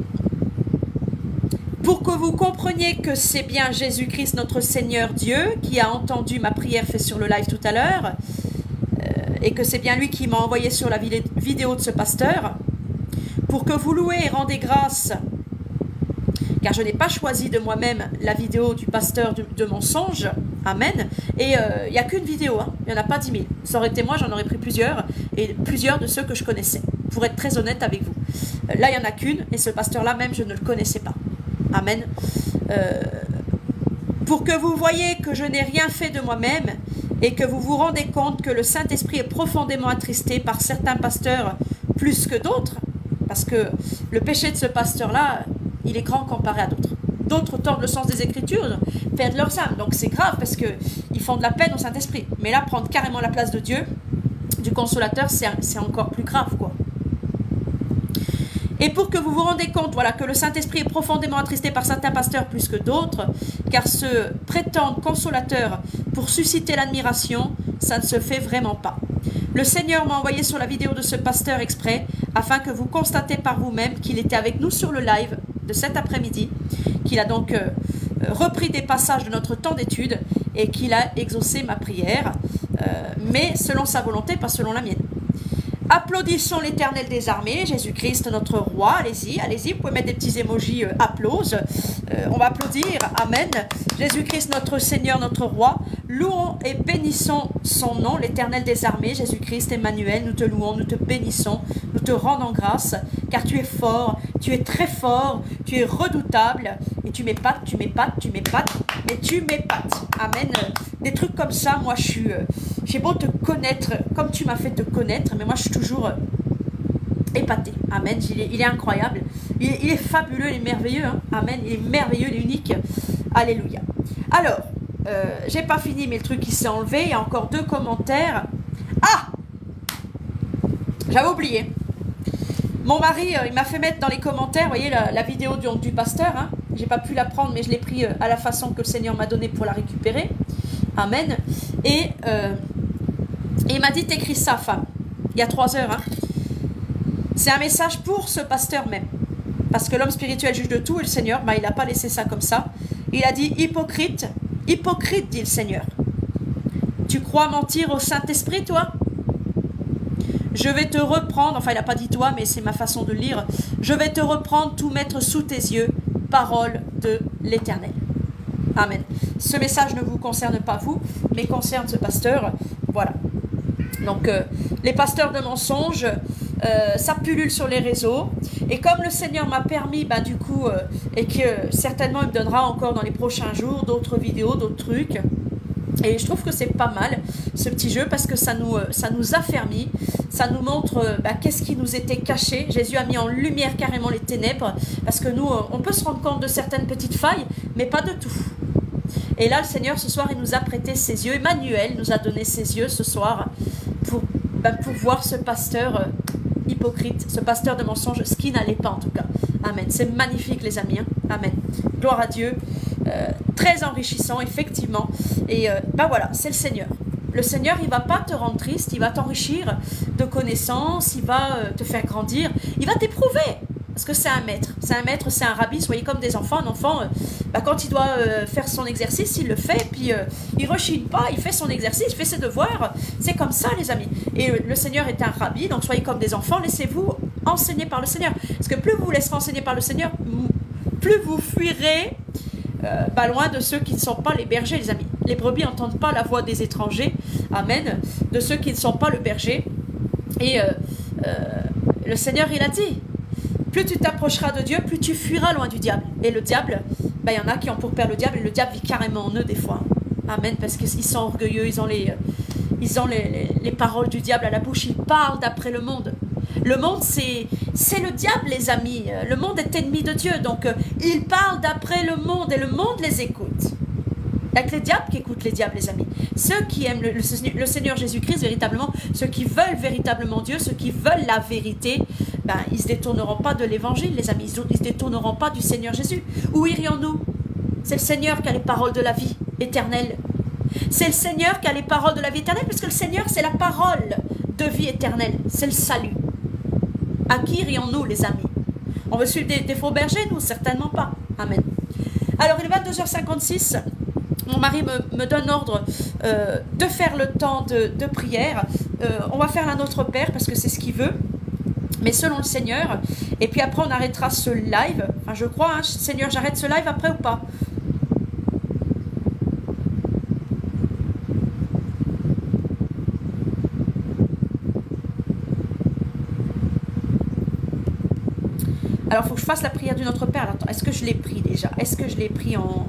pour que vous compreniez que c'est bien Jésus-Christ, notre Seigneur Dieu, qui a entendu ma prière faite sur le live tout à l'heure, euh, et que c'est bien lui qui m'a envoyé sur la vidéo de ce pasteur, pour que vous louez et rendez grâce, car je n'ai pas choisi de moi-même la vidéo du pasteur de, de mensonges. Amen. Et il euh, n'y a qu'une vidéo, hein. Il n'y en a pas dix mille. Ça aurait été moi, j'en aurais pris plusieurs, et plusieurs de ceux que je connaissais, pour être très honnête avec vous. Euh, là, il n'y en a qu'une, et ce pasteur-là même, je ne le connaissais pas. Amen. Euh, pour que vous voyez que je n'ai rien fait de moi-même, et que vous vous rendez compte que le Saint-Esprit est profondément attristé par certains pasteurs plus que d'autres, parce que le péché de ce pasteur-là, il est grand comparé à d'autres. D'autres tordent le sens des Écritures, perdent leurs âmes. Donc c'est grave parce qu'ils font de la peine au Saint-Esprit. Mais là, prendre carrément la place de Dieu, du Consolateur, c'est encore plus grave, quoi. Et pour que vous vous rendez compte, voilà, que le Saint-Esprit est profondément attristé par certains pasteurs plus que d'autres, car ce prétendent consolateur pour susciter l'admiration, ça ne se fait vraiment pas. Le Seigneur m'a envoyé sur la vidéo de ce pasteur exprès, afin que vous constatez par vous-même qu'il était avec nous sur le live de cet après-midi, qu'il a donc euh, repris des passages de notre temps d'étude et qu'il a exaucé ma prière, euh, mais selon sa volonté, pas selon la mienne. Applaudissons l'Éternel des armées, Jésus-Christ notre roi. Allez-y, allez-y, vous pouvez mettre des petits émojis euh, applause. Euh, on va applaudir, amen. Jésus-Christ notre Seigneur, notre roi. Louons et bénissons son nom, l'Éternel des armées, Jésus-Christ, Emmanuel. Nous te louons, nous te bénissons, nous te rendons grâce, car tu es fort, tu es très fort, tu es redoutable, et tu m'épates, tu m'épates, tu m'épates, et tu m'épates. Amen. Des trucs comme ça, moi je suis, euh, j'ai beau te connaître, comme tu m'as fait te connaître, mais moi je suis toujours euh, épatée. Amen. Il est, il est incroyable. Il est, il est fabuleux, il est merveilleux. Hein. Amen. Il est merveilleux, il est unique. Alléluia. Alors, euh, j'ai pas fini, mais le truc qui s'est enlevé, il y a encore deux commentaires. Ah! J'avais oublié. Mon mari, euh, il m'a fait mettre dans les commentaires, vous voyez, la, la vidéo du, du pasteur. Hein. J'ai pas pu la prendre, mais je l'ai pris euh, à la façon que le Seigneur m'a donné pour la récupérer. Amen. Et, euh, et il m'a dit, t'écris ça, femme. Il y a trois heures. Hein. C'est un message pour ce pasteur même. Parce que l'homme spirituel juge de tout et le Seigneur, bah, il n'a pas laissé ça comme ça. Il a dit, hypocrite, hypocrite, dit le Seigneur. Tu crois mentir au Saint-Esprit, toi? Je vais te reprendre, enfin il n'a pas dit toi, mais c'est ma façon de lire. Je vais te reprendre, tout mettre sous tes yeux, parole de l'Éternel. Amen. Ce message ne vous concerne pas vous, mais concerne ce pasteur. Voilà. Donc euh, les pasteurs de mensonges, euh, ça pullule sur les réseaux. Et comme le Seigneur m'a permis, bah, du coup, euh, et que euh, certainement il me donnera encore dans les prochains jours d'autres vidéos, d'autres trucs. Et je trouve que c'est pas mal ce petit jeu parce que ça nous, ça nous affermit, ça nous montre bah, qu'est-ce qui nous était caché. Jésus a mis en lumière carrément les ténèbres parce que nous, on peut se rendre compte de certaines petites failles, mais pas de tout. Et là, le Seigneur, ce soir, il nous a prêté ses yeux. Emmanuel nous a donné ses yeux ce soir pour, bah, pour voir ce pasteur euh, hypocrite, ce pasteur de mensonges, ce qui n'allait pas en tout cas. Amen. C'est magnifique, les amis. Hein. Amen. Gloire à Dieu. Euh, très enrichissant, effectivement. Et euh, ben voilà, c'est le Seigneur. Le Seigneur, il ne va pas te rendre triste, il va t'enrichir de connaissances, il va euh, te faire grandir, il va t'éprouver. Parce que c'est un maître, c'est un maître, c'est un rabbi, soyez comme des enfants. Un enfant, euh, ben quand il doit euh, faire son exercice, il le fait, puis euh, il ne rechigne pas, il fait son exercice, il fait ses devoirs. C'est comme ça, les amis. Et euh, le Seigneur est un rabbi, donc soyez comme des enfants, laissez-vous enseigner par le Seigneur. Parce que plus vous vous laisserez enseigner par le Seigneur, plus vous fuirez Euh, pas loin de ceux qui ne sont pas les bergers, les amis. Les brebis n'entendent pas la voix des étrangers, amen, de ceux qui ne sont pas le berger. Et euh, euh, le Seigneur, il a dit, plus tu t'approcheras de Dieu, plus tu fuiras loin du diable. Et le diable, ben, il y en a qui ont pour père le diable, et le diable vit carrément en eux des fois. Amen, parce qu'ils sont orgueilleux, ils ont, les, ils ont les, les, les paroles du diable à la bouche, ils parlent d'après le monde. Le monde, c'est le diable, les amis. Le monde est ennemi de Dieu. Donc, euh, ils parlent d'après le monde et le monde les écoute. Il n'y a que les diables qui écoutent les diables, les amis. Ceux qui aiment le, le, le Seigneur Jésus-Christ, véritablement, ceux qui veulent véritablement Dieu, ceux qui veulent la vérité, ben, ils ne se détourneront pas de l'évangile, les amis. Ils ne se détourneront pas du Seigneur Jésus. Où irions-nous? C'est le Seigneur qui a les paroles de la vie éternelle. C'est le Seigneur qui a les paroles de la vie éternelle, parce que le Seigneur, c'est la parole de vie éternelle. C'est le salut. À qui irions-nous, les amis? On veut suivre des, des faux bergers? Nous, certainement pas. Amen. Alors, il est vingt-deux heures cinquante-six. Mon mari me, me donne ordre euh, de faire le temps de, de prière. Euh, on va faire la Notre Père parce que c'est ce qu'il veut. Mais selon le Seigneur. Et puis après, on arrêtera ce live. Enfin, je crois, hein, Seigneur, j'arrête ce live après ou pas? Alors, il faut que je fasse la prière du Notre Père. Attends, est-ce que je l'ai pris déjà? Est-ce que je l'ai pris en...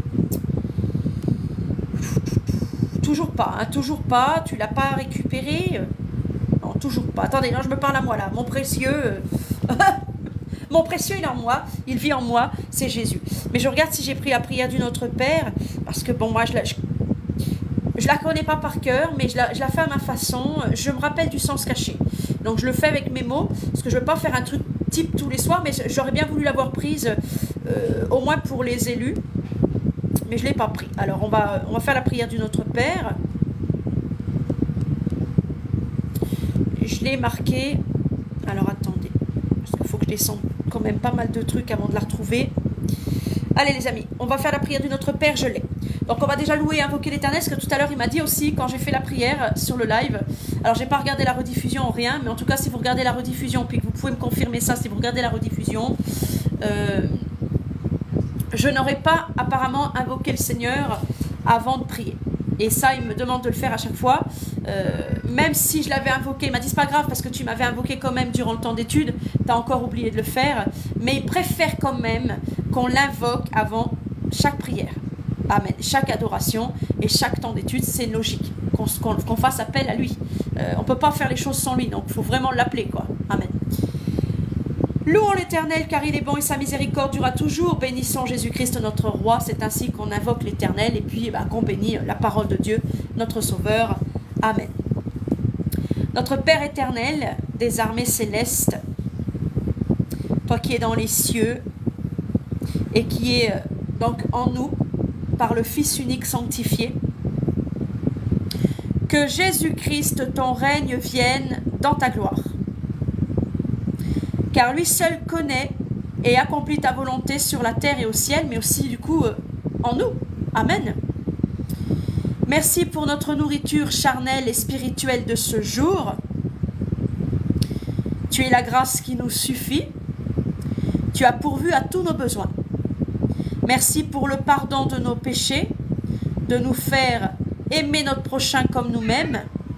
Toujours pas, hein, toujours pas. Tu l'as pas récupéré? Non, toujours pas. Attendez, non, je me parle à moi là. Mon précieux... Mon précieux, il est en moi. Il vit en moi. C'est Jésus. Mais je regarde si j'ai pris la prière du Notre Père. Parce que bon, moi, je la... Je... Je la connais pas par cœur, mais je la, je la fais à ma façon. Je me rappelle du sens caché. Donc, je le fais avec mes mots. Parce que je veux pas faire un truc type tous les soirs, mais j'aurais bien voulu l'avoir prise euh, au moins pour les élus, mais je ne l'ai pas pris. Alors on va, on va faire la prière du Notre Père. Je l'ai marqué. Alors attendez, parce qu'il faut que je descende quand même pas mal de trucs avant de la retrouver. Allez les amis, on va faire la prière du Notre Père, je l'ai. Donc on va déjà louer et invoquer l'Éternel, parce que tout à l'heure il m'a dit aussi, quand j'ai fait la prière sur le live, alors j'ai pas regardé la rediffusion, rien, mais en tout cas si vous regardez la rediffusion, puis que vous pouvez me confirmer ça, si vous regardez la rediffusion, euh, je n'aurais pas apparemment invoqué le Seigneur avant de prier. Et ça, il me demande de le faire à chaque fois. Euh, même si je l'avais invoqué, il m'a dit, c'est pas grave, parce que tu m'avais invoqué quand même durant le temps d'études. tu as encore oublié de le faire, mais il préfère quand même qu'on l'invoque avant chaque prière. Amen. Chaque adoration et chaque temps d'étude, c'est logique qu'on qu'on, qu'on fasse appel à lui. Euh, on ne peut pas faire les choses sans lui, donc il faut vraiment l'appeler, quoi. Amen. Louons l'Éternel car il est bon et sa miséricorde durera toujours. Bénissons Jésus-Christ notre roi. C'est ainsi qu'on invoque l'Éternel et puis bah, qu'on bénit la parole de Dieu, notre Sauveur. Amen. Notre Père éternel des armées célestes, toi qui es dans les cieux et qui es donc en nous par le Fils unique sanctifié, que Jésus-Christ, ton règne, vienne dans ta gloire. Car lui seul connaît et accomplit ta volonté sur la terre et au ciel, mais aussi du coup euh, en nous. Amen. Merci pour notre nourriture charnelle et spirituelle de ce jour. Tu es la grâce qui nous suffit. Tu as pourvu à tous nos besoins. Merci pour le pardon de nos péchés, de nous faire aimer notre prochain comme nous-mêmes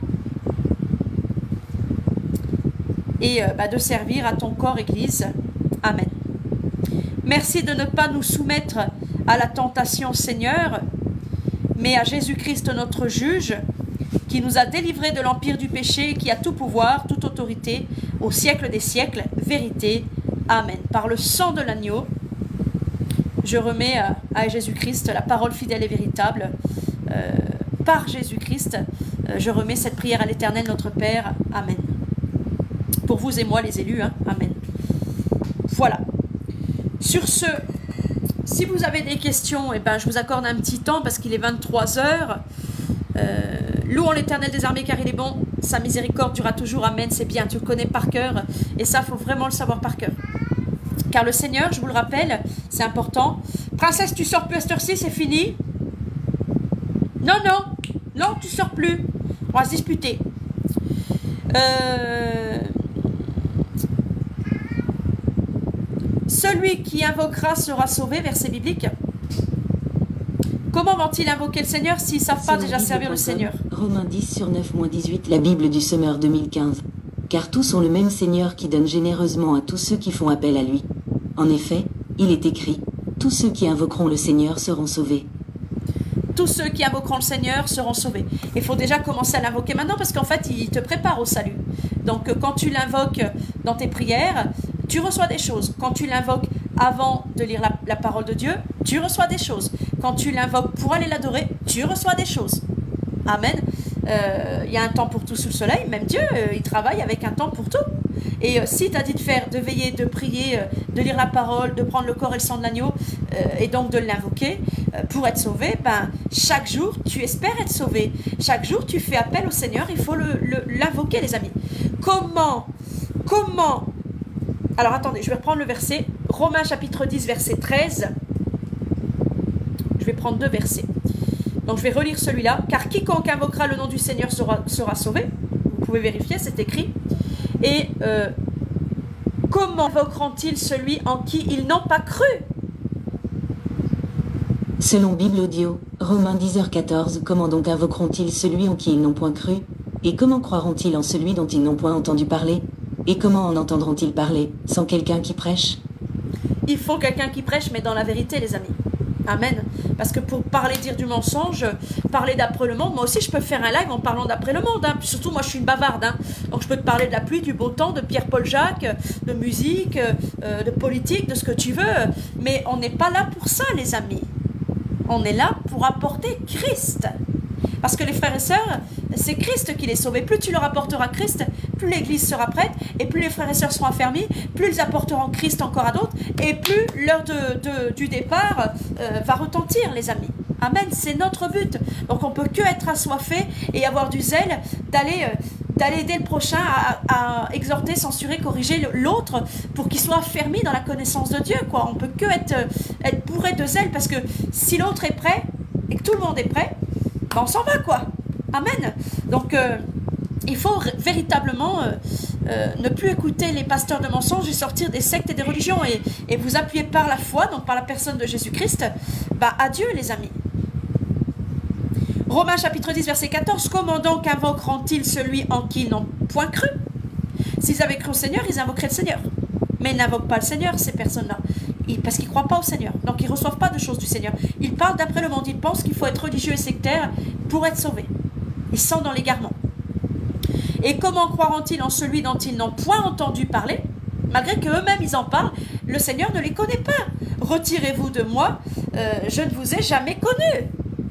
et euh, bah, de servir à ton corps Église. Amen. Merci de ne pas nous soumettre à la tentation, Seigneur, mais à Jésus-Christ notre juge, qui nous a délivrés de l'empire du péché, qui a tout pouvoir, toute autorité, au siècle des siècles, vérité. Amen. Par le sang de l'agneau, je remets à, à Jésus-Christ la parole fidèle et véritable. Euh, par Jésus-Christ, euh, je remets cette prière à l'Éternel, notre Père. Amen. Pour vous et moi, les élus. Hein. Amen. Voilà. Sur ce, si vous avez des questions, eh ben, je vous accorde un petit temps parce qu'il est vingt-trois heures. Euh, louons l'Éternel des armées car il est bon. Sa miséricorde durera toujours. Amen. C'est bien, tu le connais par cœur. Et ça, il faut vraiment le savoir par cœur. Car le Seigneur, je vous le rappelle, c'est important. Princesse, tu sors plus à cette heure-ci, c'est fini. Non, non. Non, tu sors plus. On va se disputer. Euh... Celui qui invoquera sera sauvé, verset biblique. Comment vont-ils invoquer le Seigneur s'ils ne savent pas déjà servir le Seigneur? Romains dix sur neuf dix-huit, la Bible du Semeur deux mille quinze. Car tous ont le même Seigneur qui donne généreusement à tous ceux qui font appel à lui. En effet, il est écrit, tous ceux qui invoqueront le Seigneur seront sauvés. Tous ceux qui invoqueront le Seigneur seront sauvés. Il faut déjà commencer à l'invoquer maintenant parce qu'en fait, il te prépare au salut. Donc, quand tu l'invoques dans tes prières, tu reçois des choses. Quand tu l'invoques avant de lire la, la parole de Dieu, tu reçois des choses. Quand tu l'invoques pour aller l'adorer, tu reçois des choses. Amen. Il euh, y a un temps pour tout sous le soleil. Même Dieu, euh, il travaille avec un temps pour tout. Et euh, si tu as dit de faire, de veiller, de prier, euh, de lire la parole, de prendre le corps et le sang de l'agneau, euh, et donc de l'invoquer euh, pour être sauvé, ben, chaque jour, tu espères être sauvé. Chaque jour, tu fais appel au Seigneur. Il faut le, le, l'invoquer, les amis. Comment Comment Alors, attendez, je vais reprendre le verset. Romains chapitre dix, verset treize. Je vais prendre deux versets. Donc, je vais relire celui-là. « Car quiconque invoquera le nom du Seigneur sera, sera sauvé. » Vous pouvez vérifier, c'est écrit. Et euh, comment invoqueront-ils celui en qui ils n'ont pas cru? Selon Bible Audio, Romains dix heures quatorze, comment donc invoqueront-ils celui en qui ils n'ont point cru? Et comment croiront-ils en celui dont ils n'ont point entendu parler? Et comment en entendront-ils parler sans quelqu'un qui prêche? Il faut quelqu'un qui prêche, mais dans la vérité, les amis. Amen. Parce que pour parler, dire du mensonge, parler d'après le monde, moi aussi je peux faire un live en parlant d'après le monde. Hein. Surtout moi je suis une bavarde. Hein. Donc je peux te parler de la pluie, du beau temps, de Pierre-Paul Jacques, de musique, euh, de politique, de ce que tu veux. Mais on n'est pas là pour ça, les amis. On est là pour apporter Christ. Parce que les frères et sœurs, c'est Christ qui les sauve. Et plus tu leur apporteras Christ, plus l'Église sera prête, et plus les frères et sœurs seront affermis, plus ils apporteront Christ encore à d'autres, et plus l'heure de, de, du départ euh, va retentir, les amis. Amen, c'est notre but. Donc on ne peut que être assoiffé et avoir du zèle d'aller... Euh, d'aller aider le prochain à, à exhorter, censurer, corriger l'autre pour qu'il soit affermi dans la connaissance de Dieu, quoi. On peut que être, être bourré de zèle parce que si l'autre est prêt et que tout le monde est prêt, ben on s'en va, quoi. Amen. Donc euh, il faut véritablement euh, euh, ne plus écouter les pasteurs de mensonges et sortir des sectes et des religions et, et vous appuyer par la foi, donc par la personne de Jésus-Christ. Ben, adieu, les amis. Romains chapitre dix, verset quatorze. Comment donc invoqueront-ils celui en qui ils n'ont point cru? S'ils avaient cru au Seigneur, ils invoqueraient le Seigneur. Mais ils n'invoquent pas le Seigneur, ces personnes-là. Parce qu'ils ne croient pas au Seigneur. Donc ils ne reçoivent pas de choses du Seigneur. Ils parlent d'après le monde. Ils pensent qu'il faut être religieux et sectaire pour être sauvé. Ils sont dans l'égarement. Et comment croiront-ils en celui dont ils n'ont point entendu parler? Malgré qu'eux-mêmes ils en parlent, le Seigneur ne les connaît pas. Retirez-vous de moi, euh, je ne vous ai jamais connu.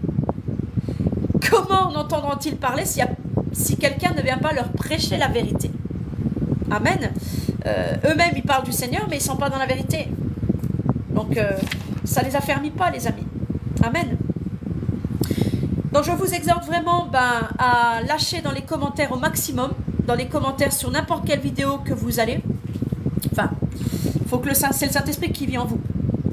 Comment en entendront-ils parler si, si quelqu'un ne vient pas leur prêcher la vérité? Amen. Euh, eux-mêmes ils parlent du Seigneur, mais ils ne sont pas dans la vérité. Donc euh, ça ne les affermit pas, les amis. Amen. Donc je vous exhorte vraiment ben, à lâcher dans les commentaires au maximum, dans les commentaires sur n'importe quelle vidéo que vous allez. Enfin, faut que le Saint, c'est le Saint-Esprit qui vit en vous.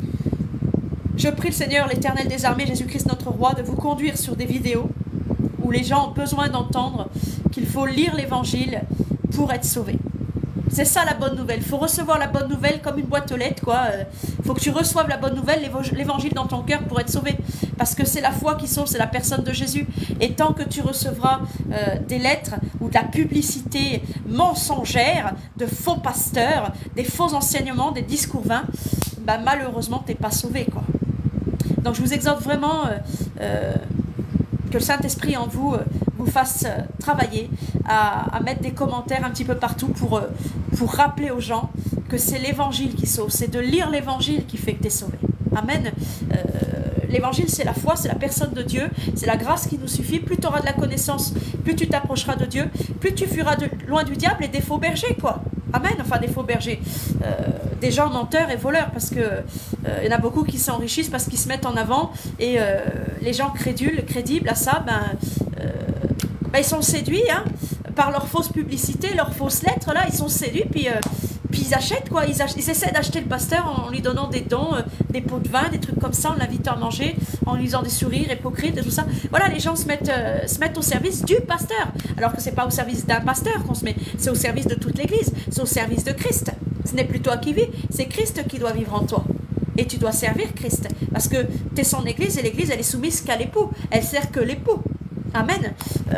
Je prie le Seigneur, l'Éternel des armées, Jésus-Christ notre roi, de vous conduire sur des vidéos où les gens ont besoin d'entendre qu'il faut lire l'Évangile pour être sauvés. C'est ça la bonne nouvelle. Il faut recevoir la bonne nouvelle comme une boîte aux lettres, quoi. Il faut que tu reçoives la bonne nouvelle, l'évangile dans ton cœur pour être sauvé. Parce que c'est la foi qui sauve, c'est la personne de Jésus. Et tant que tu recevras euh, des lettres ou de la publicité mensongère de faux pasteurs, des faux enseignements, des discours vains, bah, malheureusement, tu n'es pas sauvé, quoi. Donc je vous exhorte vraiment euh, euh, que le Saint-Esprit en vous... Euh, vous fasse travailler à, à mettre des commentaires un petit peu partout pour, pour rappeler aux gens que c'est l'évangile qui sauve, c'est de lire l'évangile qui fait que tu es sauvé. Amen. Euh, l'évangile c'est la foi, c'est la personne de Dieu, c'est la grâce qui nous suffit. Plus tu auras de la connaissance, plus tu t'approcheras de Dieu, plus tu fuiras de, loin du diable et des faux bergers, quoi. Amen, enfin des faux bergers, euh, des gens menteurs et voleurs, parce que euh, y en a beaucoup qui s'enrichissent parce qu'ils se mettent en avant, et euh, les gens crédules, crédibles à ça, ben, euh, ben ils sont séduits hein, par leurs fausses publicités, leurs fausses lettres, là, ils sont séduits, puis, euh, puis ils achètent, quoi, ils, ach ils essaient d'acheter le pasteur en, en lui donnant des dons, euh, des pots de vin, des trucs comme ça, en l'invitant à manger, en lui faisant des sourires hypocrites et tout ça. Voilà, les gens se mettent, euh, se mettent au service du pasteur, alors que c'est pas au service d'un pasteur qu'on se met, c'est au service de toute l'église, c'est au service de Christ. Ce n'est plus toi qui vis, c'est Christ qui doit vivre en toi. Et tu dois servir Christ, parce que tu es son église, et l'église elle est soumise qu'à l'époux, elle sert que l'époux. Amen. Euh,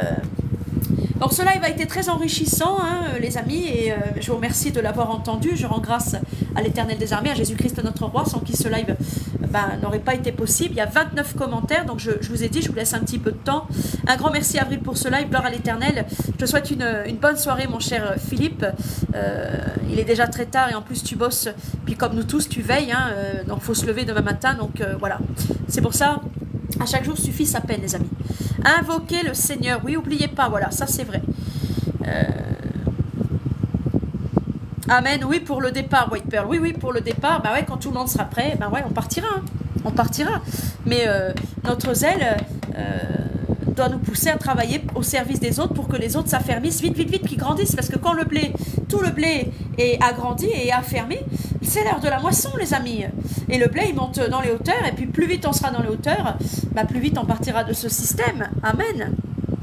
donc cela il va être très enrichissant, hein, les amis, et euh, je vous remercie de l'avoir entendu. Je rends grâce à l'Éternel des armées, à Jésus-Christ notre roi, sans qui ce live ben, n'aurait pas été possible. Il y a vingt-neuf commentaires, donc je, je vous ai dit, je vous laisse un petit peu de temps. Un grand merci Avril pour ce live, gloire à l'Éternel. Je te souhaite une, une bonne soirée mon cher Philippe. Euh, il est déjà très tard et en plus tu bosses, puis comme nous tous tu veilles, hein, euh, donc il faut se lever demain matin, donc euh, voilà. C'est pour ça, à chaque jour suffit sa peine les amis. Invoquez le Seigneur, oui, oubliez pas, voilà, ça c'est vrai. Euh... Amen, oui, pour le départ, White Pearl, oui, oui, pour le départ, bah ouais, quand tout le monde sera prêt, bah ouais, on partira, hein. On partira. Mais euh, notre zèle euh, doit nous pousser à travailler au service des autres pour que les autres s'affermissent vite, vite, vite, qu'ils grandissent, parce que quand le blé, tout le blé est agrandi et affermi, c'est l'heure de la moisson, les amis. Et le blé, il monte dans les hauteurs, et puis plus vite on sera dans les hauteurs, bah plus vite on partira de ce système. Amen.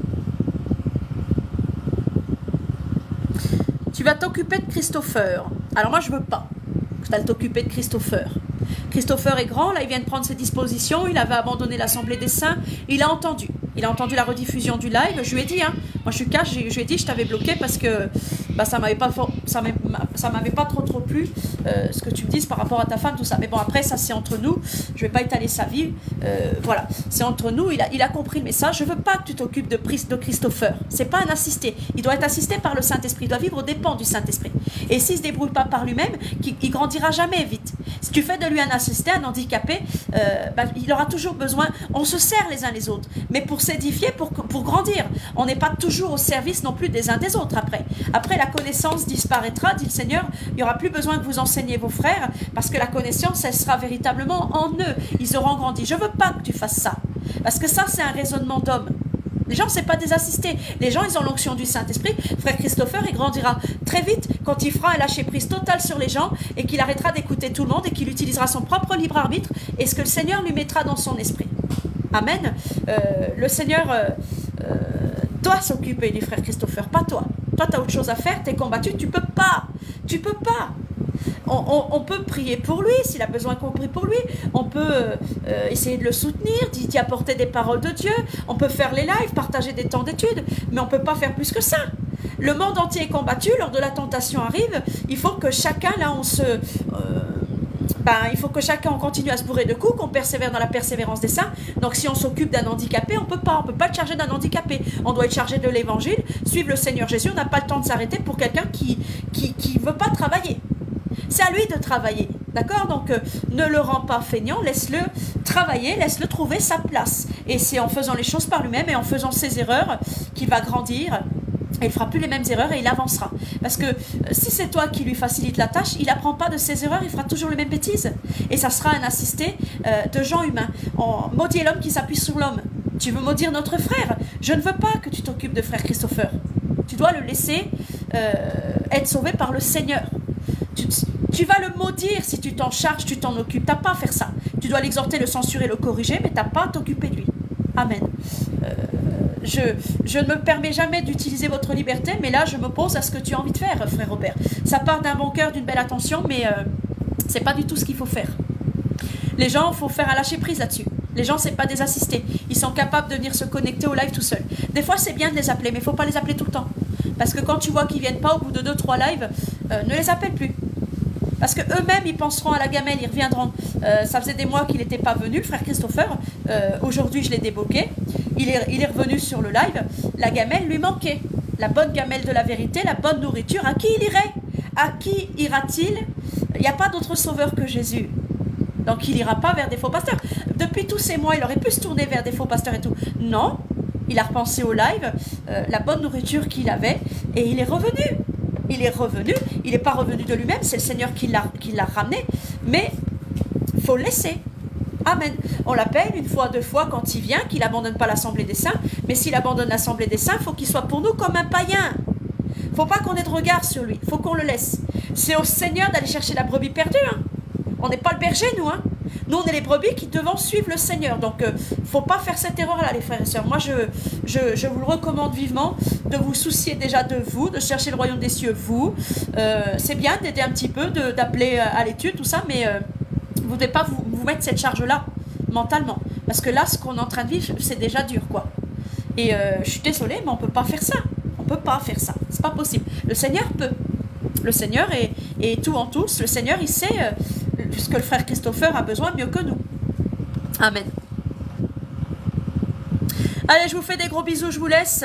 Tu vas t'occuper de Christopher. Alors moi, je veux pas. Tu vas t'occuper de Christopher. Christopher est grand, là, il vient de prendre ses dispositions, il avait abandonné l'Assemblée des Saints, il a entendu. Il a entendu la rediffusion du live, je lui ai dit, hein, moi je suis cash, je lui ai dit, je t'avais bloqué parce que bah, ça m'avait pas, ça m'avait pas trop trop plu, euh, ce que tu me dises par rapport à ta femme, tout ça. Mais bon, après, ça c'est entre nous, je vais pas étaler sa vie, euh, voilà, c'est entre nous, il a, il a compris le message. Je veux pas que tu t'occupes de, de Christopher, c'est pas un assisté, il doit être assisté par le Saint-Esprit, il doit vivre aux dépens du Saint-Esprit. Et s'il se débrouille pas par lui-même, il, il grandira jamais vite. Si tu fais de lui un assisté, un handicapé, euh, bah, il aura toujours besoin, on se sert les uns les autres, mais pour s'édifier, pour, pour grandir. On n'est pas toujours au service non plus des uns des autres après. Après, la connaissance disparaîtra, dit le Seigneur, il n'y aura plus besoin que vous enseigniez vos frères, parce que la connaissance, elle sera véritablement en eux. Ils auront grandi. Je ne veux pas que tu fasses ça, parce que ça, c'est un raisonnement d'homme. Les gens, ce n'est pas des assistés. Les gens, ils ont l'onction du Saint-Esprit. Frère Christopher, il grandira très vite quand il fera un lâcher-prise total sur les gens et qu'il arrêtera d'écouter tout le monde et qu'il utilisera son propre libre arbitre et ce que le Seigneur lui mettra dans son esprit. Amen. Euh, le Seigneur euh, euh, doit s'occuper du frère Christopher, pas toi. Toi, tu as autre chose à faire, tu es combattu, tu peux pas. Tu peux pas. On, on, on peut prier pour lui, s'il a besoin qu'on prie pour lui. On peut euh, essayer de le soutenir, d'y apporter des paroles de Dieu. On peut faire les lives, partager des temps d'études. Mais on ne peut pas faire plus que ça. Le monde entier est combattu, lors de la tentation arrive, il faut que chacun, là, on se... Euh, ben, il faut que chacun, on continue à se bourrer de coups, qu'on persévère dans la persévérance des saints. Donc si on s'occupe d'un handicapé, on ne peut pas, on peut pas être chargé d'un handicapé. On doit être chargé de l'évangile, suivre le Seigneur Jésus, on n'a pas le temps de s'arrêter pour quelqu'un qui qui, qui veut pas travailler. C'est à lui de travailler, d'accord? Donc euh, ne le rends pas feignant, laisse-le travailler, laisse-le trouver sa place. Et c'est en faisant les choses par lui-même et en faisant ses erreurs qu'il va grandir. Et il ne fera plus les mêmes erreurs et il avancera. Parce que euh, si c'est toi qui lui facilite la tâche, il n'apprend pas de ses erreurs, il fera toujours les mêmes bêtises. Et ça sera un assisté euh, de gens humains. On maudit l'homme qui s'appuie sur l'homme. Tu veux maudire notre frère? Je ne veux pas que tu t'occupes de frère Christopher. Tu dois le laisser euh, être sauvé par le Seigneur. Tu, tu vas le maudire si tu t'en charges, tu t'en occupes. Tu n'as pas à faire ça. Tu dois l'exhorter, le censurer, le corriger, mais tu n'as pas à t'occuper de lui. Amen. Euh, Je, je ne me permets jamais d'utiliser votre liberté, mais là, je m'oppose à ce que tu as envie de faire, frère Robert. Ça part d'un bon cœur, d'une belle attention, mais euh, c'est pas du tout ce qu'il faut faire. Les gens, il faut faire un lâcher-prise là-dessus. Les gens, c'est pas des assistés. Ils sont capables de venir se connecter au live tout seuls. Des fois, c'est bien de les appeler, mais il faut pas les appeler tout le temps. Parce que quand tu vois qu'ils viennent pas au bout de deux trois lives, euh, ne les appelle plus. Parce qu'eux-mêmes, ils penseront à la gamelle, ils reviendront. Euh, ça faisait des mois qu'il n'était pas venu, le frère Christopher. Euh, Aujourd'hui, je l'ai débloqué. Il est, il est revenu sur le live. La gamelle lui manquait. La bonne gamelle de la vérité, la bonne nourriture. À qui il irait? À qui ira-t-il? Il n'y a pas d'autre sauveur que Jésus. Donc, il n'ira pas vers des faux pasteurs. Depuis tous ces mois, il aurait pu se tourner vers des faux pasteurs et tout. Non, il a repensé au live, euh, la bonne nourriture qu'il avait, et il est revenu. Il est revenu, il n'est pas revenu de lui-même, c'est le Seigneur qui l'a qui l'a ramené, mais il faut le laisser. Amen. On l'appelle une fois, deux fois quand il vient, qu'il n'abandonne pas l'Assemblée des Saints, mais s'il abandonne l'Assemblée des Saints, il faut qu'il soit pour nous comme un païen. Il ne faut pas qu'on ait de regard sur lui, il faut qu'on le laisse. C'est au Seigneur d'aller chercher la brebis perdue. Hein. On n'est pas le berger, nous. Hein. Nous, on est les brebis qui devons suivre le Seigneur. Donc, il euh, ne faut pas faire cette erreur-là, les frères et sœurs. Moi, je, je, je vous le recommande vivement de vous soucier déjà de vous, de chercher le royaume des cieux, vous. Euh, c'est bien d'aider un petit peu, d'appeler à l'étude, tout ça, mais euh, vous ne devez pas vous, vous mettre cette charge-là, mentalement. Parce que là, ce qu'on est en train de vivre, c'est déjà dur, quoi. Et euh, je suis désolée, mais on ne peut pas faire ça. On ne peut pas faire ça. C'est pas possible. Le Seigneur peut. Le Seigneur est, est tout en tous. Le Seigneur, il sait... Euh, ce que le frère Christopher a besoin mieux que nous. Amen. Allez, je vous fais des gros bisous, je vous laisse.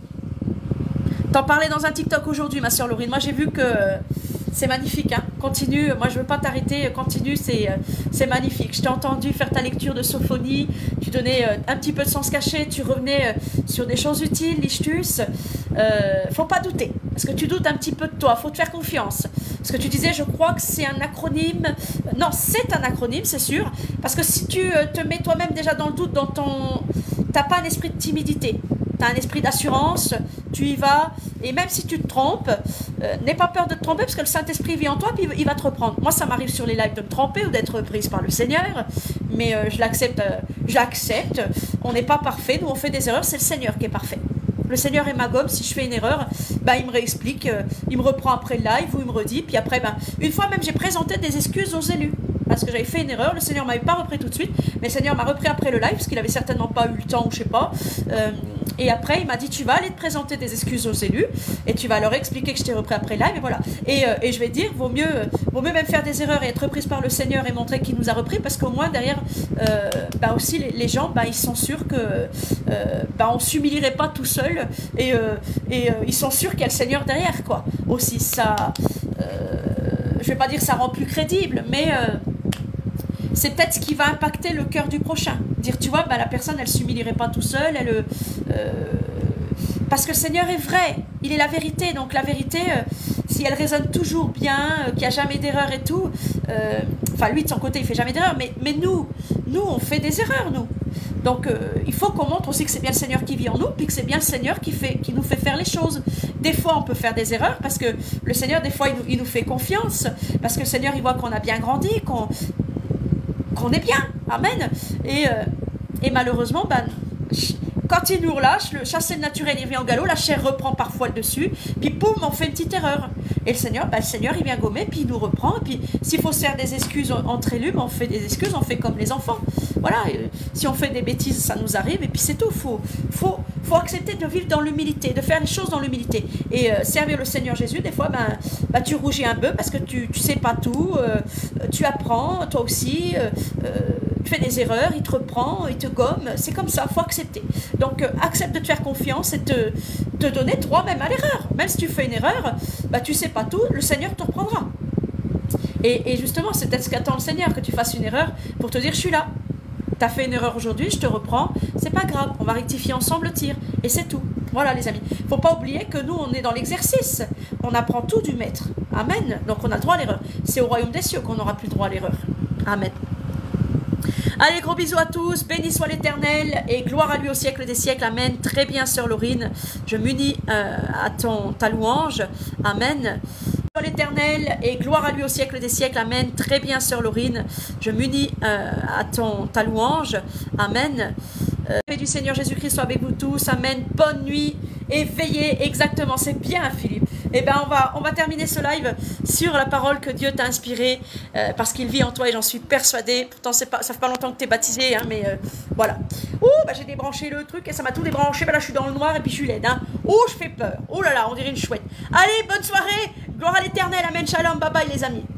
T'en parlais dans un TikTok aujourd'hui, ma soeur Laurine. Moi, j'ai vu que c'est magnifique. Hein. Continue, moi, je ne veux pas t'arrêter. Continue, c'est magnifique. Je t'ai entendu faire ta lecture de Sophonie. Tu donnais un petit peu de sens caché. Tu revenais sur des choses utiles, l'Ichtus. Euh, faut pas douter. Parce que tu doutes un petit peu de toi. Faut te faire confiance. Parce que tu disais, je crois que c'est un acronyme. Non, c'est un acronyme, c'est sûr. Parce que si tu te mets toi-même déjà dans le doute, dans ton... t'as pas un esprit de timidité. Tu as un esprit d'assurance, tu y vas, et même si tu te trompes, euh, n'aie pas peur de te tromper, parce que le Saint-Esprit vit en toi, puis il va te reprendre. Moi, ça m'arrive sur les lives de me tromper ou d'être prise par le Seigneur, mais euh, je l'accepte, euh, j'accepte. On n'est pas parfait, nous on fait des erreurs, c'est le Seigneur qui est parfait. Le Seigneur est ma gomme, si je fais une erreur, bah, il me réexplique, euh, il me reprend après le live, ou il me redit, puis après, bah, une fois même, j'ai présenté des excuses aux élus. Parce que j'avais fait une erreur, le Seigneur ne m'avait pas repris tout de suite, mais le Seigneur m'a repris après le live, parce qu'il avait certainement pas eu le temps, ou je sais pas. Euh, et après, il m'a dit, tu vas aller te présenter des excuses aux élus, et tu vas leur expliquer que je t'ai repris après le live, et voilà. Et, euh, et je vais dire, vaut mieux, vaut mieux même faire des erreurs et être reprise par le Seigneur et montrer qu'il nous a repris, parce qu'au moins, derrière, euh, bah aussi, les, les gens, bah, ils sont sûrs que euh, bah, on ne s'humilierait pas tout seul, et, euh, et euh, ils sont sûrs qu'il y a le Seigneur derrière, quoi. Aussi, ça... Euh, je vais pas dire que ça rend plus crédible, mais... Euh, c'est peut-être ce qui va impacter le cœur du prochain. Dire, tu vois, bah, la personne, elle ne s'humilierait pas tout seul. Elle, euh, parce que le Seigneur est vrai. Il est la vérité. Donc la vérité, euh, si elle résonne toujours bien, euh, qu'il n'y a jamais d'erreur et tout, euh, enfin lui, de son côté, il ne fait jamais d'erreur, mais, mais nous, nous, on fait des erreurs, nous. Donc euh, il faut qu'on montre aussi que c'est bien le Seigneur qui vit en nous, puis que c'est bien le Seigneur qui, fait, qui nous fait faire les choses. Des fois, on peut faire des erreurs, parce que le Seigneur, des fois, il nous, il nous fait confiance, parce que le Seigneur, il voit qu'on a bien grandi, qu'on... qu'on est bien, amen. Et, euh, et malheureusement, ben, quand il nous relâche, le chasser le naturel, il revient au galop, la chair reprend parfois le dessus, puis boum, on fait une petite erreur. Et le Seigneur, bah, le Seigneur, il vient gommer, puis il nous reprend. Et puis, s'il faut se faire des excuses entre élus, on fait des excuses, on fait comme les enfants. Voilà, euh, si on fait des bêtises, ça nous arrive, et puis c'est tout. Il faut, faut, faut accepter de vivre dans l'humilité, de faire les choses dans l'humilité. Et euh, servir le Seigneur Jésus, des fois, ben, ben, tu rougis un peu parce que tu ne sais pas tout, euh, tu apprends, toi aussi, euh, euh, tu fais des erreurs, il te reprend, il te gomme, c'est comme ça, il faut accepter. Donc, euh, accepte de te faire confiance et te, te donner droit même à l'erreur. Même si tu fais une erreur, ben, tu ne sais pas tout, le Seigneur te reprendra. Et, et justement, c'est peut-être ce qu'attend le Seigneur, que tu fasses une erreur pour te dire, je suis là. Tu as fait une erreur aujourd'hui, je te reprends, c'est pas grave, on va rectifier ensemble le tir, et c'est tout. Voilà les amis, il ne faut pas oublier que nous on est dans l'exercice, on apprend tout du maître, amen, donc on a droit à l'erreur, c'est au royaume des cieux qu'on n'aura plus droit à l'erreur, amen. Allez, gros bisous à tous, béni soit l'Éternel, et gloire à lui au siècle des siècles, amen. Très bien sœur Laurine, je m'unis euh, à ton, ta louange, amen. L'Éternel, et gloire à lui au siècle des siècles, amen. Très bien sœur Laurine, je m'unis euh, à ton, ta louange, amen. Euh, paix du Seigneur Jésus-Christ soit avec vous tous, amen. Bonne nuit et veillez, exactement, c'est bien Philippe. Et ben on va, on va terminer ce live sur la parole que Dieu t'a inspirée, euh, parce qu'il vit en toi et j'en suis persuadée. Pourtant c'est pas, ça fait pas longtemps que tu es baptisé, hein, mais euh, voilà. Ouh, bah, j'ai débranché le truc et ça m'a tout débranché, bah, là je suis dans le noir et puis je suis laide, hein. Ouh, je fais peur, oh là là, on dirait une chouette. Allez, bonne soirée, gloire à l'Éternel, amen, shalom, bye bye les amis.